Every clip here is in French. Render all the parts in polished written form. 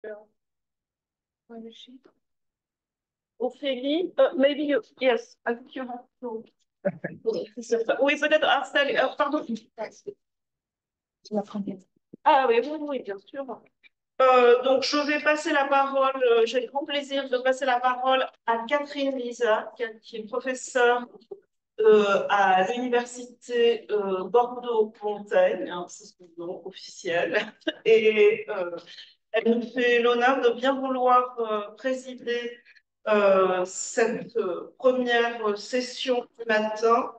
Where is she? Ophélie, maybe you, yes, I think you have to. Oui, peut-être installer, pardon. Ah oui, oui, oui, bien sûr. Donc, je vais passer la parole, j'ai le grand plaisir de passer la parole à Catherine Lisa, qui est professeure à l'université Bordeaux-Montaigne, hein, c'est son nom officiel, et elle nous fait l'honneur de bien vouloir présider cette première session du matin.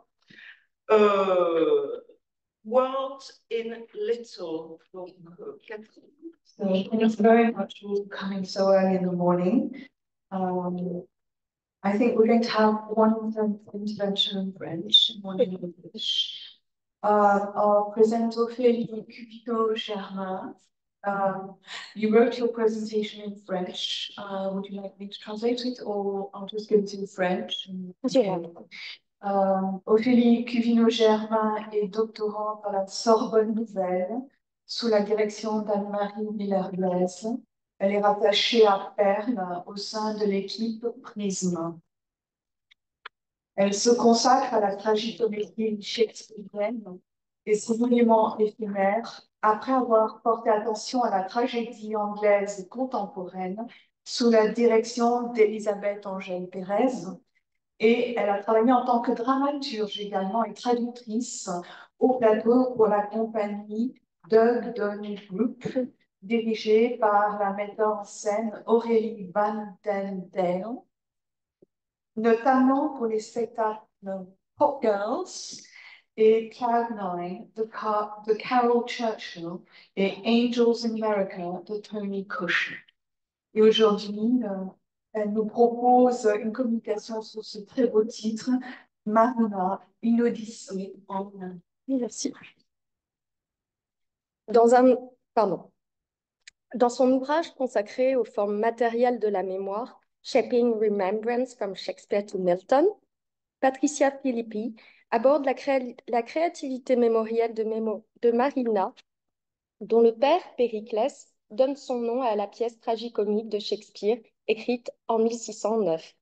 World in Little. Donc, Catherine. So thanks very much for coming so early in the morning. I think we're going to have one intervention in French and one in English. Our presenter, Félix Cupido-Germain, you wrote your presentation in French. Would you like me to translate it, or I'll just go to French? Ophélie Cuvino-Germain est doctorante à la Sorbonne Nouvelle sous la direction d'Anne-Marie Miller-Blaise. Elle est rattachée à Pernes au sein de l'équipe Prisme. Elle se consacre à la tragicométrie shakespearienne et ses monuments éphémères après avoir porté attention à la tragédie anglaise contemporaine sous la direction d'Elisabeth Angèle Pérez. Et elle a travaillé en tant que dramaturge également et traductrice au plateau pour la compagnie Doug Donne Group, dirigée par la metteur en scène Aurélie Van den Dale, notamment pour les spectacles Pop Girls et Cloud9 de Carol Churchill et Angels in America de Tony Kushner. Et aujourd'hui, elle nous propose une communication sur ce très beau titre, Marina, une odyssée en Inde. Merci. Dans son ouvrage consacré aux formes matérielles de la mémoire, Shaping Remembrance from Shakespeare to Milton, Patricia Filippi aborde la créativité mémorielle de Marina, dont le père, Périclès, donne son nom à la pièce tragicomique de Shakespeare, écrite en 1609.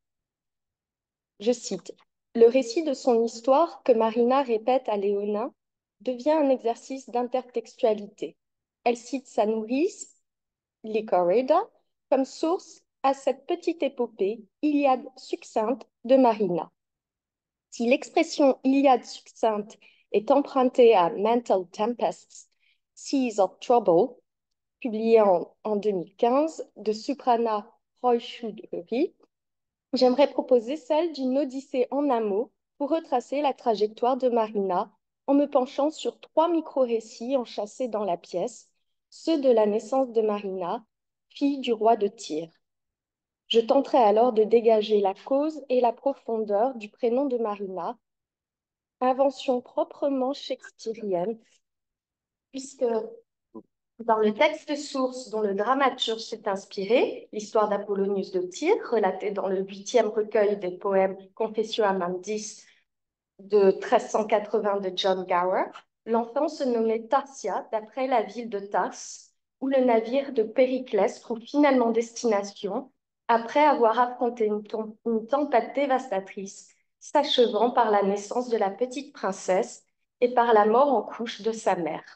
Je cite, « Le récit de son histoire que Marina répète à Léonin devient un exercice d'intertextualité. Elle cite sa nourrice, Lycorida, comme source à cette petite épopée, Iliade succincte de Marina. Si l'expression Iliade succincte est empruntée à Mental Tempests, Seas of Trouble, publié en 2015 de Suprana Roychuduri, j'aimerais proposer celle d'une odyssée en un mot pour retracer la trajectoire de Marina en me penchant sur 3 micro-récits enchâssés dans la pièce, ceux de la naissance de Marina, fille du roi de Tyr. Je tenterai alors de dégager la cause et la profondeur du prénom de Marina, invention proprement shakespearienne, puisque dans le texte source dont le dramaturge s'est inspiré, l'histoire d'Apollonius de Tyr, relatée dans le 8e recueil des poèmes Confessio Amandis de 1380 de John Gower, l'enfant se nommait Tarsia, d'après la ville de Tarse, où le navire de Périclès trouve finalement destination, après avoir affronté une tempête dévastatrice, s'achevant par la naissance de la petite princesse et par la mort en couche de sa mère.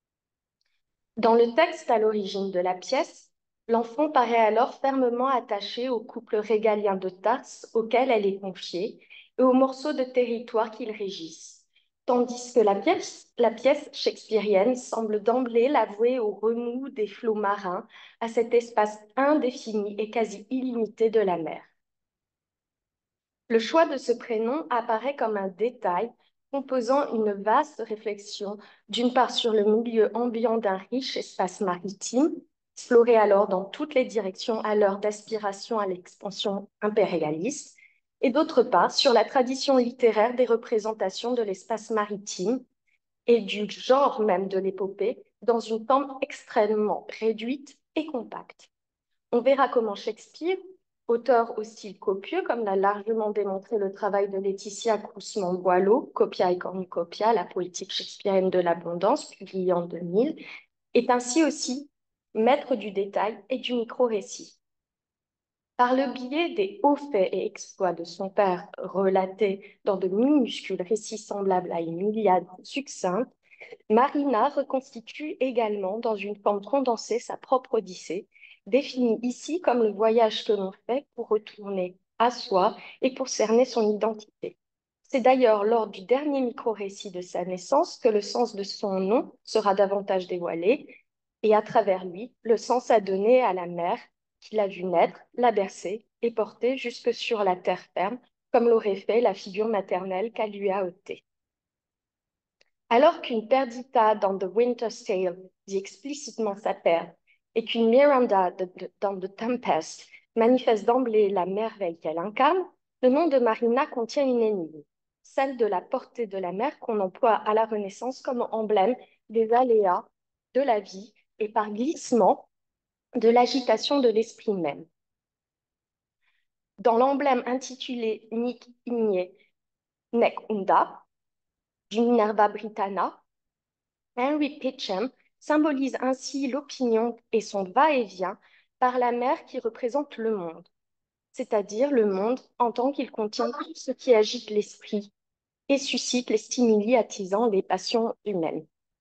Dans le texte à l'origine de la pièce, l'enfant paraît alors fermement attaché au couple régalien de Tarse auquel elle est confiée et aux morceaux de territoire qu'ils régissent, tandis que la pièce shakespearienne semble d'emblée l'avouer au remous des flots marins, à cet espace indéfini et quasi illimité de la mer. Le choix de ce prénom apparaît comme un détail composant une vaste réflexion, d'une part sur le milieu ambiant d'un riche espace maritime, exploré alors dans toutes les directions à l'heure d'aspiration à l'expansion impérialiste, et d'autre part sur la tradition littéraire des représentations de l'espace maritime et du genre même de l'épopée dans une forme extrêmement réduite et compacte. On verra comment Shakespeare, auteur au style copieux, comme l'a largement démontré le travail de Laetitia Cousman-Boileau, Copia et Cornucopia, la politique shakespearienne de l'abondance, publiée en 2000, est ainsi aussi maître du détail et du micro-récit. Par le biais des hauts faits et exploits de son père relatés dans de minuscules récits semblables à une Iliade succincte, Marina reconstitue également dans une forme condensée sa propre Odyssée, définie ici comme le voyage que l'on fait pour retourner à soi et pour cerner son identité. C'est d'ailleurs lors du dernier micro-récit de sa naissance que le sens de son nom sera davantage dévoilé, et à travers lui, le sens a donné à la mère qui l'a vu naître, l'a bercé et porté jusque sur la terre ferme, comme l'aurait fait la figure maternelle qu'elle lui a ôtée. Alors qu'une Perdita dans The Winter's Tale dit explicitement sa perte et qu'une Miranda dans The Tempest manifeste d'emblée la merveille qu'elle incarne, le nom de Marina contient une énigme, celle de la portée de la mer qu'on emploie à la Renaissance comme emblème des aléas de la vie et par glissement de l'agitation de l'esprit même. Dans l'emblème intitulé Nec Igne Nec Unda du Minerva Britannia, Henry Pitcham symbolise ainsi l'opinion et son va-et-vient par la mer qui représente le monde, c'est-à-dire le monde en tant qu'il contient tout ce qui agite l'esprit et suscite les stimuli attisant les passions humaines.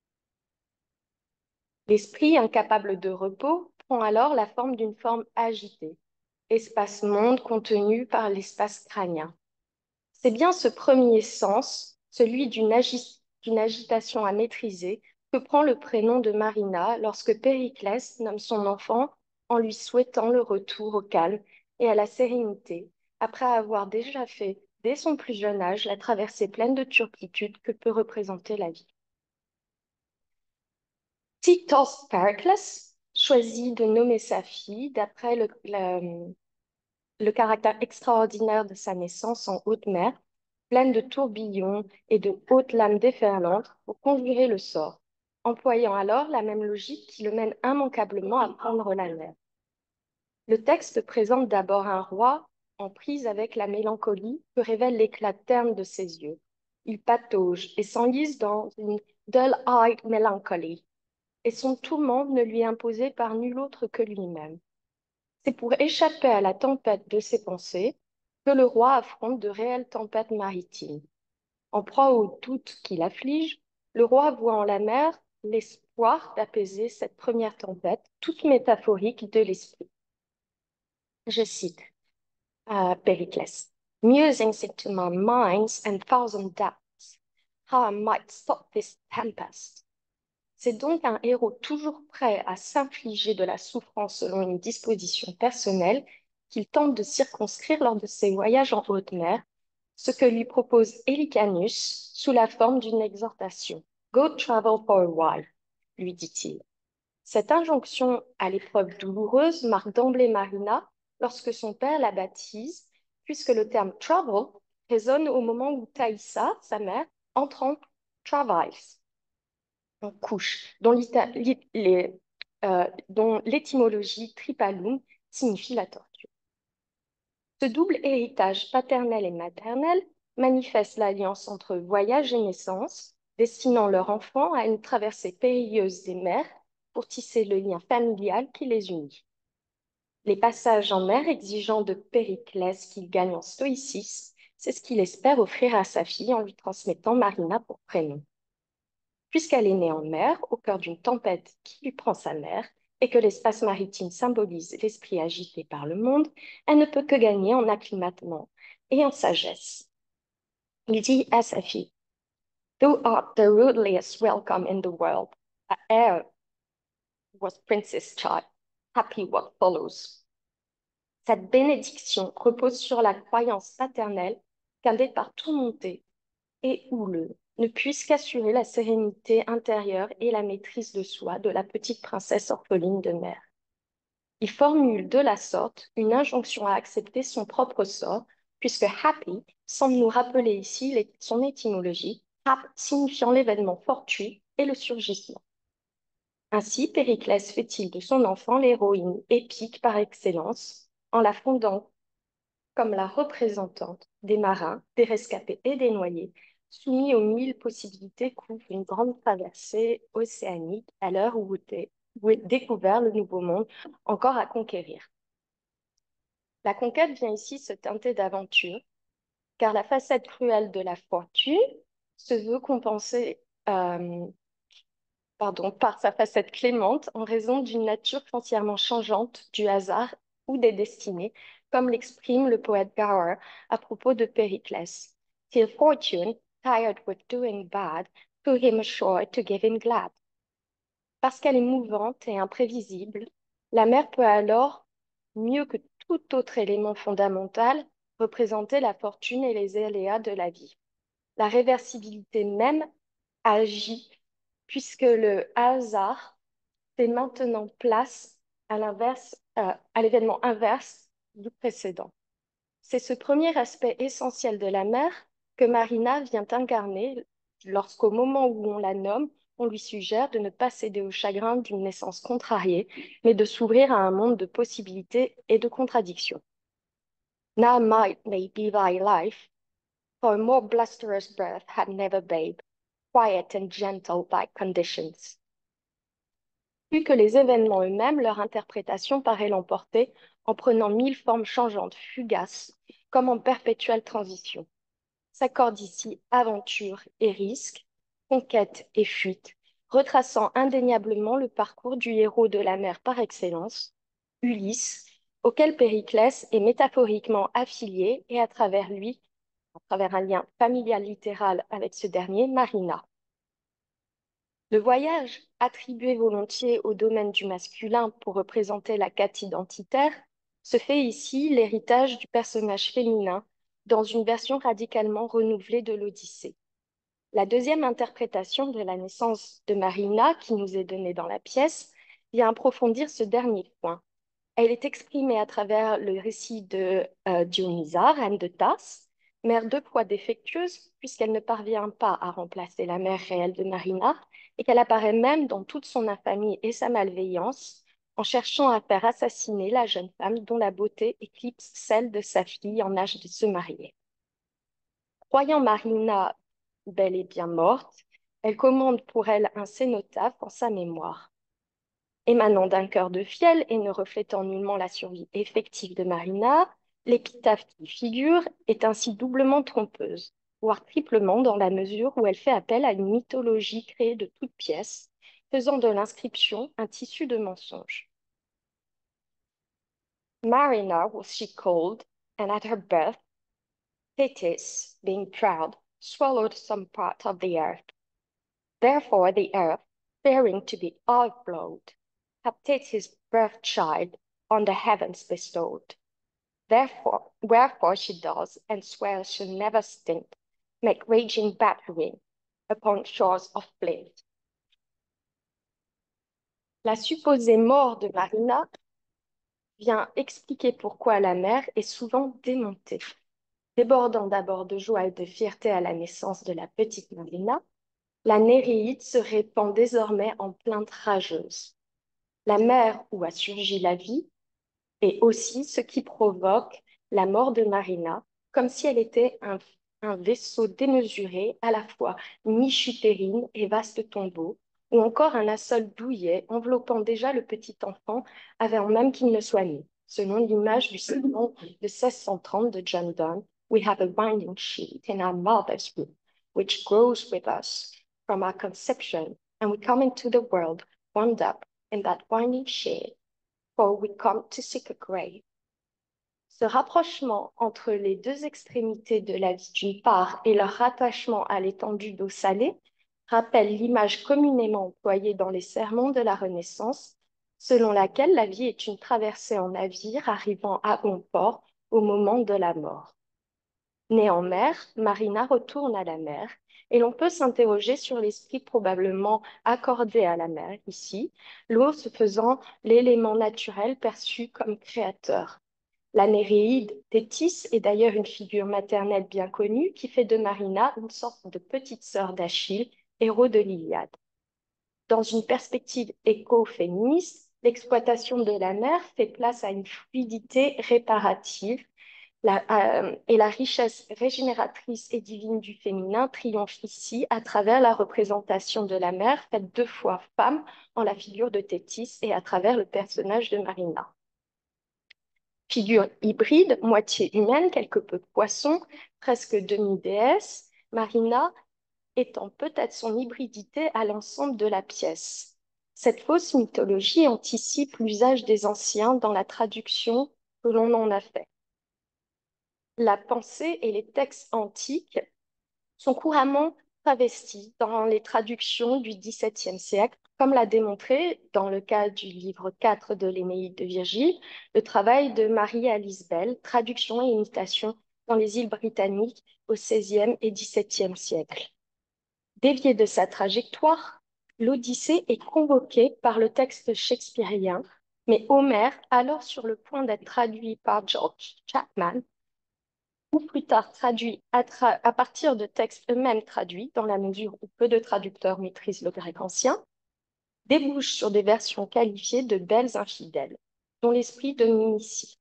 L'esprit, incapable de repos, prend alors la forme d'une forme agitée, espace-monde contenu par l'espace crânien. C'est bien ce premier sens, celui d'une agitation à maîtriser, que prend le prénom de Marina lorsque Périclès nomme son enfant en lui souhaitant le retour au calme et à la sérénité, après avoir déjà fait, dès son plus jeune âge, la traversée pleine de turpitude que peut représenter la vie. Titos Pericles choisit de nommer sa fille d'après le caractère extraordinaire de sa naissance en haute mer, pleine de tourbillons et de hautes lames déferlantes pour conjurer le sort, employant alors la même logique qui le mène immanquablement à prendre la mer. Le texte présente d'abord un roi en prise avec la mélancolie que révèle l'éclat terne de ses yeux. Il patauge et s'enlise dans une dull-eyed melancholy, et son tourment ne lui est imposé par nul autre que lui-même. C'est pour échapper à la tempête de ses pensées que le roi affronte de réelles tempêtes maritimes. En proie au doute qui l'afflige, le roi voit en la mer l'espoir d'apaiser cette première tempête, toute métaphorique de l'esprit. Je cite Périclès. Musings into my minds and thousand doubts, how I might stop this tempest. C'est donc un héros toujours prêt à s'infliger de la souffrance selon une disposition personnelle qu'il tente de circonscrire lors de ses voyages en haute mer, ce que lui propose Helicanus sous la forme d'une exhortation. Go travel for a while, lui dit-il. Cette injonction à l'épreuve douloureuse marque d'emblée Marina lorsque son père la baptise, puisque le terme travel résonne au moment où Thaïssa, sa mère, entre en travails, en couche, dont l'étymologie tripalum signifie la torture. Ce double héritage paternel et maternel manifeste l'alliance entre voyage et naissance, destinant leur enfant à une traversée périlleuse des mers pour tisser le lien familial qui les unit. Les passages en mer exigeant de Périclès qu'il gagne en stoïcisme, c'est ce qu'il espère offrir à sa fille en lui transmettant Marina pour prénom. Puisqu'elle est née en mer, au cœur d'une tempête qui lui prend sa mère, et que l'espace maritime symbolise l'esprit agité par le monde, elle ne peut que gagner en acclimatement et en sagesse. Il dit à sa fille, Thou art the rudeliest welcome in the world, a heir was prince's child, happy what follows. Cette bénédiction repose sur la croyance paternelle qu'un départ tourmenté et houleux ne puisse qu'assurer la sérénité intérieure et la maîtrise de soi de la petite princesse orpheline de mer. Il formule de la sorte une injonction à accepter son propre sort, puisque happy semble nous rappeler ici son étymologie, hap signifiant l'événement fortuit et le surgissement. Ainsi, Périclès fait-il de son enfant l'héroïne épique par excellence, en la fondant comme la représentante des marins, des rescapés et des noyés, soumis aux 1000 possibilités qu'ouvre une grande traversée océanique à l'heure où découvert le nouveau monde encore à conquérir. La conquête vient ici se teinter d'aventure, car la facette cruelle de la fortune se veut compensée par sa facette clémente en raison d'une nature foncièrement changeante du hasard ou des destinées, comme l'exprime le poète Gower à propos de Périclès. Till fortune, tired with doing bad, threw him ashore to give him glad. Parce qu'elle est mouvante et imprévisible, la mer peut alors, mieux que tout autre élément fondamental, représenter la fortune et les aléas de la vie. La réversibilité même agit puisque le hasard fait maintenant place à l'événement inverse du précédent. C'est ce premier aspect essentiel de la mer que Marina vient incarner lorsqu'au moment où on la nomme, on lui suggère de ne pas céder au chagrin d'une naissance contrariée, mais de s'ouvrir à un monde de possibilités et de contradictions. Now might may be thy life, for a more blusterous birth had never babe, quiet and gentle thy conditions. Plus que les événements eux-mêmes, leur interprétation paraît l'emporter en prenant mille formes changeantes, fugaces, comme en perpétuelle transition. S'accordent ici aventure et risque, conquête et fuite, retraçant indéniablement le parcours du héros de la mer par excellence, Ulysse, auquel Périclès est métaphoriquement affilié et à travers lui, à travers un lien familial littéral avec ce dernier, Marina. Le voyage, attribué volontiers au domaine du masculin pour représenter la quête identitaire, se fait ici l'héritage du personnage féminin dans une version radicalement renouvelée de l'Odyssée. La deuxième interprétation de la naissance de Marina, qui nous est donnée dans la pièce, vient approfondir ce dernier point. Elle est exprimée à travers le récit de Dionysa, reine de Tarse, mère deux fois défectueuse, puisqu'elle ne parvient pas à remplacer la mère réelle de Marina, et qu'elle apparaît même dans toute son infamie et sa malveillance, en cherchant à faire assassiner la jeune femme dont la beauté éclipse celle de sa fille en âge de se marier. Croyant Marina bel et bien morte, elle commande pour elle un cénotaphe en sa mémoire. Émanant d'un cœur de fiel et ne reflétant nullement la survie effective de Marina, l'épitaphe qui figure est ainsi doublement trompeuse, voire triplement dans la mesure où elle fait appel à une mythologie créée de toutes pièces, faisant de l'inscription un tissu de mensonges. Marina was she called, and at her birth, Thetis, being proud, swallowed some part of the earth. Therefore the earth, fearing to be overflowed, hath Thetis' birth child on the heavens bestowed. Wherefore she does, and swears she'll never stint, make raging battering upon shores of flint. La supposée mort de Marina vient expliquer pourquoi la mer est souvent démontée. Débordant d'abord de joie et de fierté à la naissance de la petite Marina, la Néréide se répand désormais en plaintes rageuses. La mer où a surgi la vie est aussi ce qui provoque la mort de Marina, comme si elle était un vaisseau démesuré, à la fois niche utérine et vaste tombeau, ou encore un linceul douillet enveloppant déjà le petit enfant avant même qu'il ne soit né. Selon l'image du sermon de 1630 de John Donne, we have a winding sheet in our mother's womb, which grows with us from our conception, and we come into the world wound up in that winding sheet, for we come to seek a grave. Ce rapprochement entre les deux extrémités de la vie d'une part et leur rattachement à l'étendue d'eau salée rappelle l'image communément employée dans les sermons de la Renaissance, selon laquelle la vie est une traversée en navire arrivant à bon port au moment de la mort. Née en mer, Marina retourne à la mer, et l'on peut s'interroger sur l'esprit probablement accordé à la mer ici, l'eau se faisant l'élément naturel perçu comme créateur. La Néréide Thétis est d'ailleurs une figure maternelle bien connue qui fait de Marina une sorte de petite sœur d'Achille, héros de l'Iliade. Dans une perspective écoféministe, l'exploitation de la mer fait place à une fluidité réparative, et la richesse régénératrice et divine du féminin triomphe ici à travers la représentation de la mère faite deux fois femme en la figure de Thétis et à travers le personnage de Marina. Figure hybride, moitié humaine, quelque peu poisson, presque demi-déesse, Marina étant peut-être son hybridité à l'ensemble de la pièce. Cette fausse mythologie anticipe l'usage des anciens dans la traduction que l'on en a fait. La pensée et les textes antiques sont couramment travestis dans les traductions du XVIIe siècle, comme l'a démontré, dans le cas du livre 4 de l'Énéide de Virgile, le travail de Marie-Alice Bell, Traduction et imitation dans les îles britanniques au XVIe et XVIIe siècle. Déviée de sa trajectoire, l'Odyssée est convoquée par le texte shakespearien, mais Homère, alors sur le point d'être traduit par George Chapman, ou plus tard traduit à partir de textes eux-mêmes traduits, dans la mesure où peu de traducteurs maîtrisent le grec ancien, débouche sur des versions qualifiées de belles infidèles, dont l'esprit domine ici.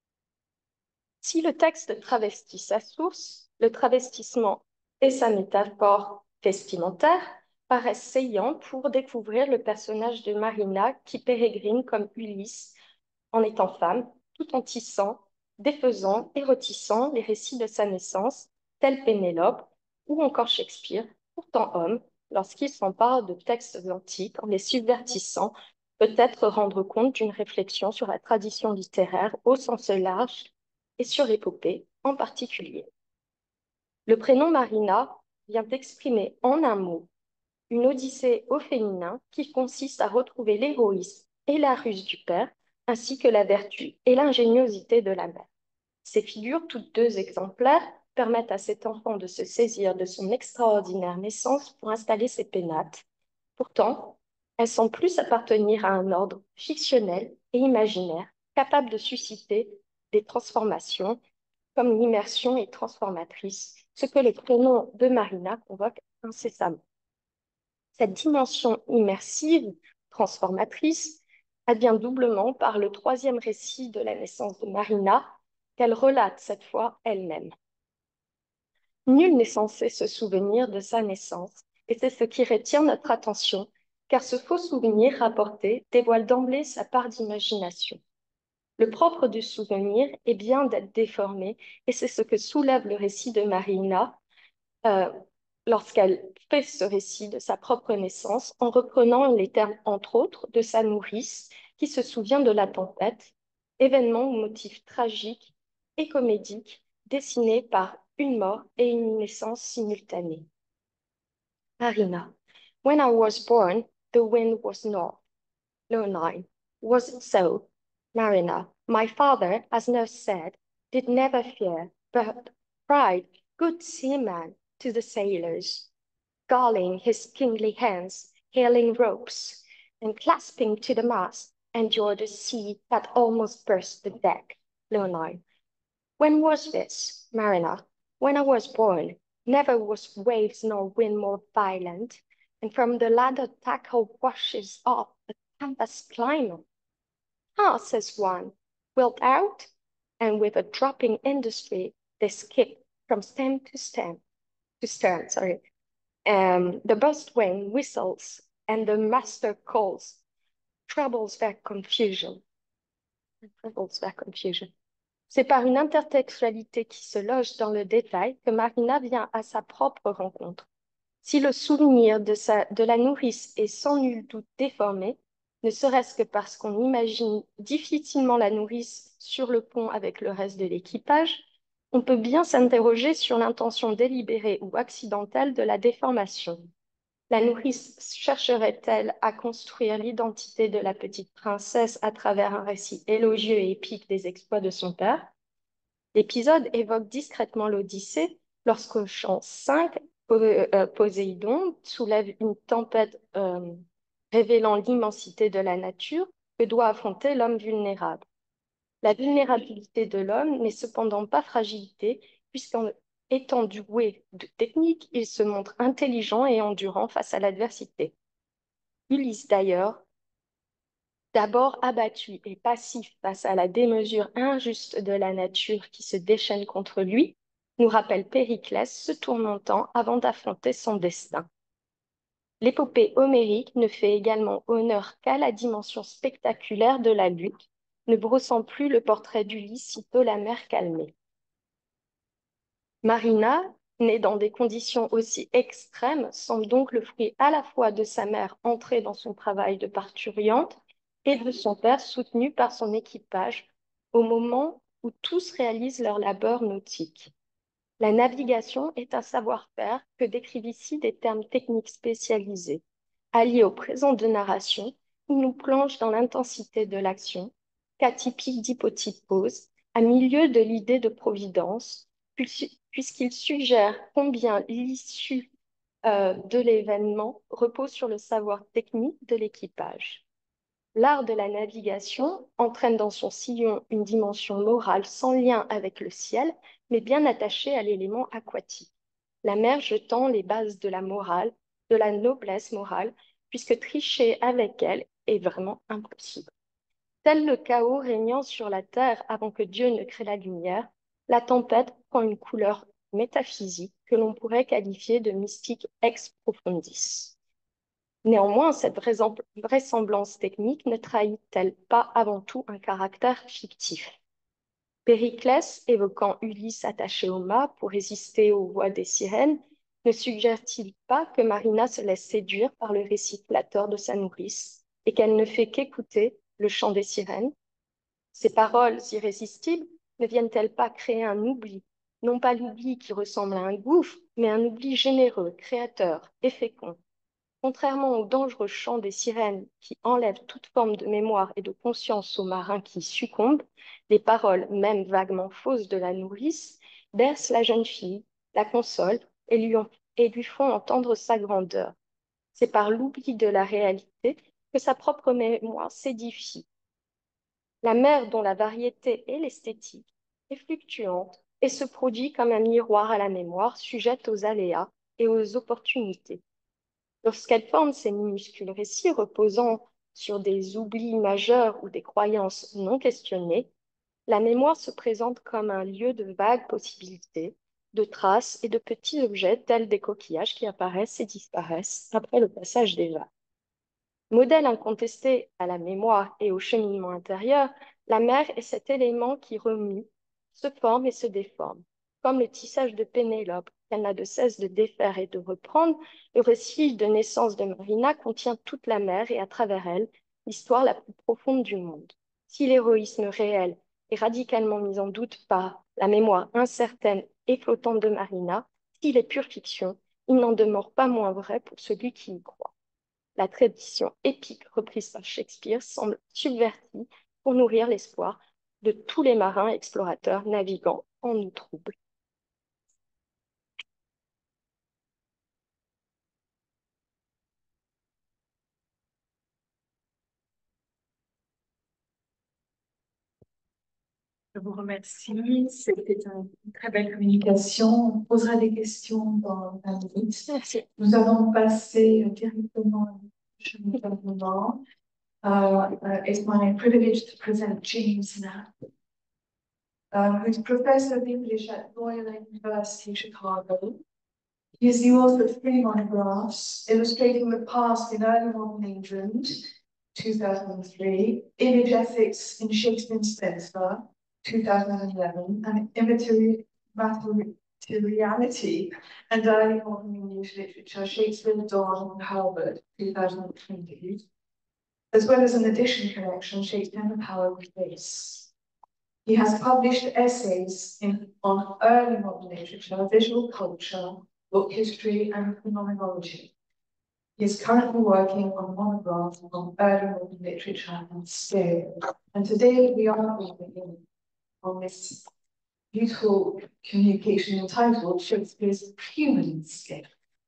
Si le texte travestit sa source, le travestissement et sa métaphore vestimentaire paraissent saillants pour découvrir le personnage de Marina qui pérégrine comme Ulysse en étant femme, tout en tissant, défaisant, érotissant les récits de sa naissance, tel Pénélope, ou encore Shakespeare, pourtant homme, lorsqu'il s'empare de textes antiques en les subvertissant, peut-être rendre compte d'une réflexion sur la tradition littéraire au sens large et sur l'épopée en particulier. Le prénom Marina vient exprimer en un mot une odyssée au féminin qui consiste à retrouver l'héroïsme et la ruse du père, ainsi que la vertu et l'ingéniosité de la mère. Ces figures, toutes deux exemplaires, permettent à cet enfant de se saisir de son extraordinaire naissance pour installer ses pénates. Pourtant, elles semblent plus appartenir à un ordre fictionnel et imaginaire, capable de susciter des transformations, comme l'immersion est transformatrice, ce que le prénom de Marina convoque incessamment. Cette dimension immersive, transformatrice, advient doublement par le troisième récit de la naissance de Marina, qu'elle relate cette fois elle-même. Nul n'est censé se souvenir de sa naissance, et c'est ce qui retient notre attention, car ce faux souvenir rapporté dévoile d'emblée sa part d'imagination. Le propre du souvenir est bien d'être déformé, et c'est ce que soulève le récit de Marina, lorsqu'elle fait ce récit de sa propre naissance en reprenant les termes, entre autres, de sa nourrice qui se souvient de la tempête, événement ou motif tragique et comédique dessiné par une mort et une naissance simultanée. Marina. When I was born, the wind was north. Leonine. Was it so? Marina. My father, as nurse said, did never fear, but cried, good seaman, to the sailors, galling his kingly hands, hailing ropes, and clasping to the mast, endured a sea that almost burst the deck. Leonine. When was this, Marina? When I was born, never was waves nor wind more violent, and from the ladder tackle washes up a tempest climber. Ah, says one, wilt out? And with a dropping industry, they skip from stem to stern. The boatswain whistles, and the master calls, troubles their confusion. C'est par une intertextualité qui se loge dans le détail que Marina vient à sa propre rencontre. Si le souvenir de la nourrice est sans nul doute déformé, ne serait-ce que parce qu'on imagine difficilement la nourrice sur le pont avec le reste de l'équipage, on peut bien s'interroger sur l'intention délibérée ou accidentelle de la déformation. La nourrice chercherait-elle à construire l'identité de la petite princesse à travers un récit élogieux et épique des exploits de son père? L'épisode évoque discrètement l'Odyssée lorsqu'au chant 5, Poséidon soulève une tempête révélant l'immensité de la nature que doit affronter l'homme vulnérable. La vulnérabilité de l'homme n'est cependant pas fragilité, puisqu'en étant doué de technique, il se montre intelligent et endurant face à l'adversité. Ulysse, d'ailleurs, D'abord abattu et passif face à la démesure injuste de la nature qui se déchaîne contre lui, nous rappelle Périclès se tourmentant avant d'affronter son destin. L'épopée homérique ne fait également honneur qu'à la dimension spectaculaire de la lutte, ne brossant plus le portrait d'Ulysse sitôt la mer calmée. Marina, née dans des conditions aussi extrêmes, semble donc le fruit à la fois de sa mère entrée dans son travail de parturiente et de son père soutenu par son équipage au moment où tous réalisent leur labeur nautique. La navigation est un savoir-faire que décrivent ici des termes techniques spécialisés. Alliés au présent de narration, il nous plonge dans l'intensité de l'action, cas typique d'hypotypose, à milieu de l'idée de providence, puisqu'il suggère combien l'issue de l'événement repose sur le savoir technique de l'équipage. L'art de la navigation entraîne dans son sillon une dimension morale sans lien avec le ciel, mais bien attachée à l'élément aquatique. La mer jetant les bases de la morale, de la noblesse morale, puisque tricher avec elle est vraiment impossible. Tel le chaos régnant sur la terre avant que Dieu ne crée la lumière, la tempête prend une couleur métaphysique que l'on pourrait qualifier de mystique ex profundis. Néanmoins, cette vraisemblance technique ne trahit-elle pas avant tout un caractère fictif? Périclès, évoquant Ulysse attaché au mât pour résister aux voix des sirènes, ne suggère-t-il pas que Marina se laisse séduire par le récit flatteur de sa nourrice et qu'elle ne fait qu'écouter le chant des sirènes? Ces paroles irrésistibles ne viennent-elles pas créer un oubli, non pas l'oubli qui ressemble à un gouffre, mais un oubli généreux, créateur et fécond? Contrairement au dangereux chant des sirènes qui enlèvent toute forme de mémoire et de conscience aux marins qui succombent, les paroles, même vaguement fausses de la nourrice, bercent la jeune fille, la consolent et lui font entendre sa grandeur. C'est par l'oubli de la réalité que sa propre mémoire s'édifie. La mer dont la variété et l'esthétique est fluctuante et se produit comme un miroir à la mémoire sujette aux aléas et aux opportunités. Lorsqu'elle forme ces minuscules récits reposant sur des oublis majeurs ou des croyances non questionnées, la mémoire se présente comme un lieu de vagues possibilités, de traces et de petits objets tels des coquillages qui apparaissent et disparaissent après le passage des vagues. Modèle incontesté à la mémoire et au cheminement intérieur, la mer est cet élément qui remue, se forme et se déforme. Comme le tissage de Pénélope, qu'elle n'a de cesse de défaire et de reprendre, le récit de naissance de Marina contient toute la mer et à travers elle, l'histoire la plus profonde du monde. Si l'héroïsme réel est radicalement mis en doute par la mémoire incertaine et flottante de Marina, s'il est pure fiction, il n'en demeure pas moins vrai pour celui qui y croit. La tradition épique reprise par Shakespeare semble subvertie pour nourrir l'espoir de tous les marins explorateurs naviguant en eau trouble. Je vous remercie. C'était une très belle communication. On posera des questions dans 20 minutes. Merci. Nous allons passer directement au prochain intervenant. It's my privilege to present James now, who's Professor of English at Loyola University, Chicago. He is the author of 3 monographs illustrating the past in early modern England, 2003, Image Ethics in Shakespeare and Spenser, 2011, and Immateriality and Early Modern English Literature, Shakespeare, Dawn, and Halbert, 2020, as well as an edition collection, Shakespeare and the Power of Place. He has published essays on early modern literature, visual culture, book history, and phenomenology. He is currently working on monographs on early modern literature and scale. And today we are beginning on this beautiful communication entitled Shakespeare's Human Scale.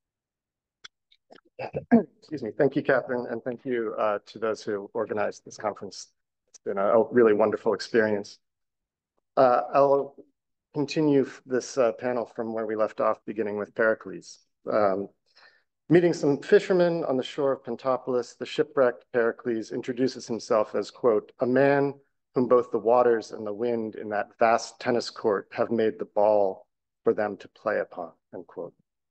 Excuse me. Thank you, Catherine, and thank you to those who organized this conference. It's been a really wonderful experience. I'll continue this panel from where we left off, beginning with Pericles. Meeting some fishermen on the shore of Pentapolis, the shipwrecked Pericles introduces himself as, quote, a man whom both the waters and the wind in that vast tennis court have made the ball for them to play upon, end quote.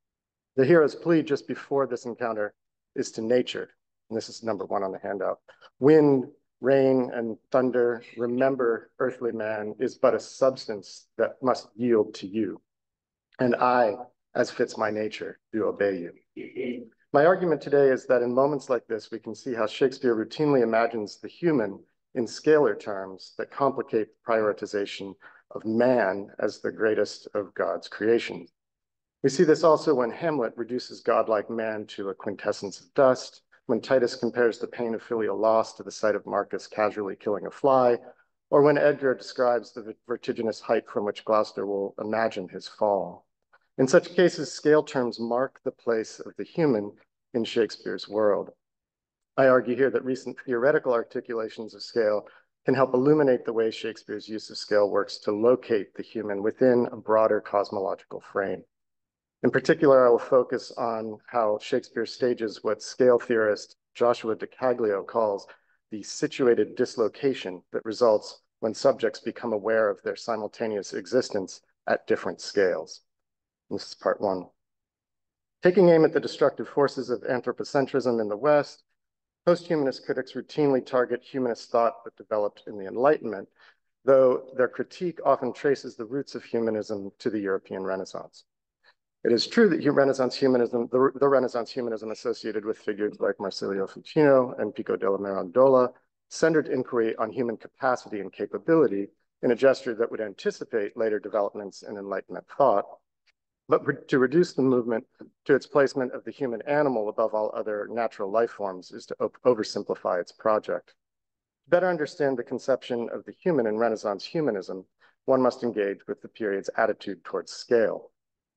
The hero's plea just before this encounter is to nature, and this is number 1 on the handout. Wind, rain, and thunder, remember, earthly man, is but a substance that must yield to you. And I, as fits my nature, do obey you. My argument today is that in moments like this, we can see how Shakespeare routinely imagines the human in scalar terms that complicate the prioritization of man as the greatest of God's creations. We see this also when Hamlet reduces godlike man to a quintessence of dust, when Titus compares the pain of filial loss to the sight of Marcus casually killing a fly, or when Edgar describes the vertiginous height from which Gloucester will imagine his fall. In such cases, scale terms mark the place of the human in Shakespeare's world. I argue here that recent theoretical articulations of scale can help illuminate the way Shakespeare's use of scale works to locate the human within a broader cosmological frame. In particular, I will focus on how Shakespeare stages what scale theorist Joshua DiCaglio calls the situated dislocation that results when subjects become aware of their simultaneous existence at different scales. This is part 1. Taking aim at the destructive forces of anthropocentrism in the West, post-humanist critics routinely target humanist thought that developed in the Enlightenment, though their critique often traces the roots of humanism to the European Renaissance. It is true that Renaissance humanism, the Renaissance humanism associated with figures like Marsilio Ficino and Pico della Mirandola, centered inquiry on human capacity and capability in a gesture that would anticipate later developments in Enlightenment thought, but to reduce the movement to its placement of the human animal above all other natural life forms is to oversimplify its project. To better understand the conception of the human in Renaissance humanism, one must engage with the period's attitude towards scale.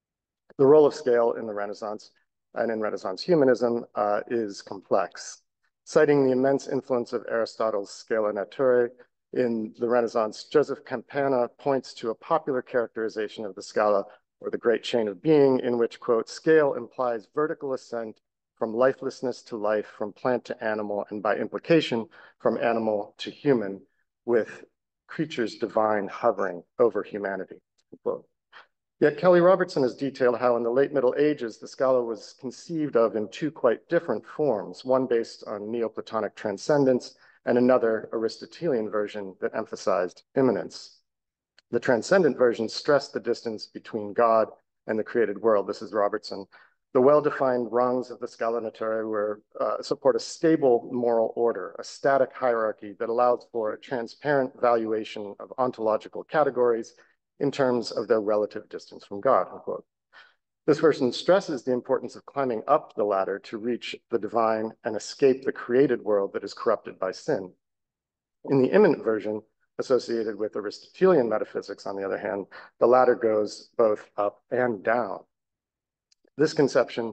The role of scale in the Renaissance and in Renaissance humanism is complex. Citing the immense influence of Aristotle's Scala Naturae in the Renaissance, Joseph Campana points to a popular characterization of the Scala, or the great chain of being, in which, quote, scale implies vertical ascent from lifelessness to life, from plant to animal, and by implication, from animal to human, with creatures divine hovering over humanity, quote. Yet Kelly Robertson has detailed how in the late Middle Ages, the Scala was conceived of in 2 quite different forms, one based on Neoplatonic transcendence and another Aristotelian version that emphasized immanence. The transcendent version stressed the distance between God and the created world. This is Robertson. The well-defined rungs of the Scala Naturae support a stable moral order, a static hierarchy that allows for a transparent valuation of ontological categories in terms of their relative distance from God, unquote. This version stresses the importance of climbing up the ladder to reach the divine and escape the created world that is corrupted by sin. In the immanent version, associated with Aristotelian metaphysics, on the other hand, the ladder goes both up and down. This conception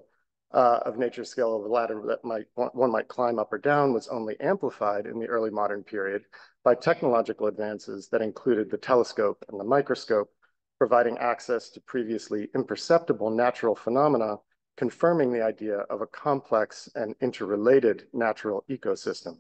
of nature's scale of a ladder that one might climb up or down was only amplified in the early modern period by technological advances that included the telescope and the microscope, providing access to previously imperceptible natural phenomena, confirming the idea of a complex and interrelated natural ecosystem.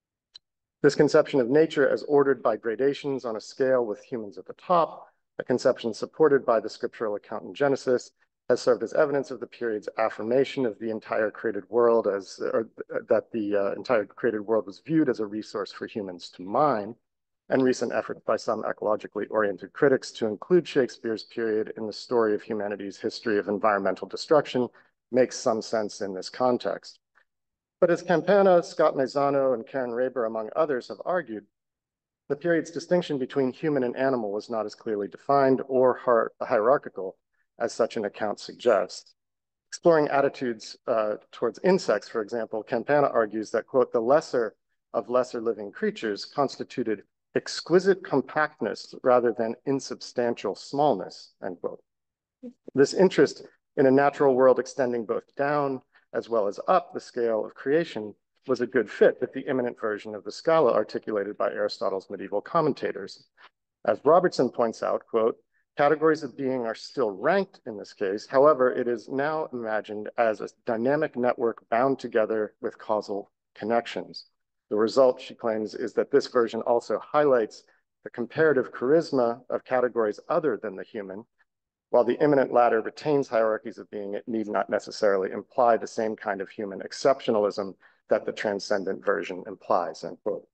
This conception of nature as ordered by gradations on a scale with humans at the top, a conception supported by the scriptural account in Genesis, has served as evidence of the period's affirmation of the entire created world that the entire created world was viewed as a resource for humans to mine, and recent efforts by some ecologically oriented critics to include Shakespeare's period in the story of humanity's history of environmental destruction makes some sense in this context. But as Campana, Scott Maisano, and Karen Raber, among others, have argued, the period's distinction between human and animal was not as clearly defined or hierarchical as such an account suggests. Exploring attitudes towards insects, for example, Campana argues that, quote, the lesser of lesser living creatures constituted exquisite compactness rather than insubstantial smallness, end quote. This interest in a natural world extending both down as well as up the scale of creation was a good fit with the immanent version of the Scala articulated by Aristotle's medieval commentators. As Robertson points out, quote, Categories of being are still ranked in this case. However, it is now imagined as a dynamic network bound together with causal connections. The result, she claims, is that this version also highlights the comparative charisma of categories other than the human. While the immanent latter retains hierarchies of being, it need not necessarily imply the same kind of human exceptionalism that the transcendent version implies, end quote.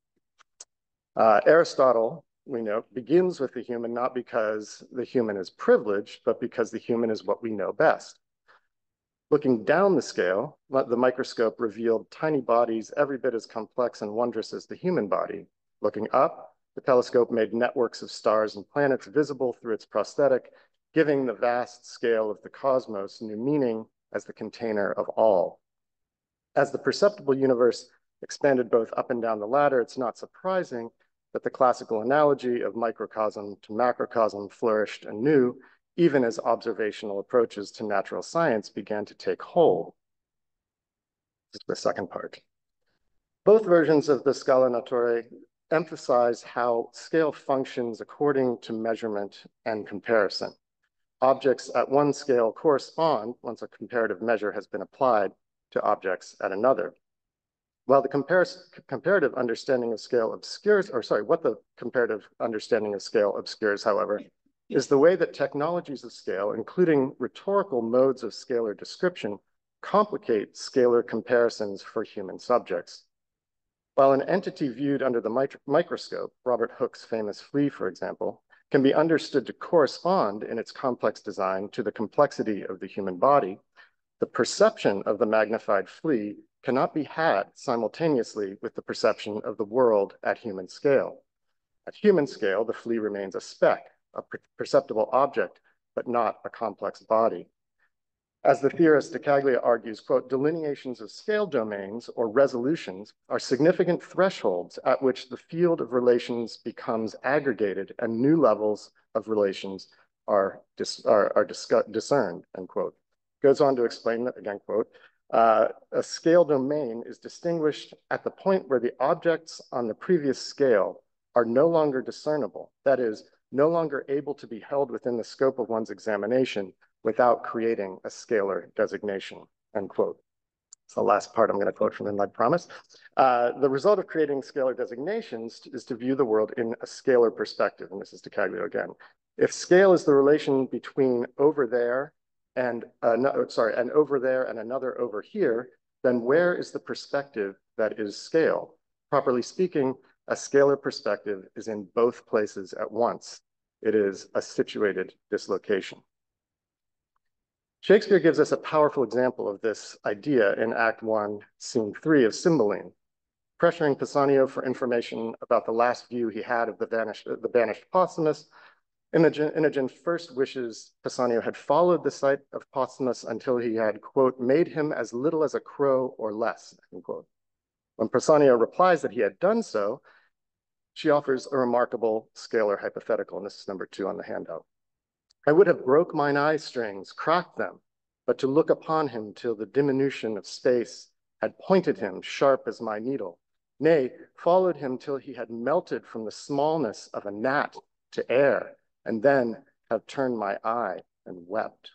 Aristotle, we know, begins with the human not because the human is privileged, but because the human is what we know best. Looking down the scale, the microscope revealed tiny bodies every bit as complex and wondrous as the human body. Looking up, the telescope made networks of stars and planets visible through its prosthetic, giving the vast scale of the cosmos new meaning as the container of all. As the perceptible universe expanded both up and down the ladder, it's not surprising that the classical analogy of microcosm to macrocosm flourished anew, even as observational approaches to natural science began to take hold. This is the second part. Both versions of the Scala Naturae emphasize how scale functions according to measurement and comparison. Objects at one scale correspond, once a comparative measure has been applied, to objects at another. While the comparative understanding of scale obscures, what the comparative understanding of scale obscures, however, is the way that technologies of scale, including rhetorical modes of scalar description, complicate scalar comparisons for human subjects. While an entity viewed under the microscope, Robert Hooke's famous flea, for example, can be understood to correspond in its complex design to the complexity of the human body, the perception of the magnified flea cannot be had simultaneously with the perception of the world at human scale. At human scale, the flea remains a speck, a perceptible object, but not a complex body. As the theorist de Caglia argues, quote, delineations of scale domains or resolutions are significant thresholds at which the field of relations becomes aggregated and new levels of relations are discerned, end quote. Goes on to explain that, again, quote, a scale domain is distinguished at the point where the objects on the previous scale are no longer discernible, that is, no longer able to be held within the scope of one's examination without creating a scalar designation, end quote. It's the last part I'm going to quote from him, I promise. The result of creating scalar designations is to view the world in a scalar perspective, and this is de Caglia again. If scale is the relation between over there and over there and another over here, then where is the perspective that is scale? Properly speaking, a scalar perspective is in both places at once. It is a situated dislocation. Shakespeare gives us a powerful example of this idea in Act 1, Scene 3 of Cymbeline. Pressuring Pisanio for information about the last view he had of the banished Posthumus, Imogen first wishes Pisanio had followed the sight of Posthumus until he had, quote, made him as little as a crow or less, end quote. When Pisanio replies that he had done so, she offers a remarkable scalar hypothetical, and this is number 2 on the handout. I would have broke mine eye strings, cracked them, but to look upon him till the diminution of space had pointed him sharp as my needle, nay, followed him till he had melted from the smallness of a gnat to air, and then have turned my eye and wept.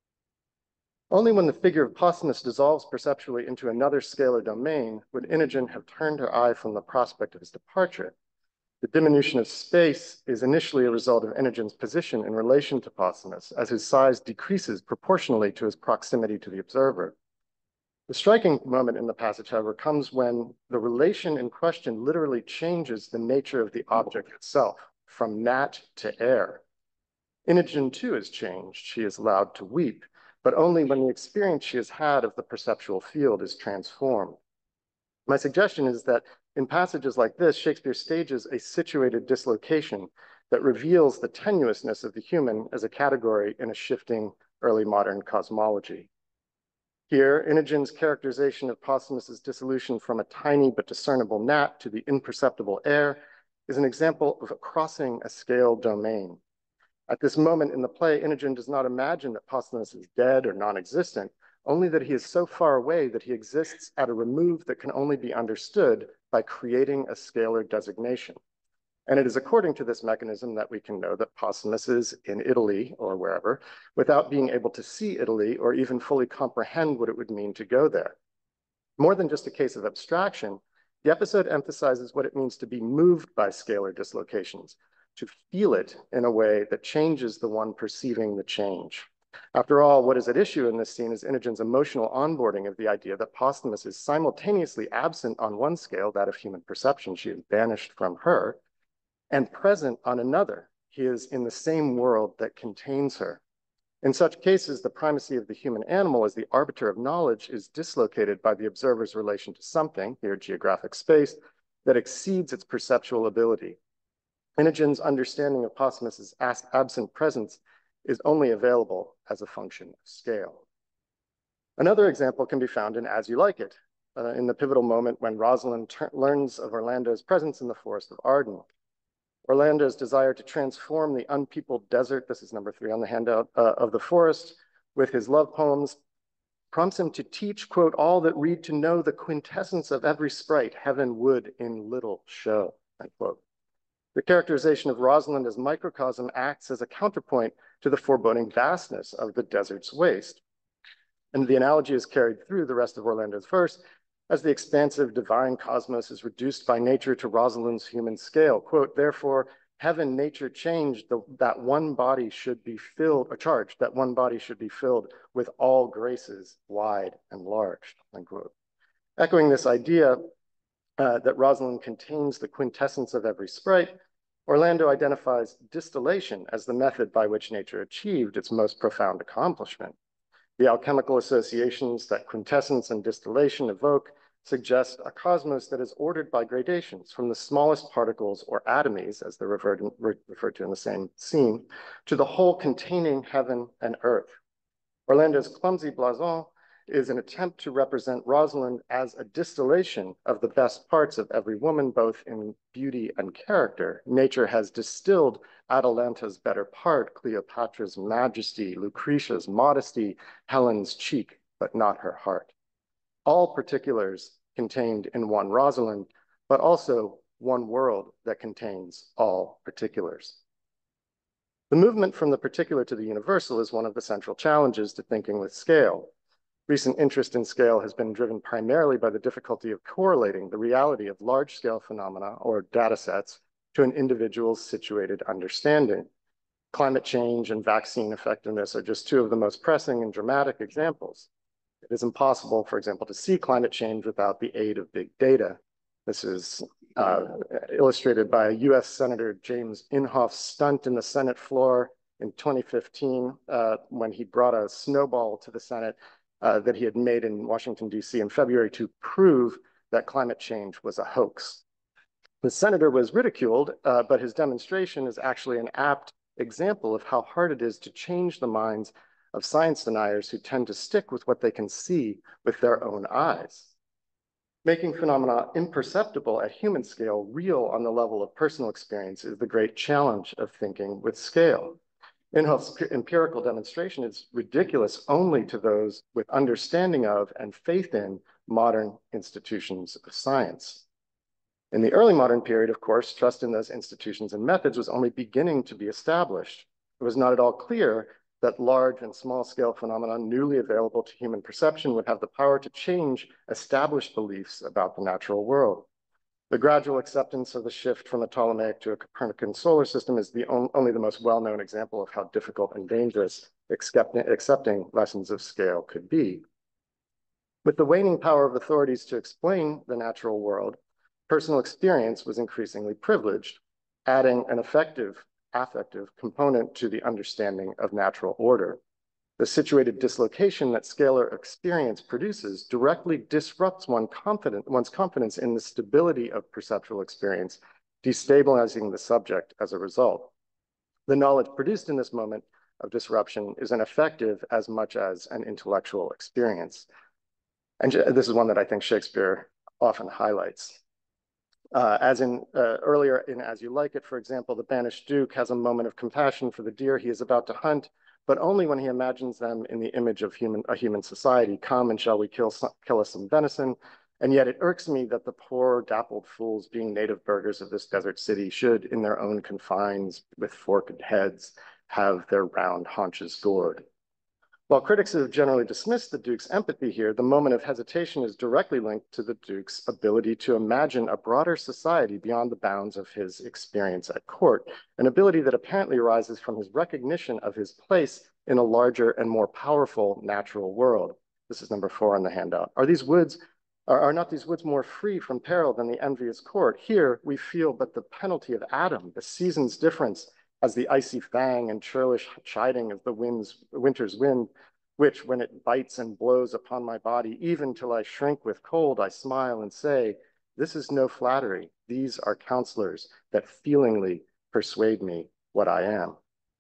Only when the figure of Posthumus dissolves perceptually into another scalar domain would Imogen have turned her eye from the prospect of his departure. The diminution of space is initially a result of Imogen's position in relation to Posthumus, as his size decreases proportionally to his proximity to the observer. The striking moment in the passage, however, comes when the relation in question literally changes the nature of the object itself, from gnat to air. Imogen too is changed. She is allowed to weep, but only when the experience she has had of the perceptual field is transformed. My suggestion is that in passages like this, Shakespeare stages a situated dislocation that reveals the tenuousness of the human as a category in a shifting early modern cosmology. Here, Imogen's characterization of Posthumus's dissolution from a tiny but discernible gnat to the imperceptible air is an example of crossing a scale domain. At this moment in the play, Imogen does not imagine that Posthumus is dead or non-existent, only that he is so far away that he exists at a remove that can only be understood by creating a scalar designation. And it is according to this mechanism that we can know that Posthumus is in Italy or wherever without being able to see Italy or even fully comprehend what it would mean to go there. More than just a case of abstraction, the episode emphasizes what it means to be moved by scalar dislocations, to feel it in a way that changes the one perceiving the change. After all, what is at issue in this scene is Inogen's emotional onboarding of the idea that Posthumus is simultaneously absent on one scale, that of human perception, she is banished from her, and present on another. He is in the same world that contains her. In such cases, the primacy of the human animal as the arbiter of knowledge is dislocated by the observer's relation to something, here geographic space, that exceeds its perceptual ability. Inogen's understanding of Posthumus's absent presence is only available as a function of scale. Another example can be found in As You Like It, in the pivotal moment when Rosalind learns of Orlando's presence in the Forest of Arden. Orlando's desire to transform the unpeopled desert, this is number 3 on the handout, of the forest with his love poems, prompts him to teach, quote, all that read to know the quintessence of every sprite heaven would in little show, unquote. The characterization of Rosalind as microcosm acts as a counterpoint to the foreboding vastness of the desert's waste. And the analogy is carried through the rest of Orlando's verse as the expansive divine cosmos is reduced by nature to Rosalind's human scale. Quote, therefore, heaven, nature changed that one body should be filled, or charged, that one body should be filled with all graces wide and large, unquote. Echoing this idea that Rosalind contains the quintessence of every sprite, Orlando identifies distillation as the method by which nature achieved its most profound accomplishment. The alchemical associations that quintessence and distillation evoke suggest a cosmos that is ordered by gradations from the smallest particles or atomies, as they're referred to in the same scene, to the whole containing heaven and earth. Orlando's clumsy blason is an attempt to represent Rosalind as a distillation of the best parts of every woman, both in beauty and character. Nature has distilled Atalanta's better part, Cleopatra's majesty, Lucretia's modesty, Helen's cheek, but not her heart. All particulars contained in one Rosalind, but also one world that contains all particulars. The movement from the particular to the universal is one of the central challenges to thinking with scale. Recent interest in scale has been driven primarily by the difficulty of correlating the reality of large-scale phenomena or data sets to an individual's situated understanding. Climate change and vaccine effectiveness are just 2 of the most pressing and dramatic examples. It is impossible, for example, to see climate change without the aid of big data. This is illustrated by US Senator James Inhofe's stunt in the Senate floor in 2015 when he brought a snowball to the Senate that he had made in Washington, D.C. in February to prove that climate change was a hoax. The senator was ridiculed, but his demonstration is actually an apt example of how hard it is to change the minds of science deniers who tend to stick with what they can see with their own eyes. Making phenomena imperceptible at human scale real on the level of personal experience is the great challenge of thinking with scale. Inhofe's empirical demonstration is ridiculous only to those with understanding of and faith in modern institutions of science. In the early modern period, of course, trust in those institutions and methods was only beginning to be established. It was not at all clear that large and small scale phenomena newly available to human perception would have the power to change established beliefs about the natural world. The gradual acceptance of the shift from a Ptolemaic to a Copernican solar system is only the most well-known example of how difficult and dangerous accepting lessons of scale could be. With the waning power of authorities to explain the natural world, personal experience was increasingly privileged, adding an affective component to the understanding of natural order. The situated dislocation that scalar experience produces directly disrupts one's confidence in the stability of perceptual experience, destabilizing the subject as a result. The knowledge produced in this moment of disruption is an affective as much as an intellectual experience. And this is one that I think Shakespeare often highlights. As in earlier in As You Like It, for example, the banished Duke has a moment of compassion for the deer he is about to hunt, but only when he imagines them in the image of a human society. Come and shall we kill us some venison? And yet it irks me that the poor dappled fools, being native burghers of this desert city, should in their own confines with forked heads have their round haunches gored. While critics have generally dismissed the Duke's empathy here, the moment of hesitation is directly linked to the Duke's ability to imagine a broader society beyond the bounds of his experience at court, an ability that apparently arises from his recognition of his place in a larger and more powerful natural world. This is number 4 on the handout. Are not these woods more free from peril than the envious court? Here we feel but the penalty of Adam, the season's difference, as the icy fang and churlish chiding of the winter's wind, which when it bites and blows upon my body, even till I shrink with cold, I smile and say, this is no flattery. These are counselors that feelingly persuade me what I am.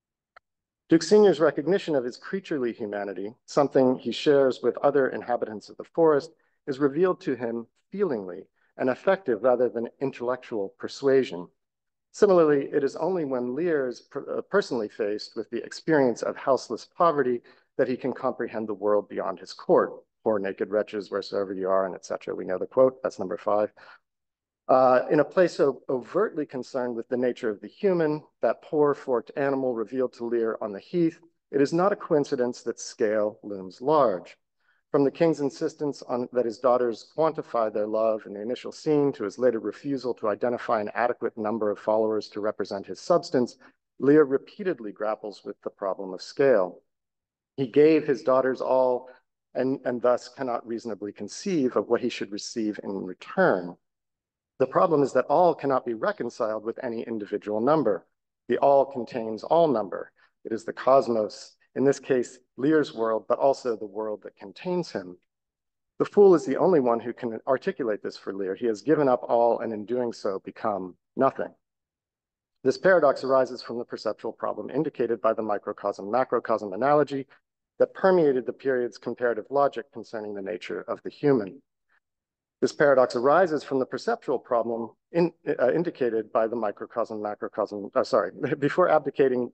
Duke Sr.'s recognition of his creaturely humanity, something he shares with other inhabitants of the forest, is revealed to him feelingly and effective rather than intellectual persuasion. Similarly, it is only when Lear is personally faced with the experience of houseless poverty that he can comprehend the world beyond his court. Poor naked wretches, wheresoever you are, and etc. We know the quote, that's number 5. In a place so overtly concerned with the nature of the human, that poor forked animal revealed to Lear on the heath, it is not a coincidence that scale looms large. From the king's insistence that his daughters quantify their love in the initial scene to his later refusal to identify an adequate number of followers to represent his substance, Lear repeatedly grapples with the problem of scale. He gave his daughters all and thus cannot reasonably conceive of what he should receive in return. The problem is that all cannot be reconciled with any individual number. The all contains all number. It is the cosmos, in this case, Lear's world, but also the world that contains him. The fool is the only one who can articulate this for Lear. He has given up all and in doing so become nothing. This paradox arises from the perceptual problem indicated by the microcosm-macrocosm analogy that permeated the period's comparative logic concerning the nature of the human. This paradox arises from the perceptual problem indicated by the microcosm-macrocosm, before abdicating,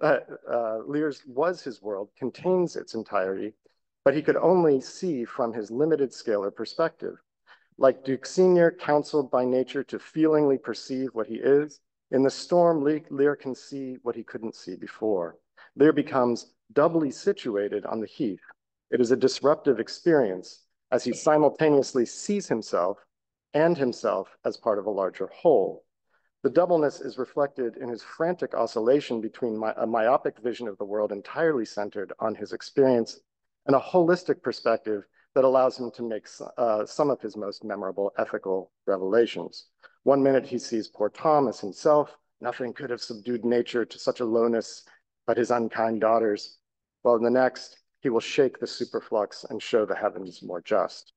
Lear's was his world, contains its entirety, but he could only see from his limited scalar perspective. Like Duke Sr., counseled by nature to feelingly perceive what he is, in the storm, Lear can see what he couldn't see before. Lear becomes doubly situated on the heath. It is a disruptive experience as he simultaneously sees himself and himself as part of a larger whole. The doubleness is reflected in his frantic oscillation between a myopic vision of the world entirely centered on his experience and a holistic perspective that allows him to make some of his most memorable ethical revelations. One minute he sees poor Tom as himself. Nothing could have subdued nature to such a lowness but his unkind daughters, while in the next, he will shake the superflux and show the heavens more just.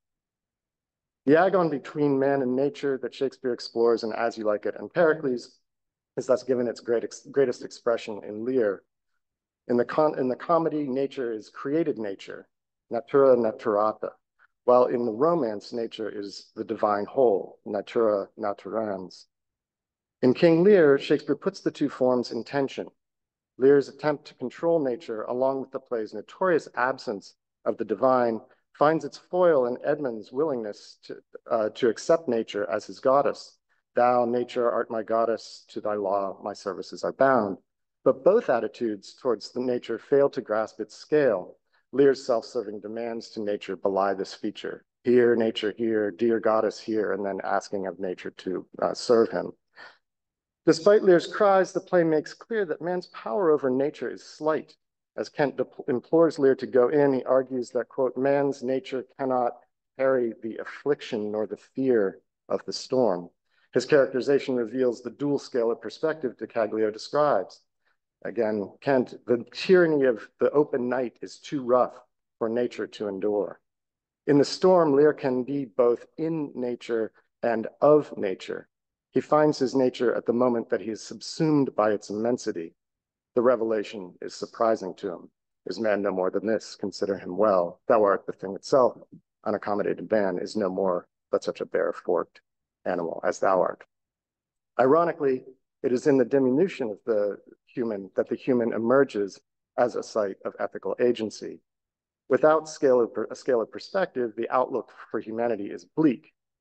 The agon between man and nature that Shakespeare explores in As You Like It and Pericles is thus given its greatest expression in Lear. In the comedy, nature is created nature, natura naturata, while in the romance, nature is the divine whole, natura naturans. In King Lear, Shakespeare puts the two forms in tension. Lear's attempt to control nature, along with the play's notorious absence of the divine, finds its foil in Edmund's willingness to accept nature as his goddess. Thou, nature, art my goddess, to thy law my services are bound. But both attitudes towards the nature fail to grasp its scale. Lear's self-serving demands to nature belie this feature. Here, nature, here, dear goddess, here, and then asking of nature to serve him. Despite Lear's cries, the play makes clear that man's power over nature is slight. As Kent implores Lear to go in, he argues that, quote, man's nature cannot carry the affliction nor the fear of the storm. His characterization reveals the dual scale of perspective Caglio describes. Again, Kent, the tyranny of the open night is too rough for nature to endure. In the storm, Lear can be both in nature and of nature. He finds his nature at the moment that he is subsumed by its immensity. The revelation is surprising to him. Is man no more than this? Consider him well. Thou art the thing itself. Unaccommodated man is no more but such a bare forked animal as thou art. Ironically, it is in the diminution of the human that the human emerges as a site of ethical agency. Without a scale of perspective, the outlook for humanity is bleak.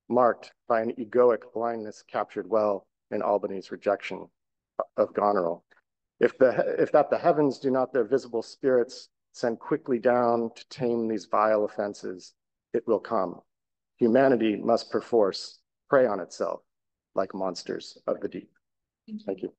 marked by an egoic blindness captured well in Albany's rejection of Goneril. If that the heavens do not their visible spirits send quickly down to tame these vile offenses, it will come. Humanity must perforce prey on itself like monsters of the deep. Thank you.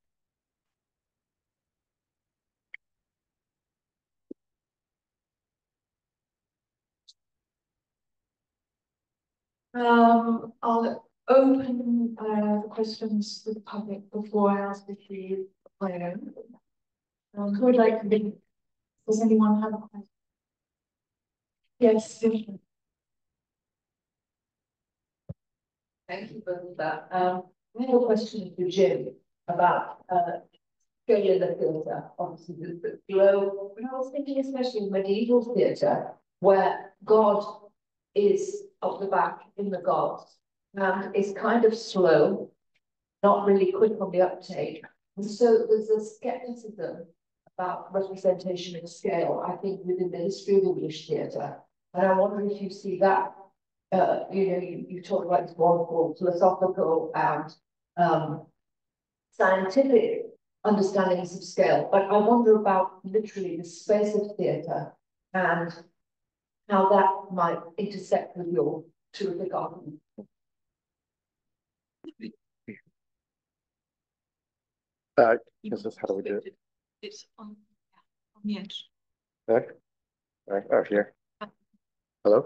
I'll open the questions to the public before I ask if you play. Who would like to begin? Does anyone have a question? Yes. Thank you for that. I have a question to Jim about failure of the theatre, obviously the flow. When I was thinking especially in medieval theatre, where God is of the back in the gods, and is kind of slow, not really quick on the uptake. And so there's a skepticism about representation in scale, I think, within the history of English theatre. And I wonder if you see that, you talk about this wonderful philosophical and scientific understandings of scale, but I wonder about literally the space of theatre and how that might intersect with your terrific argument. This is how do we do it? It's on the edge. Okay. Oh, here. Hello?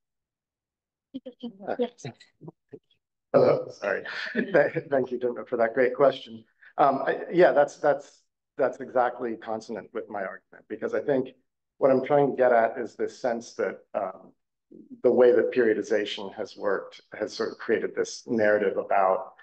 Yes. Hello, sorry. Thank you, Dimna, for that great question. Yeah, that's exactly consonant with my argument, because I think what I'm trying to get at is this sense that the way that periodization has worked has sort of created this narrative about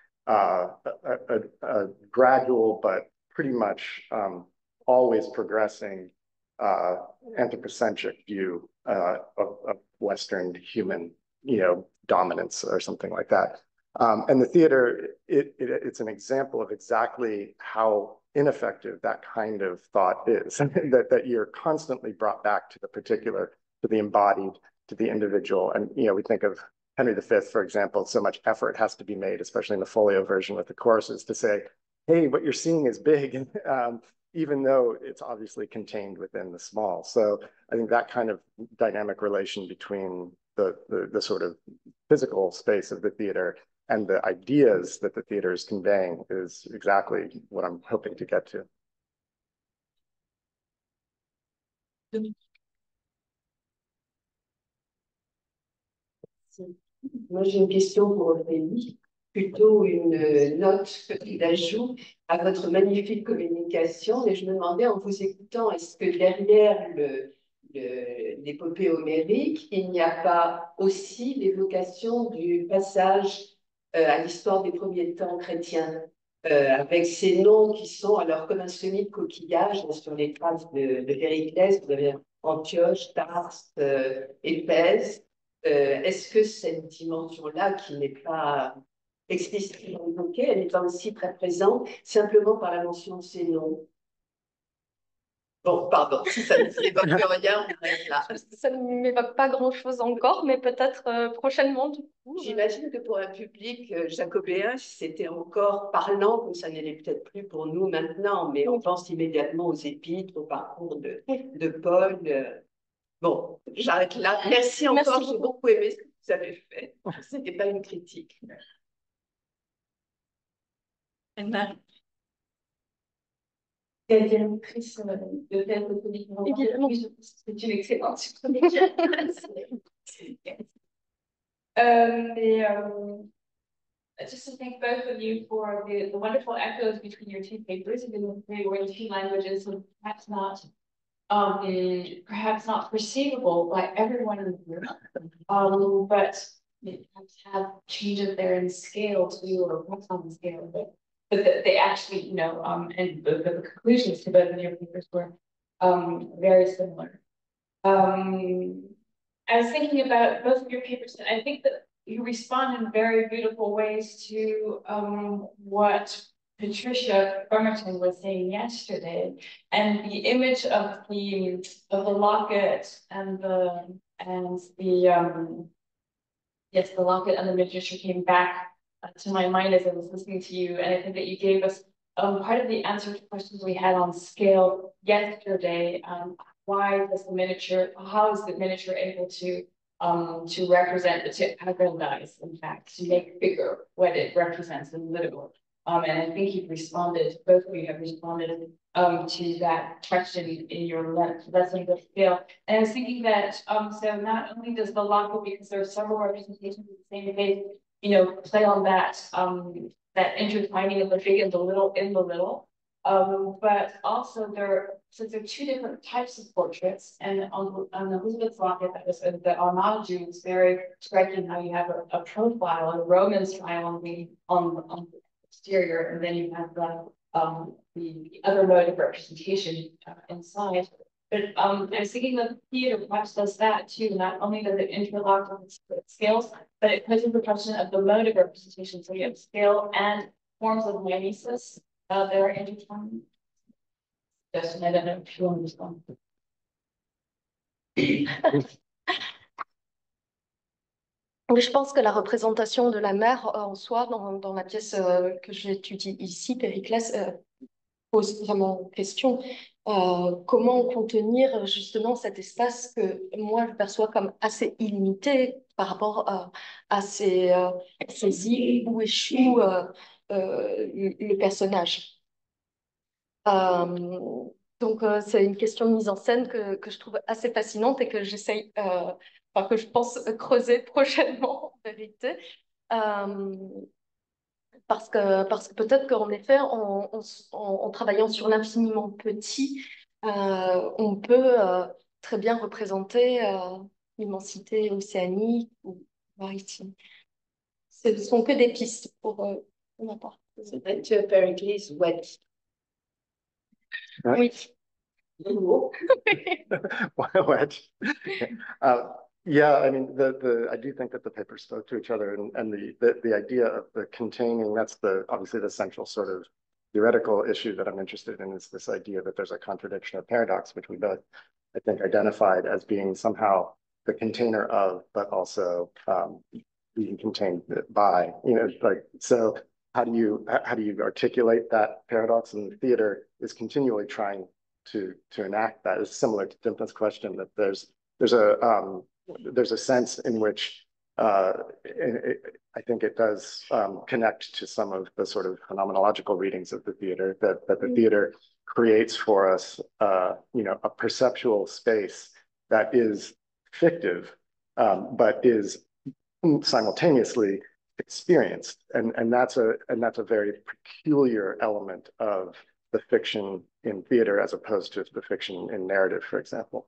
a gradual but pretty much always progressing anthropocentric view of Western human, dominance or something like that. And the theater, it's an example of exactly how ineffective that kind of thought is, that you're constantly brought back to the particular, to the embodied, to the individual. And, we think of Henry V, for example, so much effort has to be made, especially in the folio version with the choruses, to say, hey, what you're seeing is big, even though it's obviously contained within the small. So I think that kind of dynamic relation between the sort of physical space of the theater and the ideas that the theater is conveying is exactly what I'm hoping to get to. Moi, j'ai une question pour Aurélie, plutôt une note d'ajout à votre magnifique communication. Et je me demandais, en vous écoutant, est-ce que derrière l'épopée homérique, il n'y a pas aussi l'évocation du passage à l'histoire des premiers temps chrétiens, avec ces noms qui sont alors comme un semis de coquillage sur les traces de Périclès. Vous avez Antioche, Tarse, Éphèse. Est-ce que cette dimension-là, qui n'est pas explicitement évoquée, elle n'est pas aussi très présente, simplement par la mention de ces noms? Bon, pardon, si ça ne m'évoque rien, on arrête là. Ça ne m'évoque pas grand-chose encore, mais peut-être prochainement, du coup. J'imagine que pour un public jacobéen, c'était encore parlant, comme ça ne l'est peut-être plus pour nous maintenant, mais on pense immédiatement aux épîtres, au parcours de Paul. Bon, j'arrête là. Merci encore, j'ai beaucoup aimé ce que vous avez fait. Ce n'était pas une critique. Anne-Marie. Et directrice de théâtre politique. Évidemment. C'est une excellente Just to thank both of you for the wonderful echoes between your two papers. They were in two languages, so perhaps not perceivable by everyone in the room, but it have changes there in scale too, or what's on the scale, but they actually, and the conclusions to both of your papers were very similar. I was thinking about both of your papers, and I think that you respond in very beautiful ways to what Patricia Bremerton was saying yesterday, and the image of the locket and the yes, the locket and the miniature came back to my mind as I was listening to you, and I think that you gave us part of the answer to questions we had on scale yesterday. Why does the miniature? How is the miniature able to represent, to aggrandize, in fact, to make bigger what it represents in literal? And I think you've responded, both of you have responded to that question in your lesson of scale. And I was thinking that, so not only does the locket, because there are several representations of the same face, you know, play on that, that intertwining of the big and the little in the little, but also since there are two different types of portraits, and on Elizabeth's locket that Armand drew, it's very striking how you have a profile, a Roman style on the exterior, and then you have the other mode of representation inside. But I was thinking that the theater perhaps does that too. Not only does it interlock with scales, but it poses the question of the mode of representation. So you have scale and forms of mimesis that are intertwined. Yes, and I don't know if you want to respond. Je pense que la représentation de la mer en soi, dans la pièce que j'étudie ici, Périclès, pose vraiment question. Comment contenir justement cet espace que moi je perçois comme assez illimité par rapport à ces îles où échoue le personnage. Donc c'est une question de mise en scène que je trouve assez fascinante et que j'essaye, que je pense creuser prochainement en vérité. Parce que peut-être qu'en effet, en travaillant sur l'infiniment petit, on peut très bien représenter l'immensité océanique ou maritime. Ce ne sont que des pistes pour ma part. So then to Pericles wet. Oui. Wet. Yeah, I mean, I do think that the papers spoke to each other, and the idea of the containing, that's obviously the central sort of theoretical issue that I'm interested in, is this idea that there's a contradiction or paradox, which we both, I think, identified as being somehow the container of, but also being contained by, you know, like, so how do you articulate that paradox? And the theater is continually trying to enact that. It's similar to Dimple's question, that there's a sense in which I think it does connect to some of the sort of phenomenological readings of the theater, that the theater creates for us, you know, a perceptual space that is fictive, but is simultaneously experienced, and that's a very peculiar element of the fiction in theater as opposed to the fiction in narrative, for example.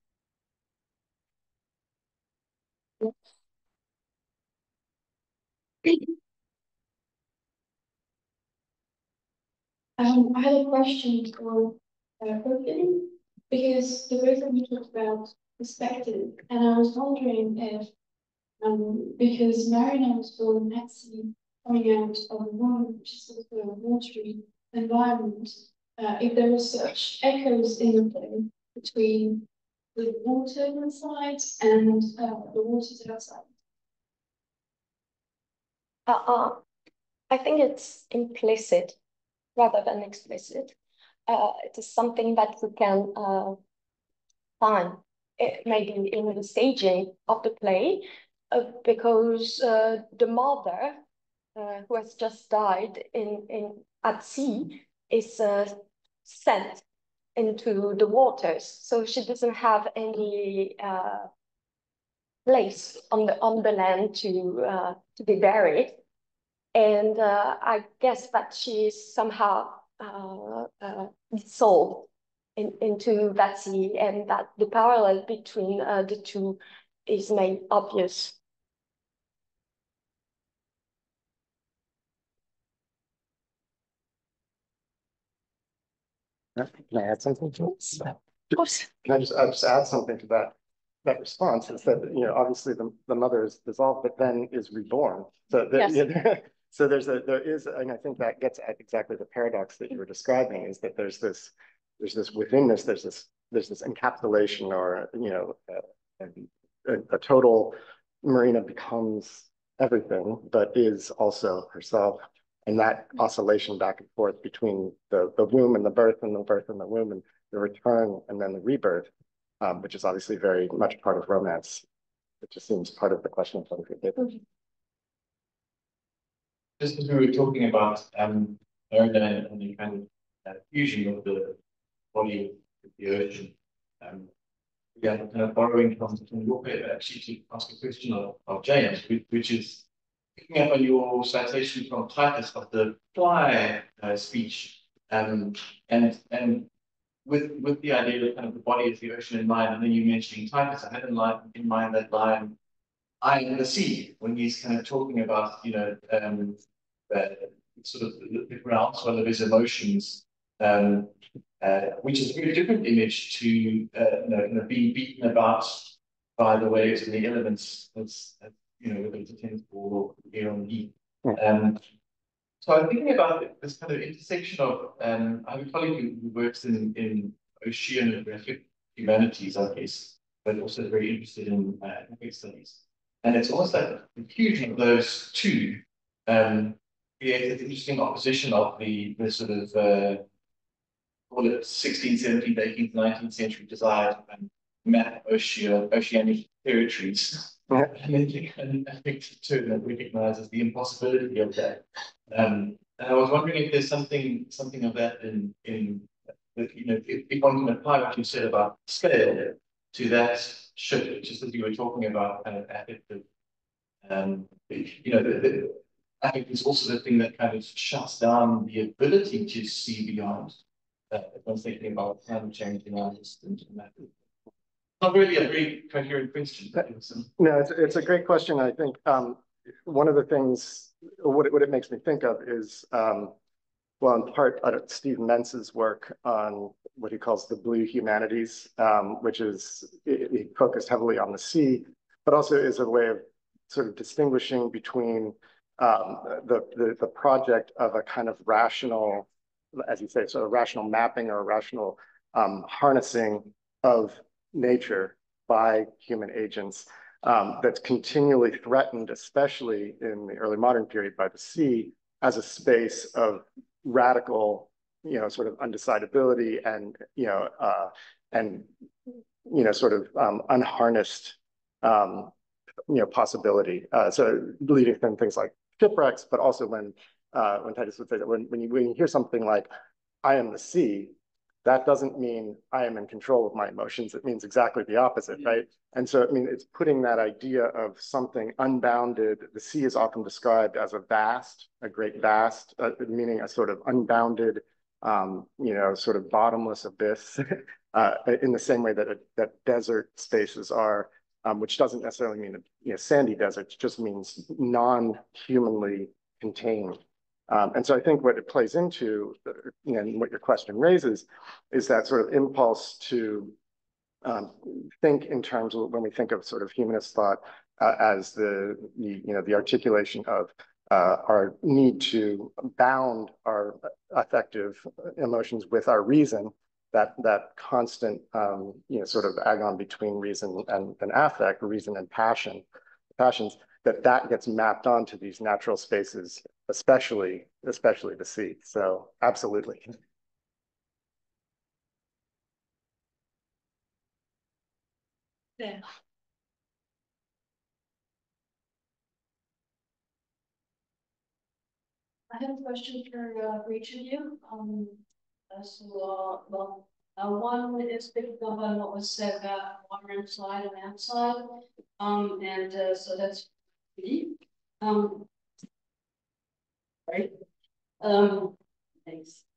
I had a question for Perkins, because the reason you talked about perspective, and I was wondering if, because Mariner was born at sea, coming out of a woman, which is also a watery environment, if there were such echoes in the play between the water inside and the waters outside. I think it's implicit rather than explicit. It is something that we can find maybe in the staging of the play, because the mother who has just died at sea is sent into the waters, so she doesn't have any place on the land to be buried. And I guess that she is somehow dissolved into that sea, and that the parallel between the two is made obvious. Can I add something to it? Of course. Can I just add something to that response? Is that, you know, obviously the mother is dissolved, but then is reborn. So Yes. So there is, and I think that gets at exactly the paradox that you were describing, is that there's this withinness, there's this encapsulation, or, you know, a total Marina becomes everything, but is also herself. And that oscillation back and forth between the womb and the birth and the birth and the womb and the return and then the rebirth, which is obviously very much part of romance. It just seems part of the question of just as we were talking about Marina and the kind of fusion of the body with the ocean, yeah, kind of borrowing from your paper, actually, to ask a question of James, which is picking up on your citation from Titus of the fly speech, and with the idea that kind of the body is the ocean in mind, and then you mentioning Titus, I had in mind that line, I am the sea, when he's kind of talking about, you know, sort of the groundswell of his emotions, which is a very different image to you know, kind of being beaten about by the waves and the elements, as you know, whether it's a tennis ball or air on the heat. So I'm thinking about this kind of intersection of, I have a colleague who works in oceanographic humanities, I guess, but also very interested in epic studies. And it's almost like the fusion of those two creates an interesting opposition of the sort of, call it 16th, 17th, 18th, 19th century desire to map oceanic territories. And then you can affect term that recognizes the impossibility of that. And I was wondering if there's something of that in you know, if one can apply what you said about scale to that shift, just as you were talking about kind of affective, you know, affect is also the thing that kind of shuts down the ability to see beyond. If I'm thinking about climate change in our distance and that. Not really a very coherent question. No, it's a great question. I think one of the things, what it makes me think of is, well, in part, Steve Mentz's work on what he calls the blue humanities, which is, he focused heavily on the sea, but also is a way of sort of distinguishing between the project of a kind of rational, as you say, sort of rational mapping or rational harnessing of nature by human agents that's continually threatened, especially in the early modern period, by the sea as a space of radical, you know, sort of undecidability and, you know, sort of unharnessed, you know, possibility. So leading from things like shipwrecks, but also when Titus would say that when you hear something like, I am the sea, that doesn't mean I am in control of my emotions. It means exactly the opposite, right? And so, I mean, it's putting that idea of something unbounded. The sea is often described as a great vast, meaning a sort of unbounded, you know, sort of bottomless abyss, in the same way that desert spaces are, which doesn't necessarily mean, you know, sandy deserts, just means non-humanly contained. And so I think what it plays into, you know, and what your question raises, is that sort of impulse to think in terms of, when we think of sort of humanist thought as the you know, the articulation of our need to bound our affective emotions with our reason, that constant you know, sort of agon between reason and affect, reason and passions, that gets mapped onto these natural spaces, especially the sea. So absolutely. Yeah. I have a question for each of you. One is picking up on what was said about water inside and outside. So that's me. Right. Thanks.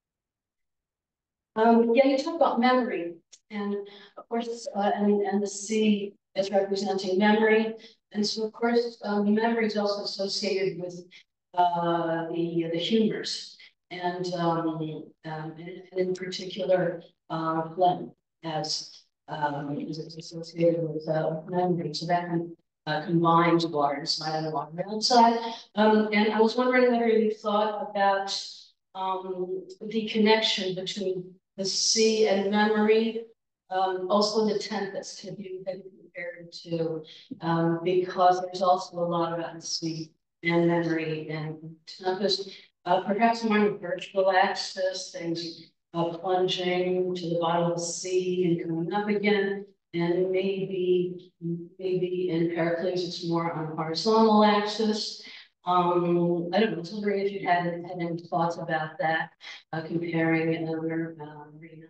Yeah, you talk about memory, and of course, and the sea is representing memory, and so of course, memory is also associated with the humors, and in particular, phlegm is associated with memory, so that can combine water inside and water outside. And I was wondering whether you thought about the connection between the sea and memory, also the tempest. Have you compared to, because there's also a lot about sleep and memory and Tempest, perhaps more virtual access, things plunging to the bottom of the sea and coming up again. And maybe in Pericles, it's more on horizontal axis. I don't know, I was wondering if you had any thoughts about that, comparing another arena.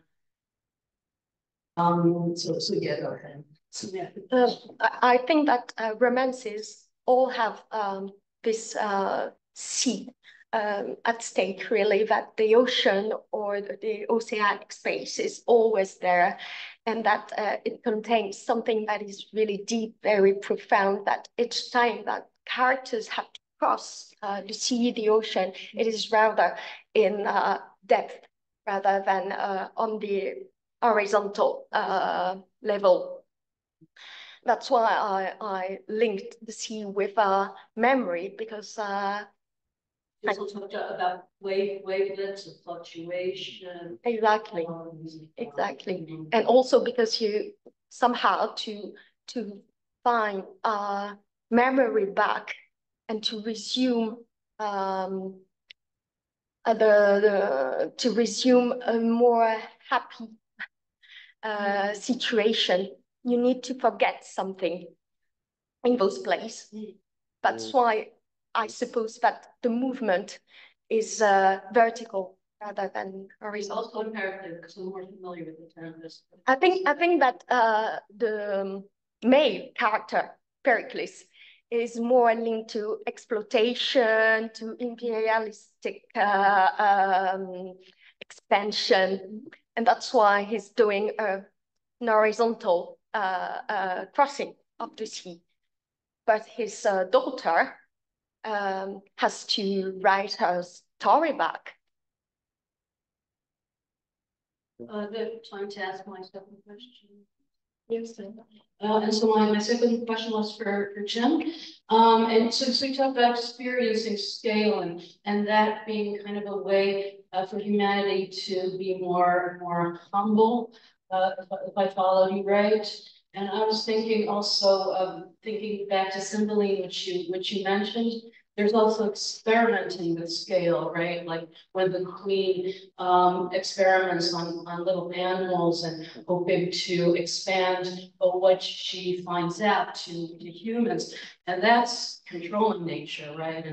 So yeah, go ahead. So, yeah. I think that romances all have this sea at stake, really, that the ocean or the oceanic space is always there, and that it contains something that is really deep, very profound, that each time that characters have to cross the sea, the ocean, it is rather in depth rather than on the horizontal level. That's why I linked the sea with memory, because you also talked about wavelets and fluctuation. Exactly, exactly, and also because you somehow to find memory back and to resume to resume a more happy situation, you need to forget something in those places. That's why I suppose that the movement is vertical rather than horizontal. Also imperative, because I'm more familiar with the term. I think that the male character, Pericles, is more linked to exploitation, to imperialistic expansion, and that's why he's doing an horizontal crossing of the sea. But his daughter has to write her story back. The time to ask my second question. Yes. And so my second question was for Jim. And so you talked about experiencing scale and that being kind of a way for humanity to be more humble, if I followed you right. And I was thinking also thinking back to Cymbeline, which you mentioned. There's also experimenting with scale, right? Like when the queen experiments on little animals and hoping to expand what she finds out to humans, and that's controlling nature, right?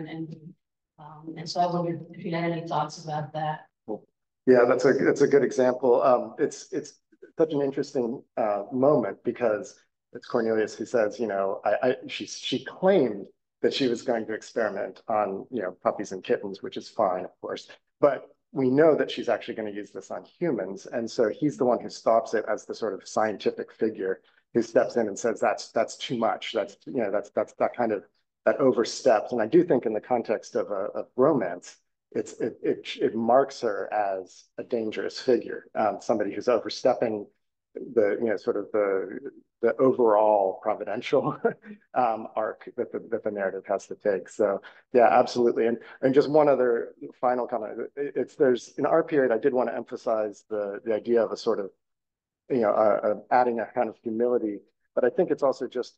And so I wondered if you had any thoughts about that. Yeah, that's a good example. It's such an interesting moment because it's Cornelius who says, you know, she claimed that she was going to experiment on, you know, puppies and kittens, which is fine, of course, but we know that she's actually going to use this on humans, and so he's the one who stops it as the sort of scientific figure who steps in and says that's too much. That's, you know, that's that kind of that oversteps. And I do think in the context of romance, it marks her as a dangerous figure, somebody who's overstepping the, you know, sort of the overall providential arc that the narrative has to take. So yeah, absolutely. And just one other final comment. There's in our period, I did want to emphasize the idea of a sort of, you know, adding a kind of humility, but I think it's also just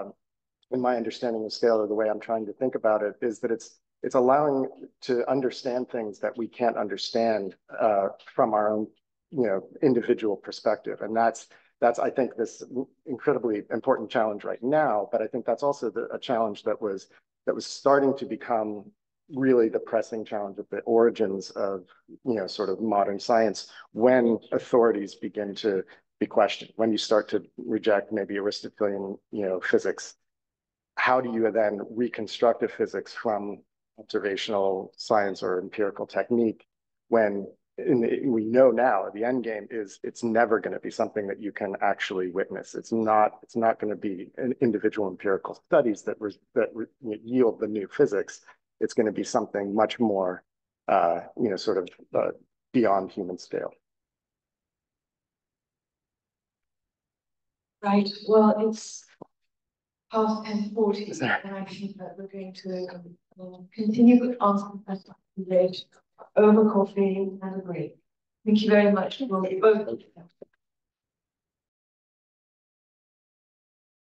in my understanding of scale, or the way I'm trying to think about it, is that it's allowing to understand things that we can't understand from our own, you know, individual perspective. And that's I think this incredibly important challenge right now, but I think that's also a challenge that was starting to become really the pressing challenge of the origins of, you know, sort of modern science, when authorities begin to be questioned, when you start to reject maybe Aristotelian, you know, physics. How do you then reconstruct a physics from observational science or empirical technique when we know now the end game is it's never going to be something that you can actually witness. It's not going to be an individual empirical studies that yield the new physics. It's going to be something much more, you know, sort of beyond human scale. Right. Well, it's past 10:40, and I think that we're going to continue with answering questions later over coffee and a break. Thank you very much for both of you.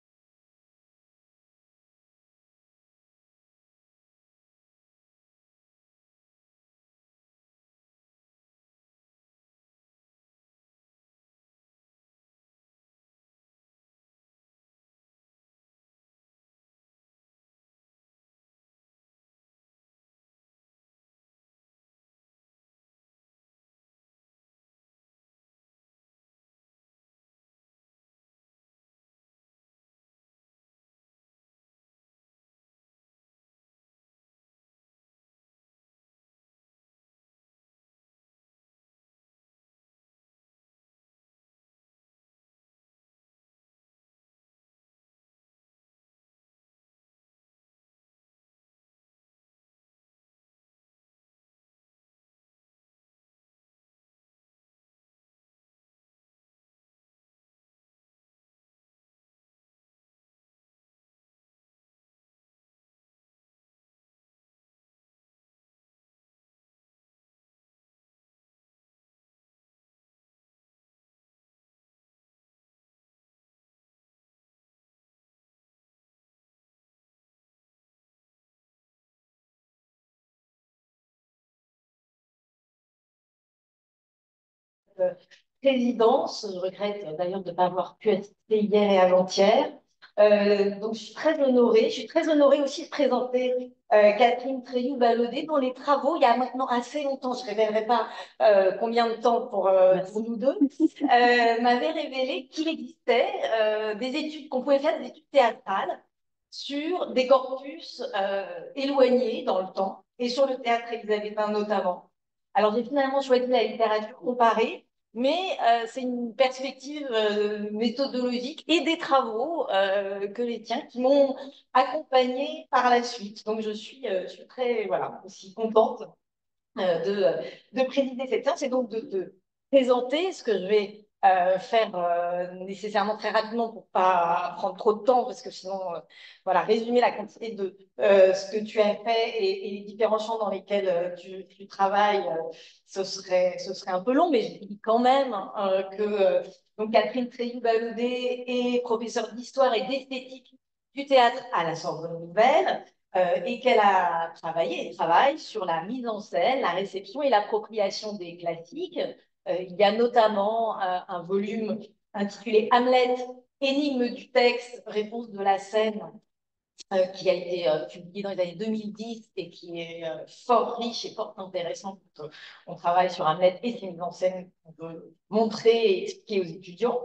cette présidence. Je regrette d'ailleurs de ne pas avoir pu être hier et avant-hier. Donc, je suis très honorée. Je suis très honorée aussi de présenter Catherine Treilloux-Ballaudet, dont les travaux, il y a maintenant assez longtemps, je ne révélerai pas combien de temps pour nous deux, m'avaient révélé qu'il existait des études, qu'on pouvait faire des études théâtrales sur des corpus éloignés dans le temps, et sur le théâtre élisabéthain notamment. Alors, j'ai finalement choisi la littérature comparée, mais c'est une perspective méthodologique et des travaux que les tiens qui m'ont accompagnée par la suite. Donc, je suis très, voilà, aussi contente de présider cette séance et donc de présenter ce que je vais faire nécessairement très rapidement pour pas prendre trop de temps parce que sinon, voilà, résumer la quantité de ce que tu as fait et les différents champs dans lesquels tu travailles, ce serait un peu long, mais je dis quand même que donc Catherine Treilloux-Ballaudet est professeure d'histoire et d'esthétique du théâtre à la Sorbonne Nouvelle. Et qu'elle a travaillé et travaille sur la mise en scène, la réception et l'appropriation des classiques. Il y a notamment un volume intitulé Hamlet, énigme du texte, réponse de la scène, qui a été publié dans les années 2010 et qui est fort riche et fort intéressant quand on travaille sur Hamlet et ses mises en scène qu'on peut montrer et expliquer aux étudiants.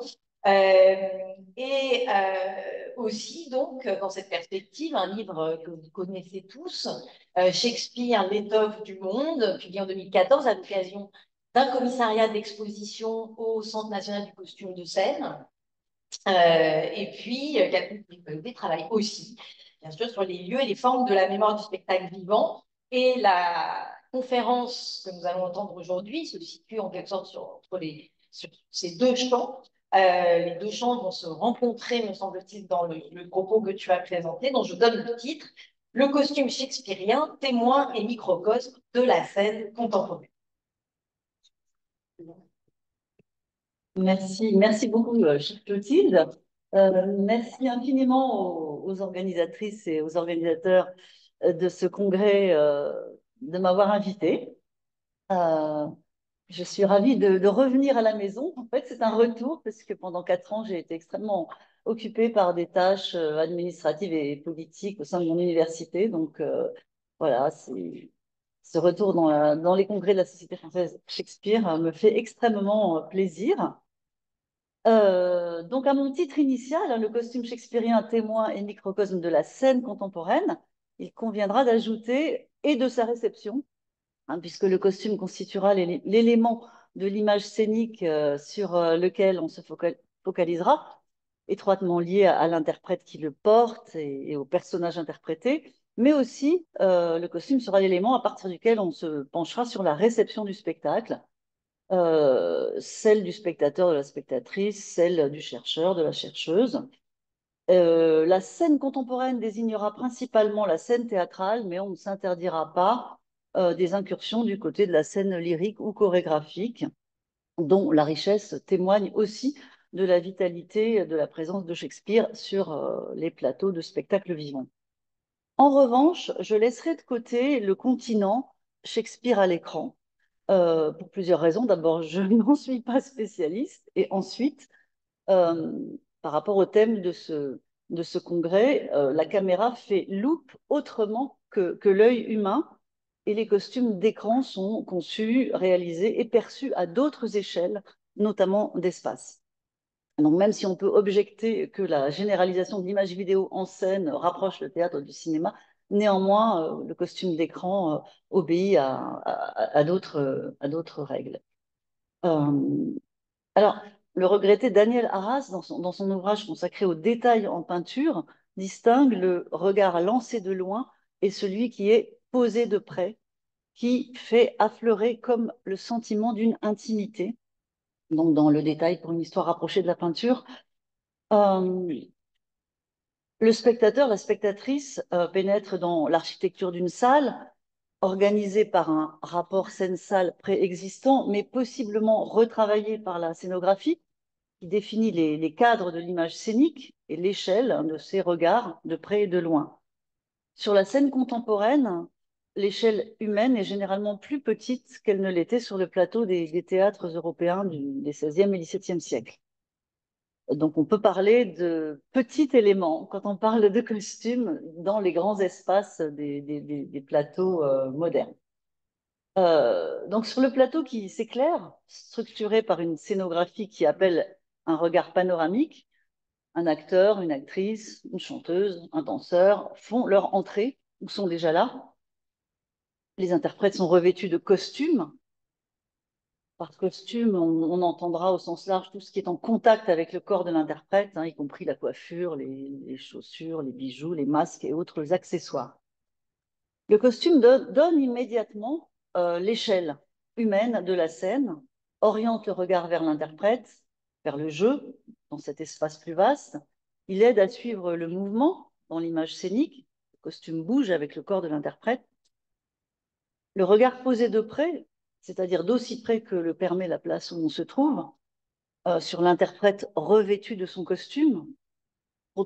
Aussi, donc, dans cette perspective, un livre que vous connaissez tous, Shakespeare, l'étoffe du monde, publié en 2014 à l'occasion d'un commissariat d'exposition au Centre national du costume de scène. Et puis, Catherine Treilloux-Ballaudet travaille aussi, bien sûr, sur les lieux et les formes de la mémoire du spectacle vivant. Et la conférence que nous allons entendre aujourd'hui se situe en quelque sorte sur ces deux champs. Les deux champs vont se rencontrer, me semble-t-il, dans le propos que tu as présenté, dont je donne le titre, Le costume shakespearien, témoin et microcosme de la scène contemporaine. Merci beaucoup, chère Clotilde. Merci infiniment aux organisatrices et aux organisateurs de ce congrès de m'avoir invitée. Je suis ravie de revenir à la maison. En fait, c'est un retour parce que pendant 4 ans, j'ai été extrêmement occupée par des tâches administratives et politiques au sein de mon université. Donc, voilà, ce retour dans les congrès de la Société française Shakespeare me fait extrêmement plaisir. Donc, à mon titre initial, hein, le costume shakespearien, témoin et microcosme de la scène contemporaine, il conviendra d'ajouter et de sa réception, hein, puisque le costume constituera l'élément de l'image scénique sur lequel on se focalisera, étroitement lié à l'interprète qui le porte et au personnage interprété, mais aussi le costume sera l'élément à partir duquel on se penchera sur la réception du spectacle, celle du spectateur, de la spectatrice, celle du chercheur, de la chercheuse. La scène contemporaine désignera principalement la scène théâtrale, mais on ne s'interdira pas des incursions du côté de la scène lyrique ou chorégraphique, dont la richesse témoigne aussi de la vitalité de la présence de Shakespeare sur les plateaux de spectacles vivants. En revanche, je laisserai de côté le continent Shakespeare à l'écran, pour plusieurs raisons. D'abord, je n'en suis pas spécialiste. Et ensuite, par rapport au thème de ce congrès, la caméra fait loupe autrement que l'œil humain. Et les costumes d'écran sont conçus, réalisés et perçus à d'autres échelles, notamment d'espace. Donc, même si on peut objecter que la généralisation de l'image vidéo en scène rapproche le théâtre du cinéma, néanmoins, le costume d'écran obéit à d'autres règles. Alors, le regretté Daniel Arras, dans son ouvrage consacré aux détails en peinture, distingue le regard lancé de loin et celui qui est posé de près, qui fait affleurer comme le sentiment d'une intimité. Donc, dans le détail pour une histoire rapprochée de la peinture, le spectateur, la spectatrice pénètre dans l'architecture d'une salle, organisée par un rapport scène-salle préexistant, mais possiblement retravaillé par la scénographie, qui définit les cadres de l'image scénique et l'échelle de ses regards de près et de loin. Sur la scène contemporaine, l'échelle humaine est généralement plus petite qu'elle ne l'était sur le plateau des théâtres européens des XVIe et XVIIe siècles. Donc, on peut parler de petits éléments quand on parle de costumes dans les grands espaces des plateaux modernes. Donc, sur le plateau qui s'éclaire, structuré par une scénographie qui appelle un regard panoramique, un acteur, une actrice, une chanteuse, un danseur font leur entrée ou sont déjà là. Les interprètes sont revêtus de costumes. Par costume, on entendra au sens large tout ce qui est en contact avec le corps de l'interprète, hein, y compris la coiffure, les chaussures, les bijoux, les masques et autres accessoires. Le costume donne immédiatement l'échelle humaine de la scène, oriente le regard vers l'interprète, vers le jeu, dans cet espace plus vaste. Il aide à suivre le mouvement dans l'image scénique. Le costume bouge avec le corps de l'interprète. Le regard posé de près, c'est-à-dire d'aussi près que le permet la place où on se trouve, sur l'interprète revêtu de son costume, peut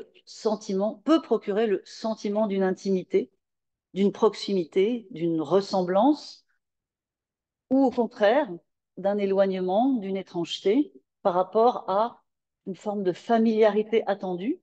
procurer le sentiment d'une intimité, d'une proximité, d'une ressemblance, ou au contraire, d'un éloignement, d'une étrangeté par rapport à une forme de familiarité attendue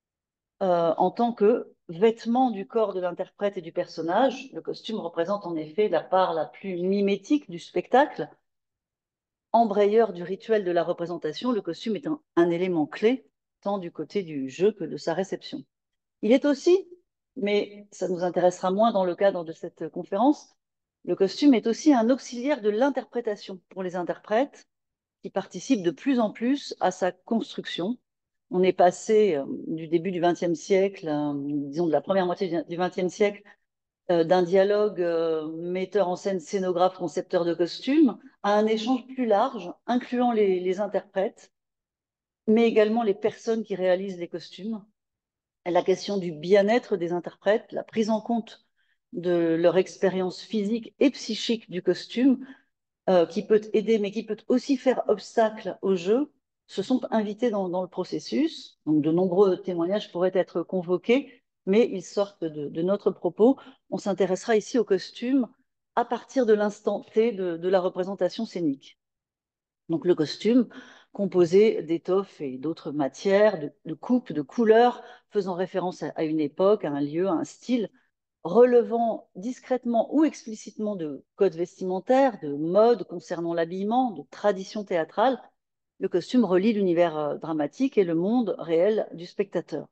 en tant que vêtement du corps de l'interprète et du personnage. Le costume représente en effet la part la plus mimétique du spectacle. Embrayeur du rituel de la représentation, le costume est un élément clé, tant du côté du jeu que de sa réception. Il est aussi, mais ça nous intéressera moins dans le cadre de cette conférence, le costume est aussi un auxiliaire de l'interprétation pour les interprètes qui participent de plus en plus à sa construction. On est passé du début du XXe siècle, disons de la première moitié du XXe siècle, d'un dialogue metteur en scène, scénographe, concepteur de costumes, à un échange plus large, incluant les interprètes, mais également les personnes qui réalisent les costumes. La question du bien-être des interprètes, la prise en compte de leur expérience physique et psychique du costume, qui peut aider, mais qui peut aussi faire obstacle au jeu, se sont invités dans le processus. Donc, de nombreux témoignages pourraient être convoqués, mais ils sortent de notre propos. On s'intéressera ici au costume à partir de l'instant T de la représentation scénique. Donc, le costume composé d'étoffes et d'autres matières, de coupes, de couleurs, faisant référence à une époque, à un lieu, à un style, relevant discrètement ou explicitement de codes vestimentaires, de modes concernant l'habillement, de traditions théâtrales. Le costume relie l'univers dramatique et le monde réel du spectateur.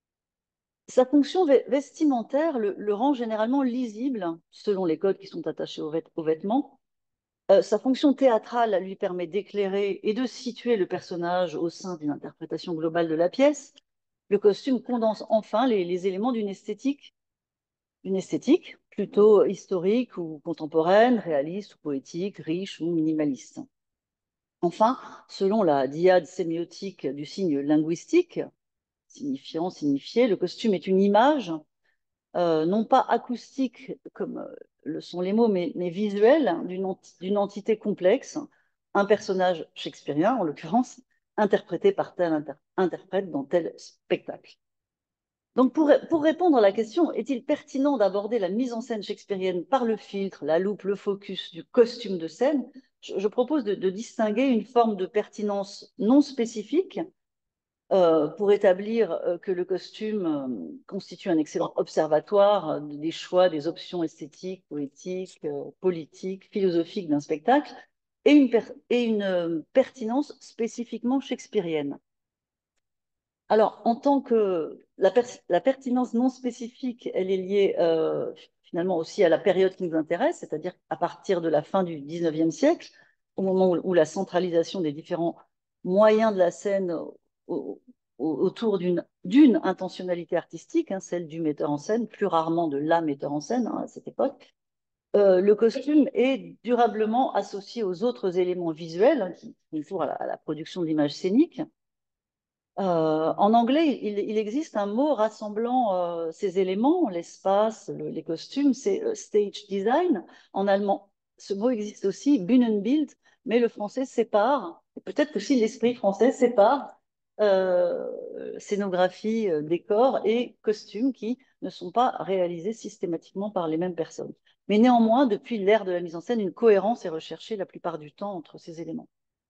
Sa fonction vestimentaire le rend généralement lisible, selon les codes qui sont attachés aux vêtements. Sa fonction théâtrale lui permet d'éclairer et de situer le personnage au sein d'une interprétation globale de la pièce. Le costume condense enfin les éléments d'une esthétique plutôt historique ou contemporaine, réaliste ou poétique, riche ou minimaliste. Enfin, selon la dyade sémiotique du signe linguistique, signifiant, signifié, le costume est une image, non pas acoustique comme le sont les mots, mais visuelle d'une entité complexe, un personnage shakespearien en l'occurrence, interprété par tel interprète dans tel spectacle. Donc, pour répondre à la question, est-il pertinent d'aborder la mise en scène shakespearienne par le filtre, la loupe, le focus du costume de scène? Je propose de distinguer une forme de pertinence non spécifique pour établir que le costume constitue un excellent observatoire des choix, des options esthétiques, poétiques, politiques, philosophiques d'un spectacle, et une pertinence spécifiquement shakespearienne. Alors, en tant que la pertinence non spécifique, elle est liée finalement aussi à la période qui nous intéresse, c'est-à-dire à partir de la fin du XIXe siècle, au moment où la centralisation des différents moyens de la scène autour d'une intentionnalité artistique, hein, celle du metteur en scène, plus rarement de la metteur en scène à cette époque. Le costume est durablement associé aux autres éléments visuels, hein, qui concourent à la production de l'image scénique. En anglais, il existe un mot rassemblant ces éléments, l'espace, les costumes, c'est stage design. En allemand, ce mot existe aussi, Bühnenbild, mais le français sépare, peut-être que si l'esprit français sépare scénographie, décor et costume qui ne sont pas réalisés systématiquement par les mêmes personnes. Mais néanmoins, depuis l'ère de la mise en scène, une cohérence est recherchée la plupart du temps entre ces éléments.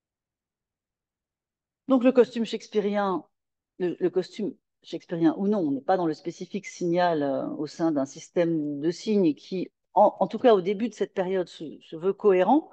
Donc le costume shakespearien, le costume shakespearien ou non, on n'est pas dans le spécifique signal au sein d'un système de signes qui, en tout cas au début de cette période, se veut cohérent.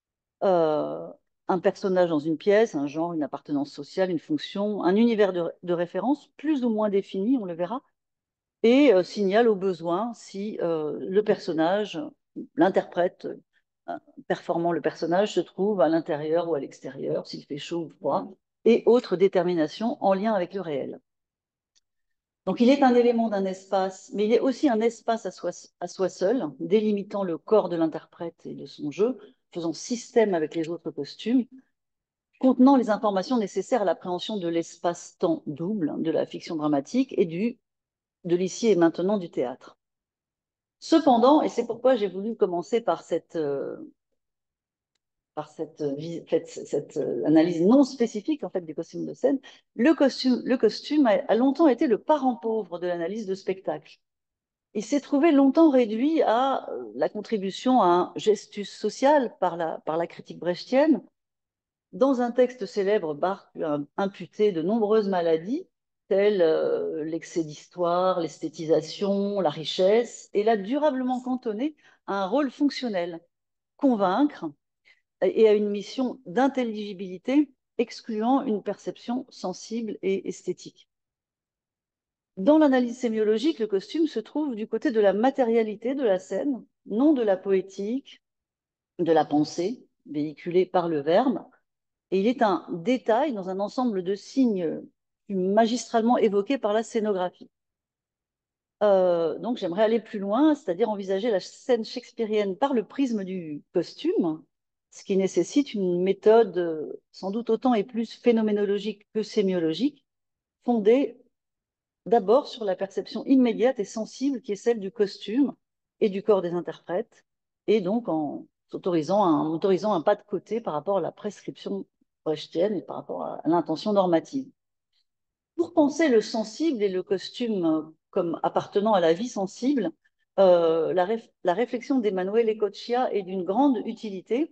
Un personnage dans une pièce, un genre, une appartenance sociale, une fonction, un univers de référence plus ou moins défini, on le verra, et signale au besoin si le personnage, l'interprète performant le personnage se trouve à l'intérieur ou à l'extérieur, s'il fait chaud ou froid, et autres déterminations en lien avec le réel. Donc il est un élément d'un espace, mais il est aussi un espace à soi seul, délimitant le corps de l'interprète et de son jeu, faisant système avec les autres costumes, contenant les informations nécessaires à l'appréhension de l'espace-temps double de la fiction dramatique et de l'ici et maintenant du théâtre. Cependant, et c'est pourquoi j'ai voulu commencer par cette analyse non spécifique en fait du costume de scène, le costume a longtemps été le parent pauvre de l'analyse de spectacle. Il s'est trouvé longtemps réduit à la contribution à un gestus social par la critique brechtienne. Dans un texte célèbre, Barthes lui a imputé de nombreuses maladies, telles l'excès d'histoire, l'esthétisation, la richesse, et l'a durablement cantonné à un rôle fonctionnel, convaincre, et à une mission d'intelligibilité, excluant une perception sensible et esthétique. Dans l'analyse sémiologique, le costume se trouve du côté de la matérialité de la scène, non de la poétique, de la pensée, véhiculée par le verbe, et il est un détail dans un ensemble de signes magistralement évoqués par la scénographie. Donc j'aimerais aller plus loin, c'est-à-dire envisager la scène shakespearienne par le prisme du costume, ce qui nécessite une méthode sans doute autant et plus phénoménologique que sémiologique, fondée d'abord sur la perception immédiate et sensible qui est celle du costume et du corps des interprètes, et donc en autorisant un pas de côté par rapport à la prescription brechtienne et par rapport à l'intention normative. Pour penser le sensible et le costume comme appartenant à la vie sensible, la réflexion d'Emmanuel Ecochia est d'une grande utilité.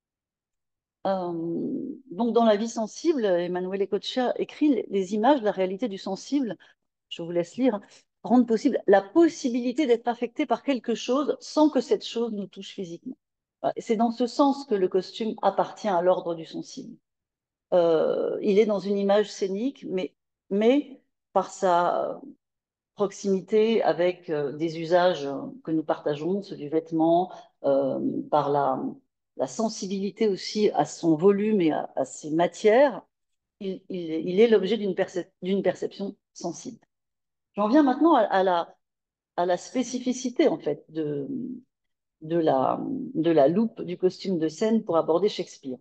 Donc, dans La vie sensible, Emmanuel Ecochia écrit les images de la réalité du sensible, je vous laisse lire, rendent possible la possibilité d'être affecté par quelque chose sans que cette chose nous touche physiquement. C'est dans ce sens que le costume appartient à l'ordre du sensible. Il est dans une image scénique, mais par sa proximité avec des usages que nous partageons, ceux du vêtement, par la sensibilité aussi à son volume et à ses matières, il est l'objet d'une perception sensible. J'en viens maintenant à la spécificité en fait de la loupe du costume de scène pour aborder Shakespeare.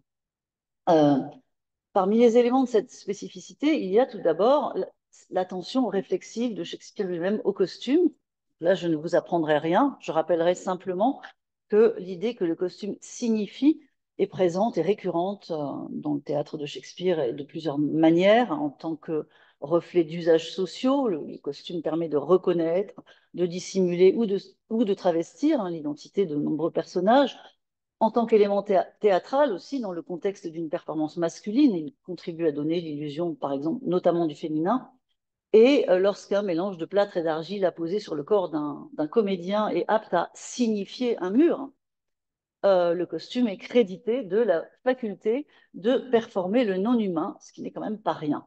Parmi les éléments de cette spécificité, il y a tout d'abord l'attention réflexive de Shakespeare lui-même au costume. Là, je ne vous apprendrai rien, je rappellerai simplement que l'idée que le costume signifie est présente et récurrente dans le théâtre de Shakespeare et de plusieurs manières. En tant que reflet d'usages sociaux, le costume permet de reconnaître, de dissimuler ou de travestir l'identité de nombreux personnages. En tant qu'élément théâtral aussi, dans le contexte d'une performance masculine, il contribue à donner l'illusion, par exemple, notamment du féminin. Et lorsqu'un mélange de plâtre et d'argile apposé sur le corps d'un comédien est apte à signifier un mur, le costume est crédité de la faculté de performer le non-humain, ce qui n'est quand même pas rien.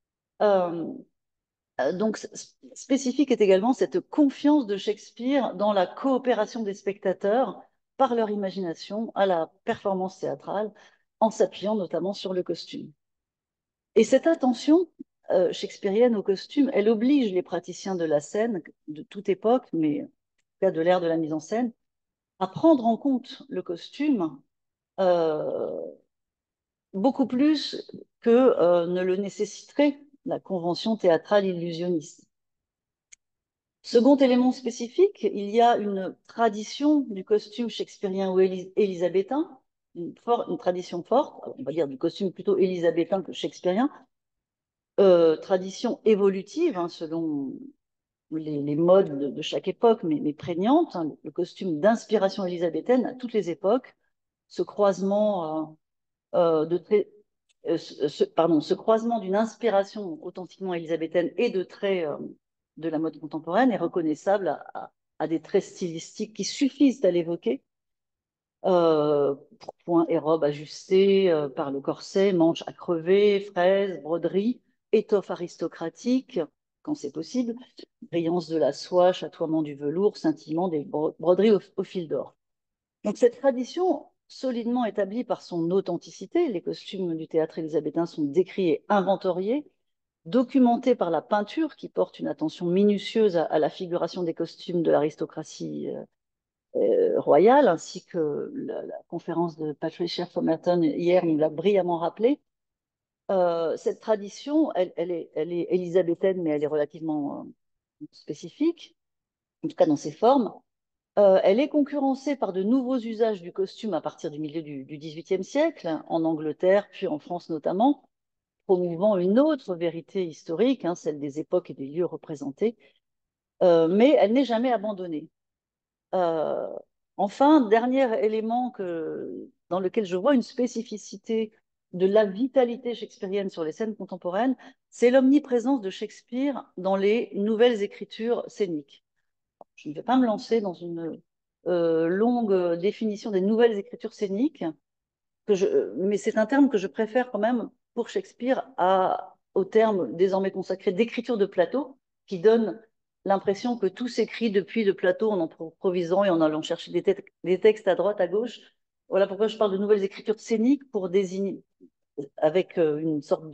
Donc, spécifique est également cette confiance de Shakespeare dans la coopération des spectateurs par leur imagination à la performance théâtrale, en s'appuyant notamment sur le costume. Et cette attention shakespearienne au costume, elle oblige les praticiens de la scène, de toute époque, mais en tout cas de l'ère de la mise en scène, à prendre en compte le costume beaucoup plus que ne le nécessiterait la convention théâtrale illusionniste. Second élément spécifique, il y a une tradition du costume shakespearien ou élisabétain, une tradition forte, on va dire du costume plutôt élisabétain que shakespearien, tradition évolutive selon les modes de chaque époque, mais prégnantes, hein, le costume d'inspiration élisabéthaine à toutes les époques, ce croisement ce croisement d'une inspiration authentiquement élisabéthaine et de traits de la mode contemporaine est reconnaissable à des traits stylistiques qui suffisent à l'évoquer. Pourpoint et robe ajustée par le corset, manches à crever, fraises, broderies, étoffe aristocratique, quand c'est possible, brillance de la soie, chatoiement du velours, scintillement des broderies au fil d'or. Donc cette tradition, solidement établie par son authenticité, les costumes du théâtre élisabéthain sont décrits et inventoriés, documentés par la peinture qui porte une attention minutieuse à la figuration des costumes de l'aristocratie royale, ainsi que la conférence de Patricia Fomerton hier nous l'a brillamment rappelé. Cette tradition, elle est élisabéthaine, mais elle est relativement spécifique, en tout cas dans ses formes. Elle est concurrencée par de nouveaux usages du costume à partir du milieu du XVIIIe siècle, en Angleterre, puis en France notamment, promouvant une autre vérité historique, hein, celle des époques et des lieux représentés, mais elle n'est jamais abandonnée. Enfin, dernier élément dans lequel je vois une spécificité de la vitalité shakespearienne sur les scènes contemporaines, c'est l'omniprésence de Shakespeare dans les nouvelles écritures scéniques. Je ne vais pas me lancer dans une longue définition des nouvelles écritures scéniques, mais c'est un terme que je préfère quand même pour Shakespeare au terme désormais consacré d'écriture de plateau, qui donne l'impression que tout s'écrit depuis le plateau en improvisant et en allant chercher des textes à droite, à gauche. Voilà pourquoi je parle de nouvelles écritures scéniques pour désigner, avec une sorte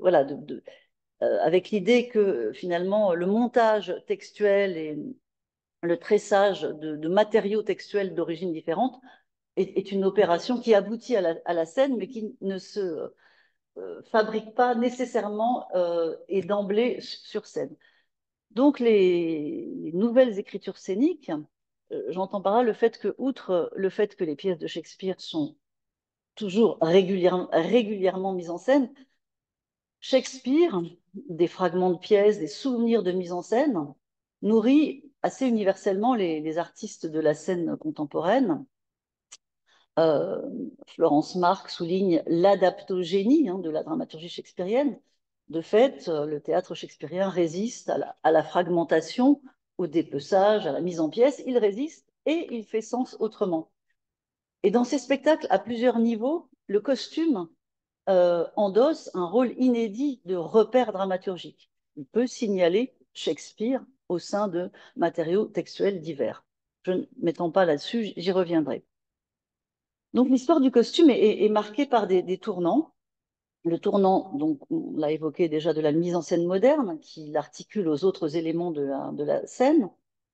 avec l'idée que finalement le montage textuel et le tressage de matériaux textuels d'origine différente est une opération qui aboutit à la scène, mais qui ne se fabrique pas nécessairement et d'emblée sur scène. Donc les nouvelles écritures scéniques, j'entends par là le fait que, outre le fait que les pièces de Shakespeare sont toujours régulièrement mises en scène, Shakespeare, des fragments de pièces, des souvenirs de mise en scène, nourrit assez universellement les artistes de la scène contemporaine. Florence Marc souligne l'adaptogénie de la dramaturgie shakespearienne. De fait, le théâtre shakespearien résiste à la fragmentation, au dépeçage, à la mise en pièce. Il résiste et il fait sens autrement. Et dans ces spectacles, à plusieurs niveaux, le costume endosse un rôle inédit de repère dramaturgique. Il peut signaler Shakespeare au sein de matériaux textuels divers. Je ne m'étends pas là-dessus, j'y reviendrai. Donc l'histoire du costume est marquée par des tournants. Le tournant, donc on l'a évoqué déjà, de la mise en scène moderne, qui l'articule aux autres éléments de la scène.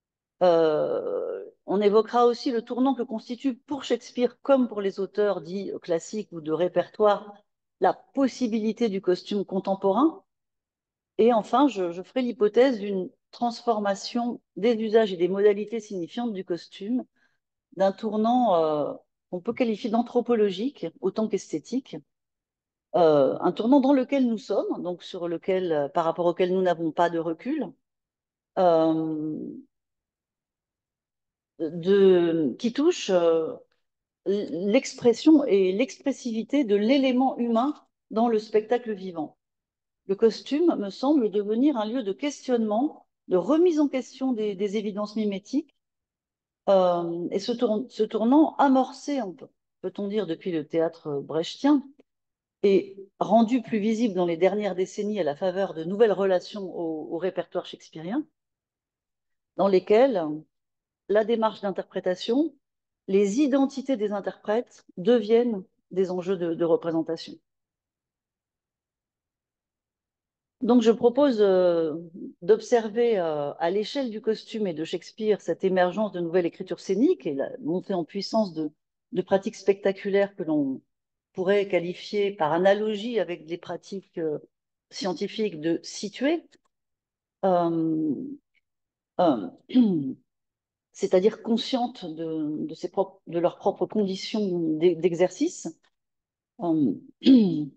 On évoquera aussi le tournant que constitue pour Shakespeare, comme pour les auteurs dits classiques ou de répertoire, la possibilité du costume contemporain. Et enfin, je ferai l'hypothèse d'une transformation des usages et des modalités signifiantes du costume, d'un tournant qu'on peut qualifier d'anthropologique autant qu'esthétique, un tournant dans lequel nous sommes, donc par rapport auquel nous n'avons pas de recul, qui touche l'expression et l'expressivité de l'élément humain dans le spectacle vivant. Le costume me semble devenir un lieu de questionnement, de remise en question des évidences mimétiques, et ce tournant amorcé, peut-on dire, depuis le théâtre brechtien, et rendu plus visible dans les dernières décennies à la faveur de nouvelles relations au répertoire shakespearien, dans lesquelles la démarche d'interprétation, les identités des interprètes deviennent des enjeux de représentation. Donc je propose d'observer à l'échelle du costume et de Shakespeare cette émergence de nouvelles écritures scéniques et la montée en puissance de pratiques spectaculaires que l'on pourrait qualifier par analogie avec des pratiques scientifiques de situer, c'est-à-dire conscientes de leurs propres conditions d'exercice.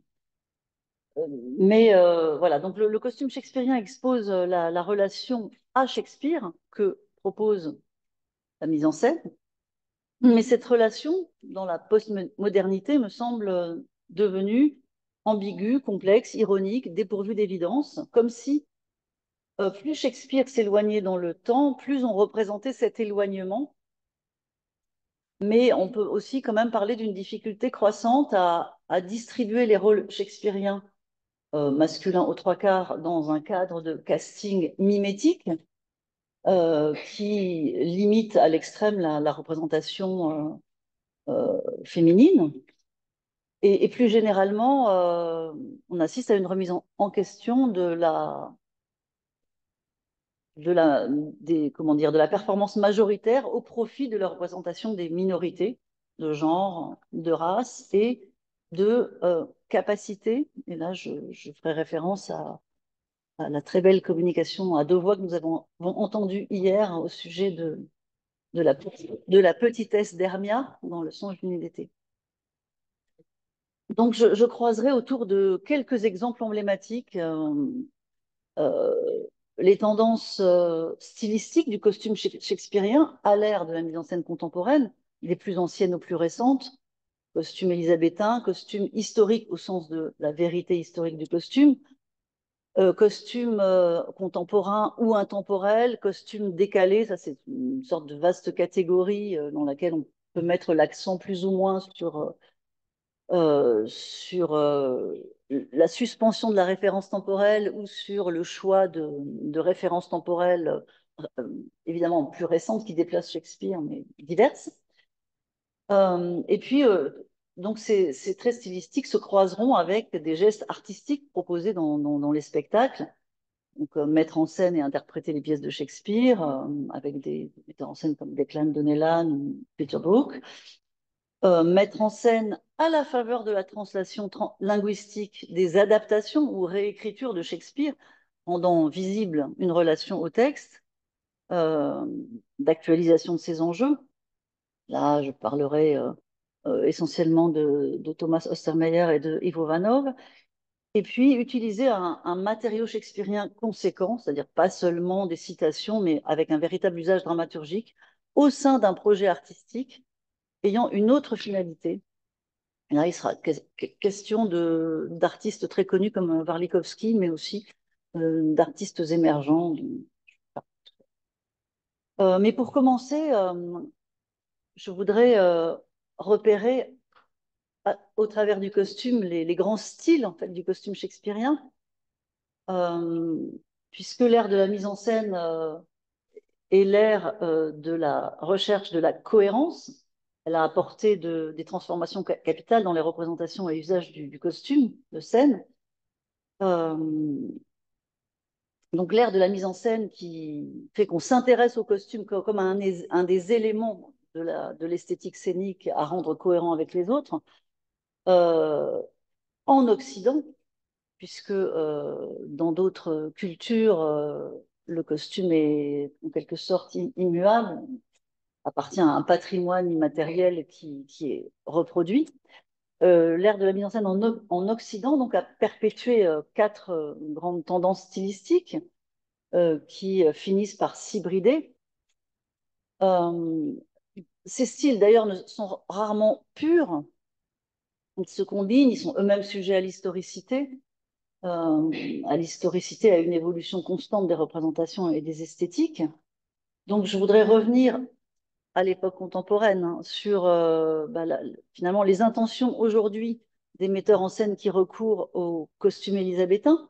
Mais voilà, donc le costume shakespearien expose la relation à Shakespeare que propose la mise en scène. Mais cette relation, dans la postmodernité, me semble devenue ambiguë, complexe, ironique, dépourvue d'évidence, comme si plus Shakespeare s'éloignait dans le temps, plus on représentait cet éloignement. Mais on peut aussi quand même parler d'une difficulté croissante à distribuer les rôles shakespeariens masculins aux trois quarts dans un cadre de casting mimétique qui limite à l'extrême la représentation féminine. Et plus généralement, on assiste à une remise en question de de la performance majoritaire au profit de la représentation des minorités de genre, de race et de capacité. Et là, je ferai référence à la très belle communication à deux voix que nous avons entendue hier au sujet de la petitesse d'Hermia dans Le songe d'une nuit d'été. Donc, je croiserai autour de quelques exemples emblématiques les tendances stylistiques du costume shakespearien à l'ère de la mise en scène contemporaine, les plus anciennes aux plus récentes, costume élisabétain, costume historique au sens de la vérité historique du costume, costume contemporain ou intemporel, costume décalé, ça c'est une sorte de vaste catégorie dans laquelle on peut mettre l'accent plus ou moins sur la suspension de la référence temporelle ou sur le choix de références temporelles, évidemment plus récentes qui déplacent Shakespeare, mais diverses. Et puis, donc ces traits stylistiques se croiseront avec des gestes artistiques proposés dans les spectacles. Donc, mettre en scène et interpréter les pièces de Shakespeare avec des metteurs en scène comme Declan Donnellan ou Peter Brook. Mettre en scène à la faveur de la translation linguistique des adaptations ou réécritures de Shakespeare, rendant visible une relation au texte, d'actualisation de ces enjeux. Là, je parlerai essentiellement de Thomas Ostermeyer et de Ivo Vanov. Et puis, utiliser un matériau shakespearien conséquent, c'est-à-dire pas seulement des citations, mais avec un véritable usage dramaturgique, au sein d'un projet artistique ayant une autre finalité. Et là, il sera question d'artistes très connus comme Warlikowski, mais aussi d'artistes émergents. Mais pour commencer, je voudrais repérer au travers du costume les grands styles en fait, du costume shakespearien, puisque l'ère de la mise en scène est l'ère de la recherche de la cohérence. Elle a apporté des transformations capitales dans les représentations et usages du costume de scène. Donc l'ère de la mise en scène qui fait qu'on s'intéresse au costume comme un des éléments de l'esthétique scénique à rendre cohérent avec les autres, en Occident, puisque dans d'autres cultures, le costume est en quelque sorte immuable, appartient à un patrimoine immatériel qui est reproduit. L'ère de la mise en scène en Occident donc, a perpétué quatre grandes tendances stylistiques qui finissent par s'hybrider. Ces styles, d'ailleurs, sont rarement purs. Ils se combinent, ils sont eux-mêmes sujets à l'historicité, à une évolution constante des représentations et des esthétiques. Donc, je voudrais revenir à l'époque contemporaine sur finalement les intentions aujourd'hui des metteurs en scène qui recourent au costume élisabétain.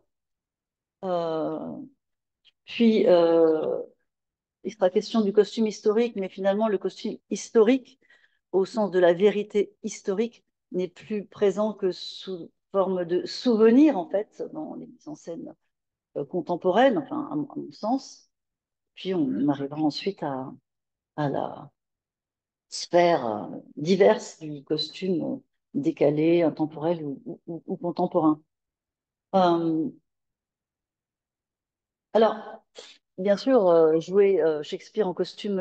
Puis, il sera question du costume historique, mais finalement, le costume historique, au sens de la vérité historique, n'est plus présent que sous forme de souvenir, en fait, dans les mises en scène contemporaines, enfin, à mon sens. Puis, on arrivera ensuite à la sphère diverse du costume décalé, intemporel ou contemporain. Alors, bien sûr, jouer Shakespeare en costume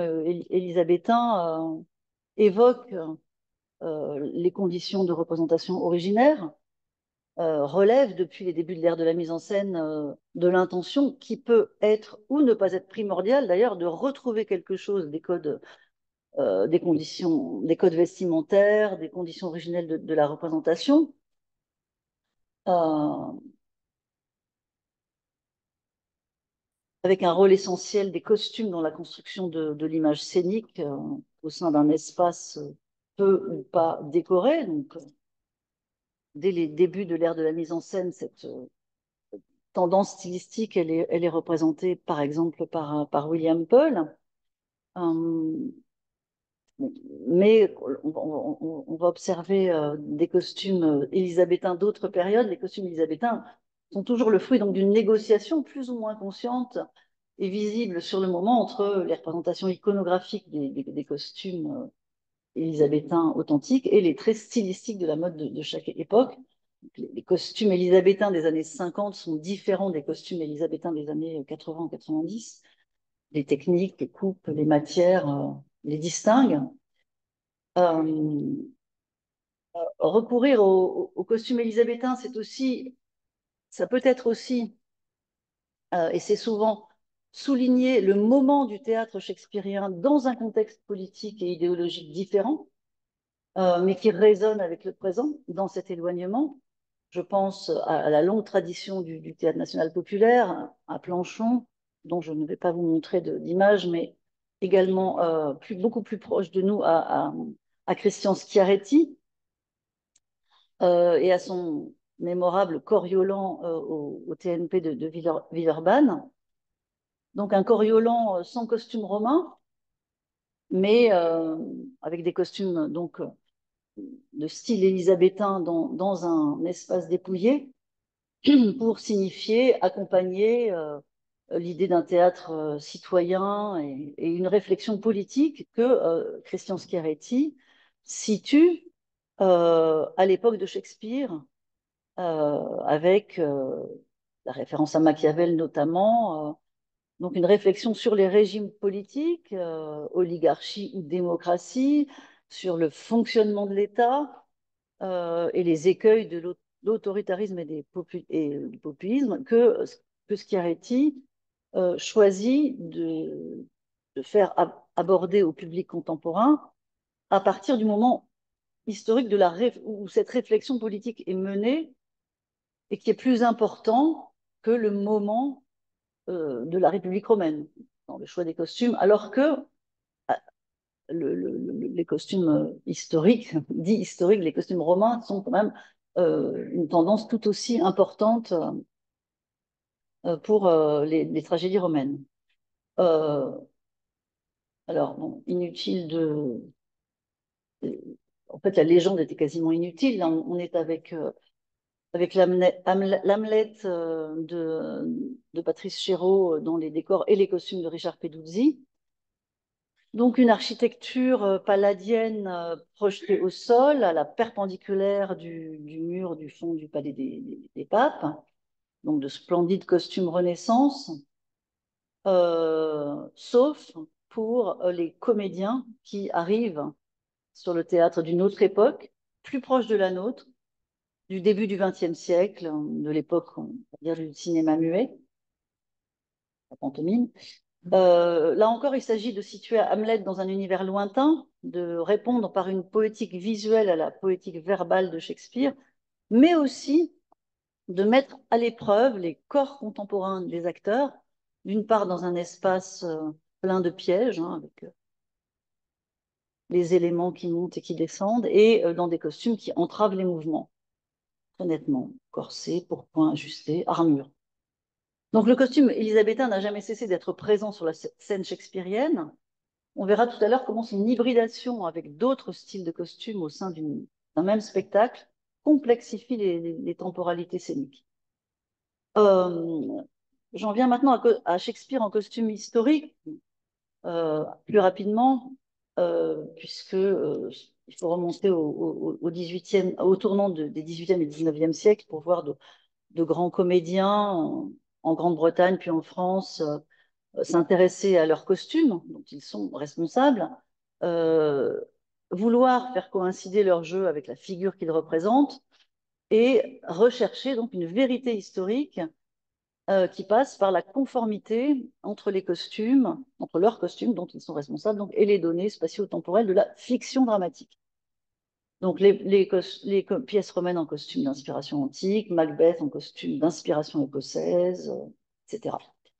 élisabétain évoque les conditions de représentation originaires, relève depuis les débuts de l'ère de la mise en scène de l'intention qui peut être ou ne pas être primordiale d'ailleurs de retrouver quelque chose des codes, des conditions, des codes vestimentaires, des conditions originelles de la représentation. Avec un rôle essentiel des costumes dans la construction de l'image scénique au sein d'un espace peu ou pas décoré. Donc, dès les débuts de l'ère de la mise en scène, cette tendance stylistique, elle est représentée par exemple par William Pearl. Mais on va observer des costumes élisabéthains d'autres périodes. Les costumes élisabéthains sont toujours le fruit donc d'une négociation plus ou moins consciente et visible sur le moment entre les représentations iconographiques des costumes élisabéthains authentiques et les traits stylistiques de la mode de chaque époque. Les costumes élisabéthains des années 50 sont différents des costumes élisabéthains des années 80-90. Les techniques, les coupes, les matières les distinguent. Recourir au costume élisabétain, ça peut être aussi, et c'est souvent souligner le moment du théâtre shakespearien dans un contexte politique et idéologique différent, mais qui résonne avec le présent dans cet éloignement. Je pense à la longue tradition du théâtre national populaire, à Planchon, dont je ne vais pas vous montrer d'image, mais également beaucoup plus proche de nous à Christian Schiaretti et à son mémorable Coriolan au TNP de Villeurbanne. Donc un Coriolan sans costume romain, mais avec des costumes donc de style élisabétain dans un espace dépouillé pour signifier, accompagner l'idée d'un théâtre citoyen et une réflexion politique que Christian Schiaretti situe à l'époque de Shakespeare, avec la référence à Machiavel notamment, donc une réflexion sur les régimes politiques, oligarchie ou démocratie, sur le fonctionnement de l'État et les écueils de l'autoritarisme et du populisme que Schiaretti choisit de faire aborder au public contemporain à partir du moment historique où cette réflexion politique est menée et qui est plus important que le moment de la République romaine dans le choix des costumes, alors que les costumes historiques, dits historiques, les costumes romains sont quand même une tendance tout aussi importante pour les tragédies romaines. Alors, bon, inutile en fait, la légende était quasiment inutile. Là, on est avec l'Hamlet de Patrice Chéreau dans les décors et les costumes de Richard Peduzzi. Donc une architecture palladienne projetée au sol, à la perpendiculaire du mur du fond du palais des papes. Donc de splendides costumes Renaissance, sauf pour les comédiens qui arrivent sur le théâtre d'une autre époque, plus proche de la nôtre, du début du XXe siècle, de l'époque, on va dire, du cinéma muet, la pantomime. Là encore, il s'agit de situer Hamlet dans un univers lointain, de répondre par une poétique visuelle à la poétique verbale de Shakespeare, mais aussi de mettre à l'épreuve les corps contemporains des acteurs, d'une part dans un espace plein de pièges, avec les éléments qui montent et qui descendent, et dans des costumes qui entravent les mouvements, très nettement, corsets, pourpoints ajustés, armure. Donc le costume élisabétain n'a jamais cessé d'être présent sur la scène shakespearienne. On verra tout à l'heure comment une hybridation avec d'autres styles de costumes au sein d'un même spectacle complexifie les temporalités scéniques. J'en viens maintenant à Shakespeare en costume historique, plus rapidement, puisque il faut remonter au tournant des 18e et 19e siècles pour voir de grands comédiens en Grande-Bretagne puis en France s'intéresser à leurs costumes, dont ils sont responsables, vouloir faire coïncider leur jeu avec la figure qu'ils représentent, et rechercher donc une vérité historique qui passe par la conformité entre les costumes, entre leurs costumes dont ils sont responsables, donc, et les données spatio-temporelles de la fiction dramatique. Donc les pièces romaines en costume d'inspiration antique, Macbeth en costume d'inspiration écossaise, etc.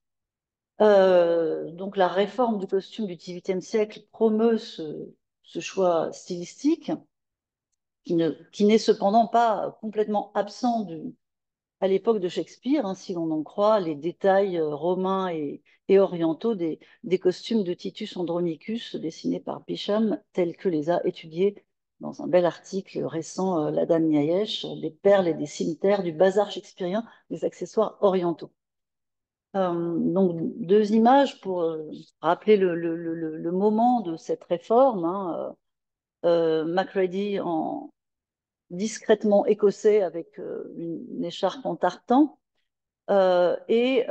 Donc la réforme du costume du XVIIIe siècle promeut ce choix stylistique qui n'est cependant pas complètement absent à l'époque de Shakespeare, hein, si l'on en croit les détails romains et orientaux des costumes de Titus Andronicus dessinés par Peacham, tels que les a étudiés dans un bel article récent, l'Adam Miayesh, des perles et des cimeterres du bazar shakespearien des accessoires orientaux. Donc, deux images pour rappeler le moment de cette réforme. Hein, Macready en discrètement écossais avec une écharpe en tartan et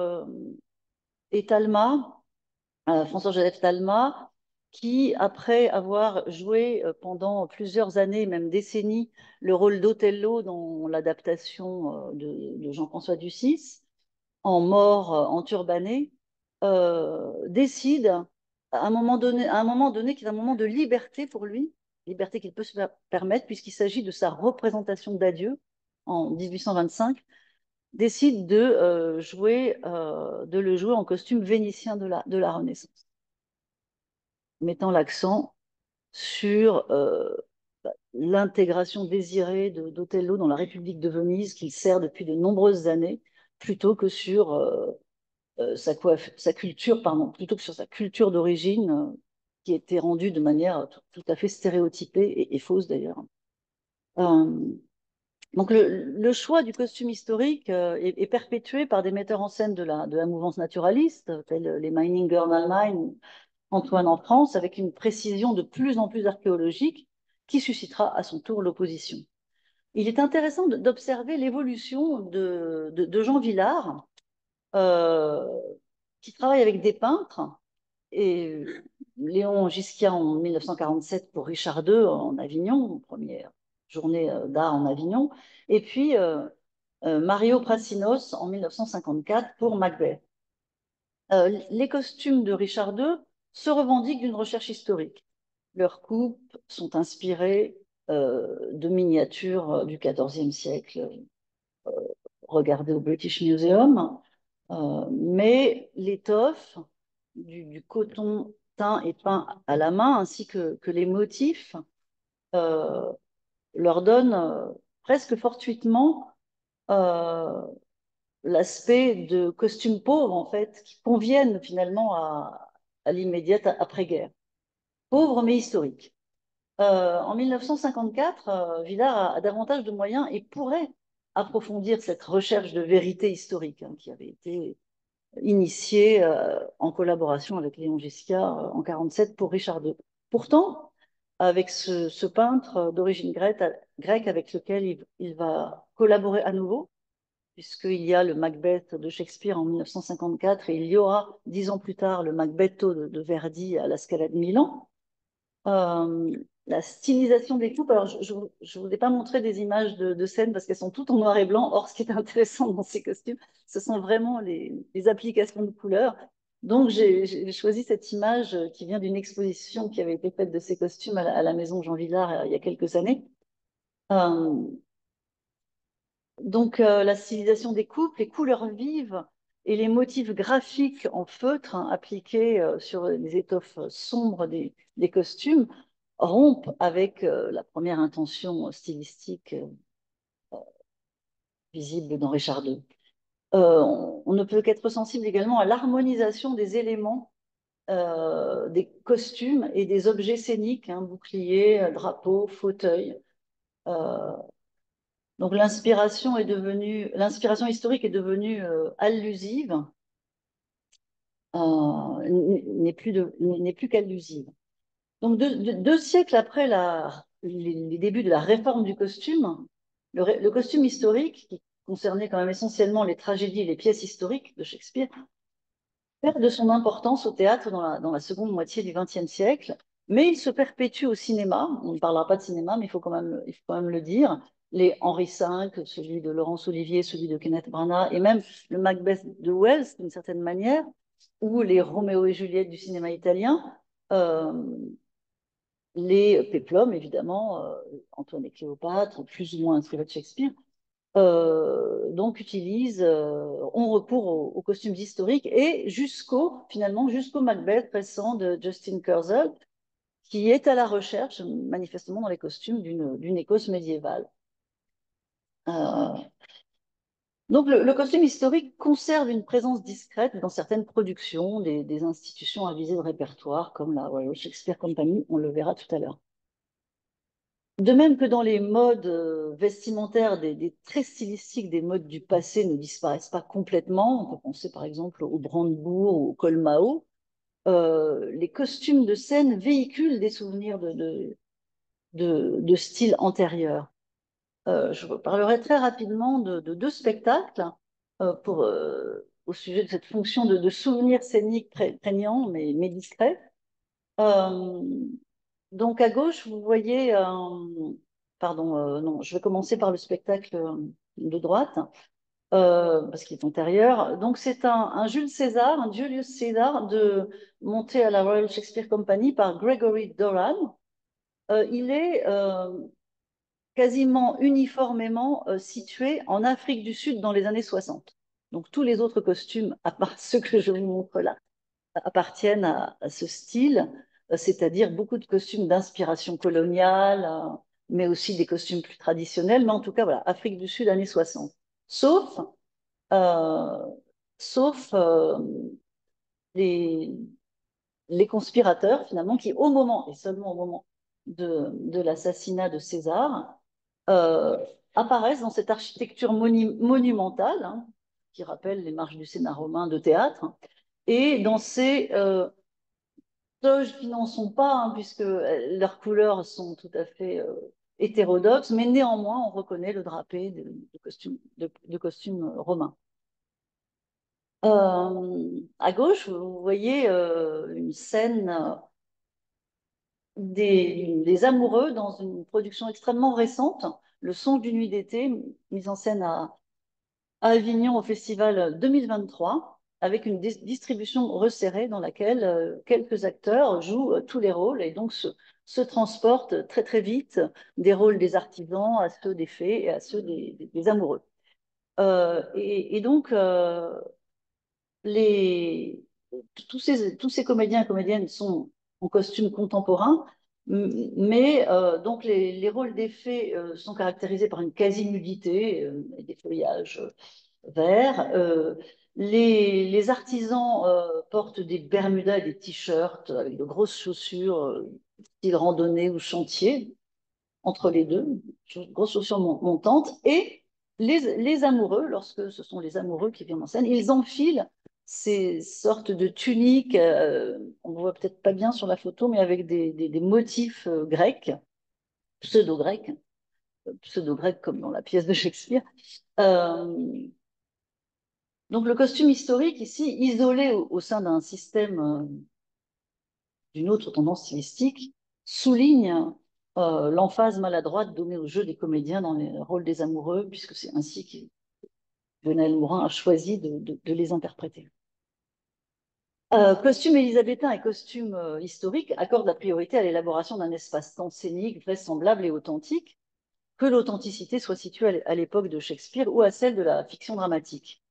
Talma, François-Joseph Talma, qui, après avoir joué pendant plusieurs années, même décennies, le rôle d'Othello dans l'adaptation de Jean-François Ducis, en mort enturbané, décide à un moment donné qui est un moment de liberté pour lui, liberté qu'il peut se permettre puisqu'il s'agit de sa représentation d'adieu en 1825, décide de le jouer en costume vénitien de la Renaissance, mettant l'accent sur l'intégration désirée d'Othello dans la République de Venise qu'il sert depuis de nombreuses années, plutôt que sur sa culture, pardon, plutôt que sur sa culture d'origine, qui était rendue de manière tout à fait stéréotypée et fausse d'ailleurs. Donc le choix du costume historique est perpétué par des metteurs en scène de la mouvance naturaliste, tels les Meininger en Allemagne ou Antoine en France, avec une précision de plus en plus archéologique qui suscitera à son tour l'opposition. Il est intéressant d'observer l'évolution de Jean Vilar, qui travaille avec des peintres, et Léon Gisquien en 1947 pour Richard II en Avignon, première journée d'art en Avignon, et puis Mario Prassinos en 1954 pour Macbeth. Les costumes de Richard II se revendiquent d'une recherche historique. Leurs coupes sont inspirées de miniatures du XIVe siècle, regardées au British Museum, mais l'étoffe du coton teint et peint à la main, ainsi que les motifs, leur donnent presque fortuitement l'aspect de costumes pauvres, en fait, qui conviennent finalement à l'immédiate après-guerre. Pauvres mais historiques. En 1954, Villard a davantage de moyens et pourrait approfondir cette recherche de vérité historique, hein, qui avait été initiée en collaboration avec Léon Gisquien en 1947 pour Richard II. Pourtant, avec ce peintre d'origine grecque avec lequel il va collaborer à nouveau, puisqu'il y a le Macbeth de Shakespeare en 1954 et il y aura 10 ans plus tard le Macbetto de Verdi à la Scala de Milan. La stylisation des coupes, alors je ne vous ai pas montré des images de scène parce qu'elles sont toutes en noir et blanc. Or, ce qui est intéressant dans ces costumes, ce sont vraiment les applications de couleurs. Donc, j'ai choisi cette image qui vient d'une exposition qui avait été faite de ces costumes à la maison Jean Vilar il y a quelques années. Donc, la stylisation des coupes, les couleurs vives et les motifs graphiques en feutre, hein, appliqués sur les étoffes sombres des costumes rompent avec la première intention stylistique visible dans Richard II. On ne peut qu'être sensible également à l'harmonisation des éléments des costumes et des objets scéniques, hein, boucliers, drapeaux, fauteuils. Donc l'inspiration historique est devenue allusive, n'est plus qu'allusive. Donc deux siècles après les débuts de la réforme du costume, le costume historique, qui concernait quand même essentiellement les tragédies et les pièces historiques de Shakespeare, perd de son importance au théâtre dans la seconde moitié du XXe siècle, mais il se perpétue au cinéma. On ne parlera pas de cinéma, mais il faut quand même le dire. les Henri V, celui de Laurence Olivier, celui de Kenneth Branagh, et même le Macbeth de Wells, d'une certaine manière, ou les Roméo et Juliette du cinéma italien, les péplums, évidemment, Antoine et Cléopâtre, plus ou moins inspirés de Shakespeare, donc ont recours aux costumes historiques et finalement, jusqu'au Macbeth récent de Justin Kurzel, qui est à la recherche, manifestement, dans les costumes d'une Écosse médiévale. Donc, le costume historique conserve une présence discrète dans certaines productions des institutions à visée de répertoire, comme la Royal Shakespeare Company, on le verra tout à l'heure. De même que dans les modes vestimentaires, des traits stylistiques des modes du passé ne disparaissent pas complètement. On peut penser par exemple au brandebourg ou au col Mao. Les costumes de scène véhiculent des souvenirs de style antérieur. Je vous parlerai très rapidement de deux spectacles au sujet de cette fonction de souvenir scénique prégnant mais discret. Donc à gauche, vous voyez, pardon, non, je vais commencer par le spectacle de droite, parce qu'il est antérieur. Donc c'est un Jules César, un Julius Caesar, monté à la Royal Shakespeare Company par Gregory Doran. Il est quasiment uniformément situé en Afrique du Sud dans les années 60. Donc tous les autres costumes, à part ceux que je vous montre là, appartiennent à ce style, c'est-à-dire beaucoup de costumes d'inspiration coloniale, mais aussi des costumes plus traditionnels, mais en tout cas, voilà, Afrique du Sud, années 60. Sauf les conspirateurs, finalement, qui au moment, et seulement au moment de l'assassinat de César, apparaissent dans cette architecture monumentale, hein, qui rappelle les marches du Sénat romain de théâtre, et dans ces toges qui n'en sont pas, hein, puisque leurs couleurs sont tout à fait hétérodoxes, mais néanmoins, on reconnaît le drapé de costumes romains. À gauche, vous voyez une scène des amoureux dans une production extrêmement récente, Le Songe d'une nuit d'été, mise en scène à Avignon au festival 2023, avec une distribution resserrée dans laquelle quelques acteurs jouent tous les rôles et donc se transportent très très vite des rôles des artisans à ceux des fées et à ceux des amoureux. Et donc, tous ces comédiens et comédiennes sont en costume contemporain, mais donc les rôles des fées sont caractérisés par une quasi-nudité et des feuillages verts. Les artisans portent des bermudas et des t-shirts avec de grosses chaussures, style randonnée ou chantier, entre les deux, grosses chaussures montantes. Et les amoureux, lorsque ce sont les amoureux qui viennent en scène, ils enfilent ces sortes de tuniques, on ne voit peut-être pas bien sur la photo, mais avec des motifs grecs, pseudo-grecs comme dans la pièce de Shakespeare. Donc le costume historique, ici, isolé au sein d'un système d'une autre tendance stylistique, souligne l'emphase maladroite donnée au jeu des comédiens dans les rôles des amoureux, puisque c'est ainsi que Venelle Mourin a choisi de les interpréter. Costume élisabétain et costume historique accordent la priorité à l'élaboration d'un espace-temps scénique vraisemblable et authentique, que l'authenticité soit située à l'époque de Shakespeare ou à celle de la fiction dramatique.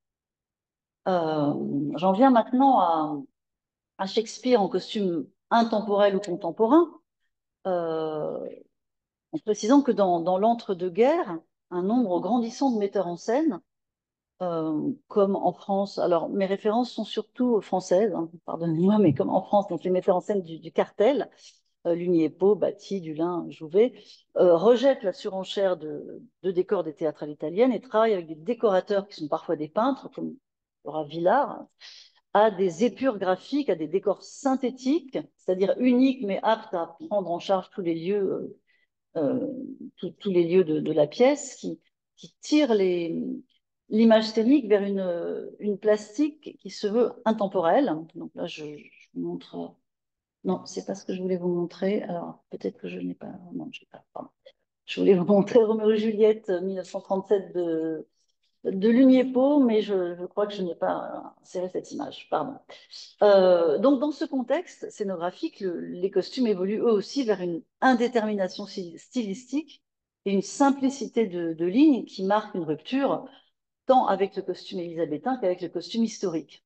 J'en viens maintenant à Shakespeare en costume intemporel ou contemporain, en précisant que dans l'entre-deux-guerres, un nombre grandissant de metteurs en scène, comme en France, alors mes références sont surtout françaises, hein, pardonnez-moi, mais comme en France, donc les metteurs en scène du cartel, Lugnieppo, Batti, Dulin, Jouvet, rejettent la surenchère de décors des théâtrales italiennes et travaillent avec des décorateurs qui sont parfois des peintres, comme Laura Villard, à des épures graphiques, à des décors synthétiques, c'est-à-dire uniques mais aptes à prendre en charge tous les lieux, tous les lieux de la pièce, qui tirent l'image scénique vers une plastique qui se veut intemporelle. Donc là, je vous montre. Non, c'est pas ce que je voulais vous montrer. Alors peut-être que je n'ai pas. Non, je n'ai pas. Pardon. Je voulais vous montrer Roméo et Juliette 1937 de Lugnepo, mais je crois que je n'ai pas inséré cette image, pardon. Donc, dans ce contexte scénographique, les costumes évoluent eux aussi vers une indétermination stylistique et une simplicité de ligne qui marque une rupture tant avec le costume élisabétain qu'avec le costume historique.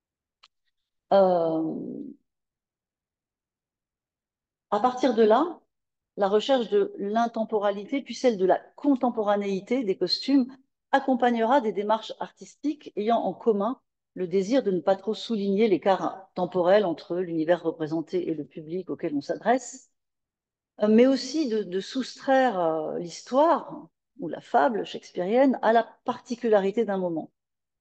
À partir de là, la recherche de l'intemporalité, puis celle de la contemporanéité des costumes, accompagnera des démarches artistiques ayant en commun le désir de ne pas trop souligner l'écart temporel entre l'univers représenté et le public auquel on s'adresse, mais aussi de soustraire l'histoire ou la fable shakespearienne à la particularité d'un moment.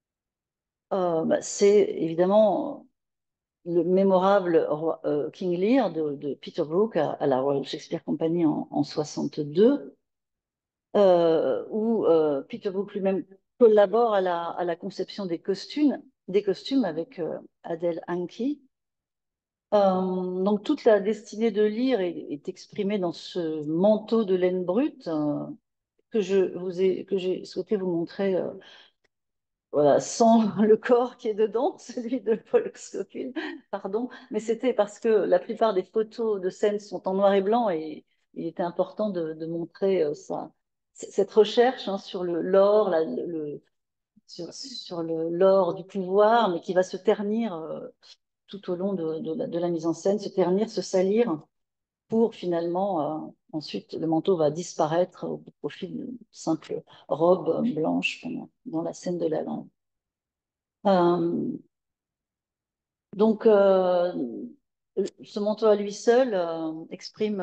C'est évidemment le mémorable King Lear de Peter Brook à la Royal Shakespeare Company en 62, où Peter Brook lui-même collabore à la conception des costumes avec Adele Hankey. Donc toute la destinée de Lear est exprimée dans ce manteau de laine brute que j'ai souhaité vous montrer voilà, sans le corps qui est dedans, celui de Paul Scofield, pardon, mais c'était parce que la plupart des photos de scène sont en noir et blanc et il était important de montrer cette recherche sur l'or, sur l'or du pouvoir, mais qui va se ternir tout au long de la mise en scène, se ternir, se salir, pour finalement, ensuite, le manteau va disparaître au profit d'une simple robe blanche dans la scène de la lampe. Donc, ce manteau à lui seul exprime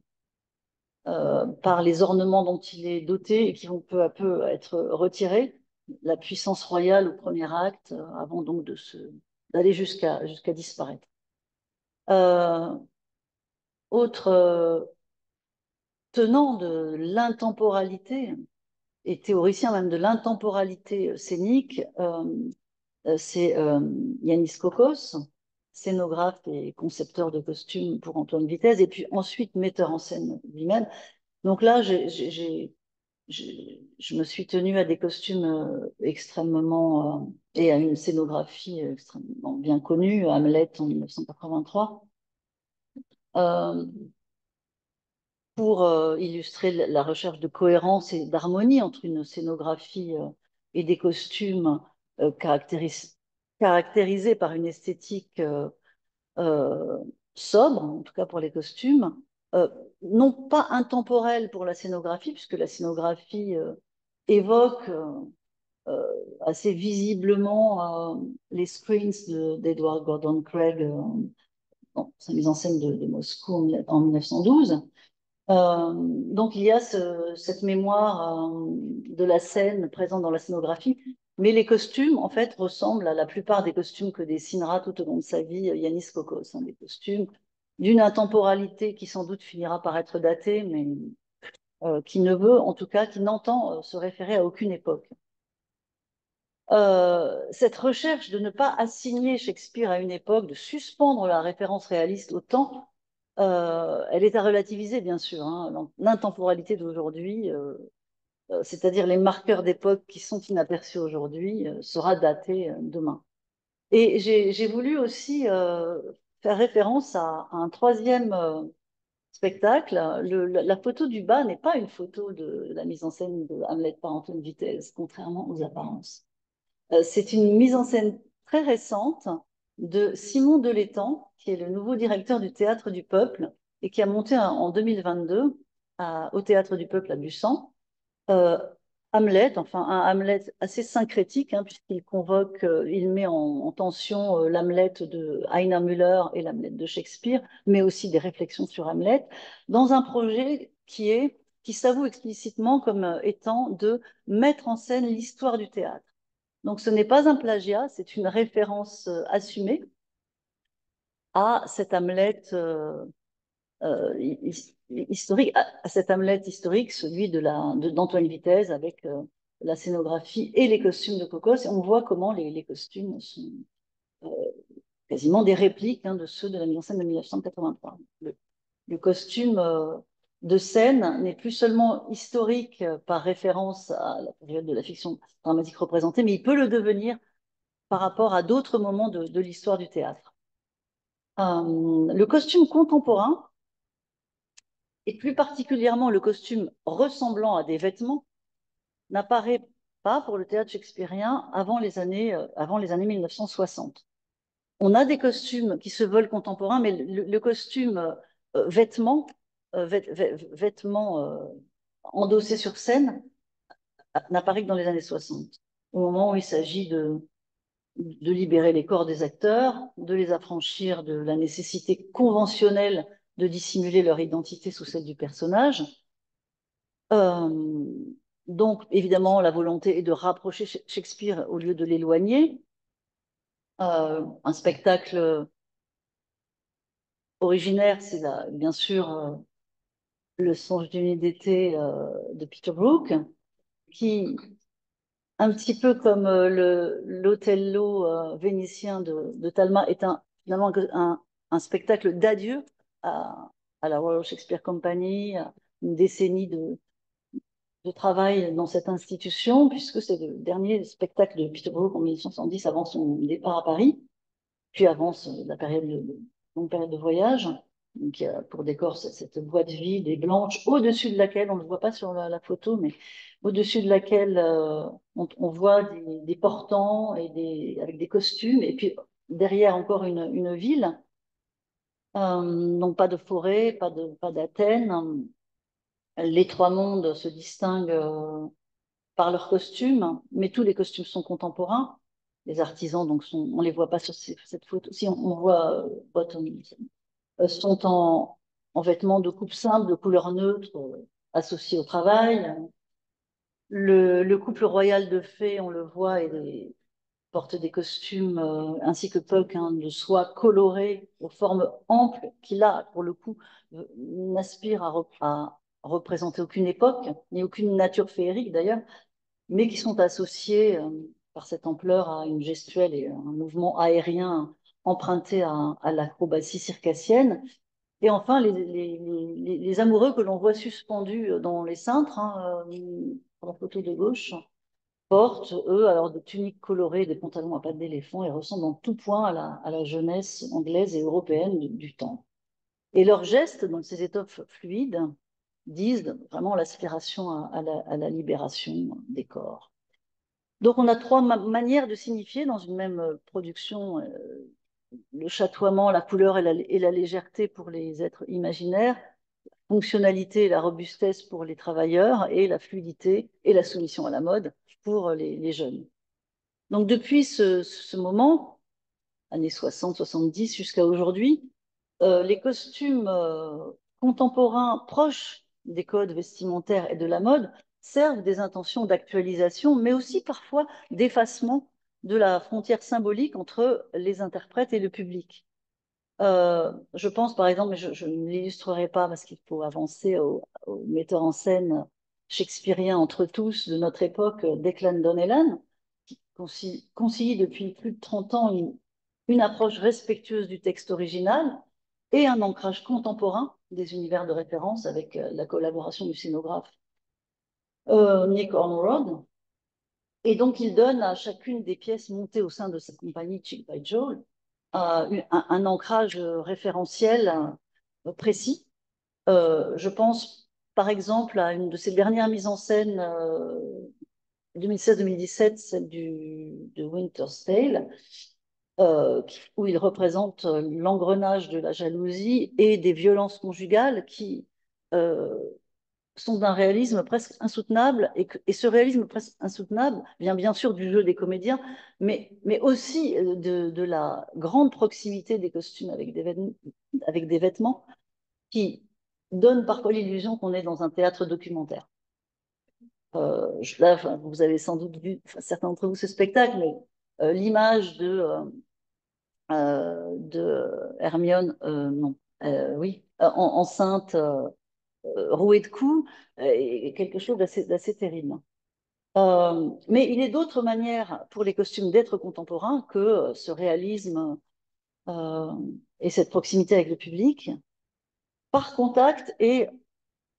par les ornements dont il est doté et qui vont peu à peu être retirés, la puissance royale au premier acte, avant donc d'aller jusqu'à disparaître. Autre tenant de l'intemporalité et théoricien même de l'intemporalité scénique, c'est Yanis Kokos, scénographe et concepteur de costumes pour Antoine Vitesse, et puis ensuite metteur en scène lui-même. Donc là, je me suis tenue à des costumes extrêmement et à une scénographie extrêmement bien connue, Hamlet en 1983. Pour illustrer la recherche de cohérence et d'harmonie entre une scénographie et des costumes caractérisés par une esthétique sobre, en tout cas pour les costumes, non pas intemporelle pour la scénographie, puisque la scénographie évoque assez visiblement les screens d'Edward Gordon Craig dans sa mise en scène de Moscou en 1912. Donc il y a cette mémoire de la scène présente dans la scénographie, mais les costumes en fait ressemblent à la plupart des costumes que dessinera tout au long de sa vie Yanis Kokos, des costumes d'une intemporalité qui sans doute finira par être datée, mais qui ne veut, en tout cas, qui n'entend se référer à aucune époque. Cette recherche de ne pas assigner Shakespeare à une époque, de suspendre la référence réaliste au temps, elle est à relativiser, bien sûr. L'intemporalité d'aujourd'hui, c'est-à-dire les marqueurs d'époque qui sont inaperçus aujourd'hui, sera datée demain. Et j'ai voulu aussi faire référence à un troisième spectacle. La photo du bas n'est pas une photo de la mise en scène de Hamlet par Antoine Vitesse, contrairement aux apparences. C'est une mise en scène très récente de Simon Delétang, qui est le nouveau directeur du Théâtre du Peuple et qui a monté en 2022 au Théâtre du Peuple à Busan Hamlet, enfin un Hamlet assez syncrétique, puisqu'il convoque, il met en tension l'Hamlet de Heiner Müller et l'Hamlet de Shakespeare, mais aussi des réflexions sur Hamlet, dans un projet qui s'avoue explicitement comme étant de mettre en scène l'histoire du théâtre. Donc ce n'est pas un plagiat, c'est une référence assumée à cet Hamlet historique, à cet Hamlet historique, celui d'Antoine Vitesse, avec la scénographie et les costumes de Kokos. Et on voit comment les costumes sont quasiment des répliques de ceux de la mise en scène de 1983. Le costume de scène n'est plus seulement historique par référence à la période de la fiction dramatique représentée, mais il peut le devenir par rapport à d'autres moments de l'histoire du théâtre. Le costume contemporain, et plus particulièrement le costume ressemblant à des vêtements, n'apparaît pas pour le théâtre shakespearien avant les années 1960. On a des costumes qui se veulent contemporains, mais le costume vêtements endossés sur scène n'apparaît que dans les années 60, au moment où il s'agit de libérer les corps des acteurs, de les affranchir de la nécessité conventionnelle de dissimuler leur identité sous celle du personnage. Donc, évidemment, la volonté est de rapprocher Shakespeare au lieu de l'éloigner. Un spectacle originaire, c'est bien sûr Le Songe d'une nuit d'été de Peter Brook, qui, un petit peu comme l'Othello vénitien de Talma, est finalement un spectacle d'adieu à la Royal Shakespeare Company, à une décennie de travail dans cette institution, puisque c'est le dernier spectacle de Peter Brook en 1870 avant son départ à Paris, puis avance la longue période de voyage. Donc, il y a pour décor cette boîte vide et blanche, au-dessus de laquelle, on ne le voit pas sur la photo, mais au-dessus de laquelle on voit des portants avec des costumes, et puis derrière encore une ville. Donc pas de forêt, pas d'Athènes. Les trois mondes se distinguent par leurs costumes, mais tous les costumes sont contemporains. Les artisans, donc, on les voit pas sur cette photo. Si on voit sont en vêtements de coupe simple, de couleur neutre, associés au travail. Le couple royal de fées, on le voit, porte des costumes, ainsi que Puck, de soie colorée, aux formes amples, qui là, pour le coup, n'aspire à représenter aucune époque, ni aucune nature féerique d'ailleurs, mais qui sont associés par cette ampleur à une gestuelle et un mouvement aérien emprunté à l'acrobatie circassienne. Et enfin, les amoureux que l'on voit suspendus dans les cintres, sur la photo de gauche, portent, eux, alors des tuniques colorées, des pantalons à pattes d'éléphant, et ressemblent en tout point à la jeunesse anglaise et européenne du temps. Et leurs gestes, dans ces étoffes fluides, disent vraiment l'aspiration à la libération des corps. Donc on a trois manières de signifier dans une même production le chatoiement, la couleur et la légèreté pour les êtres imaginaires, la fonctionnalité et la robustesse pour les travailleurs, et la fluidité et la soumission à la mode pour les jeunes. Donc depuis ce moment, années 60-70 jusqu'à aujourd'hui, les costumes contemporains proches des codes vestimentaires et de la mode servent des intentions d'actualisation, mais aussi parfois d'effacement de la frontière symbolique entre les interprètes et le public. Je pense par exemple, mais je ne l'illustrerai pas parce qu'il faut avancer au metteur en scène shakespearien entre tous de notre époque, Declan Donnellan, qui concilie depuis plus de 30 ans une approche respectueuse du texte original et un ancrage contemporain des univers de référence avec la collaboration du scénographe Nick Ormerod. Et donc, il donne à chacune des pièces montées au sein de sa compagnie Chick by Joel un ancrage référentiel précis. Je pense, par exemple, à une de ses dernières mises en scène 2016-2017, celle de Winter's Tale, où il représente l'engrenage de la jalousie et des violences conjugales qui sont d'un réalisme presque insoutenable, et ce réalisme presque insoutenable vient bien sûr du jeu des comédiens, mais aussi de la grande proximité des costumes avec des vêtements qui donnent parfois l'illusion qu'on est dans un théâtre documentaire. Là, vous avez sans doute vu, certains d'entre vous, ce spectacle, mais l'image de Hermione, enceinte, rouée de coups, est quelque chose d'assez terrible. Mais il y a d'autres manières pour les costumes d'être contemporains que ce réalisme et cette proximité avec le public, par contact et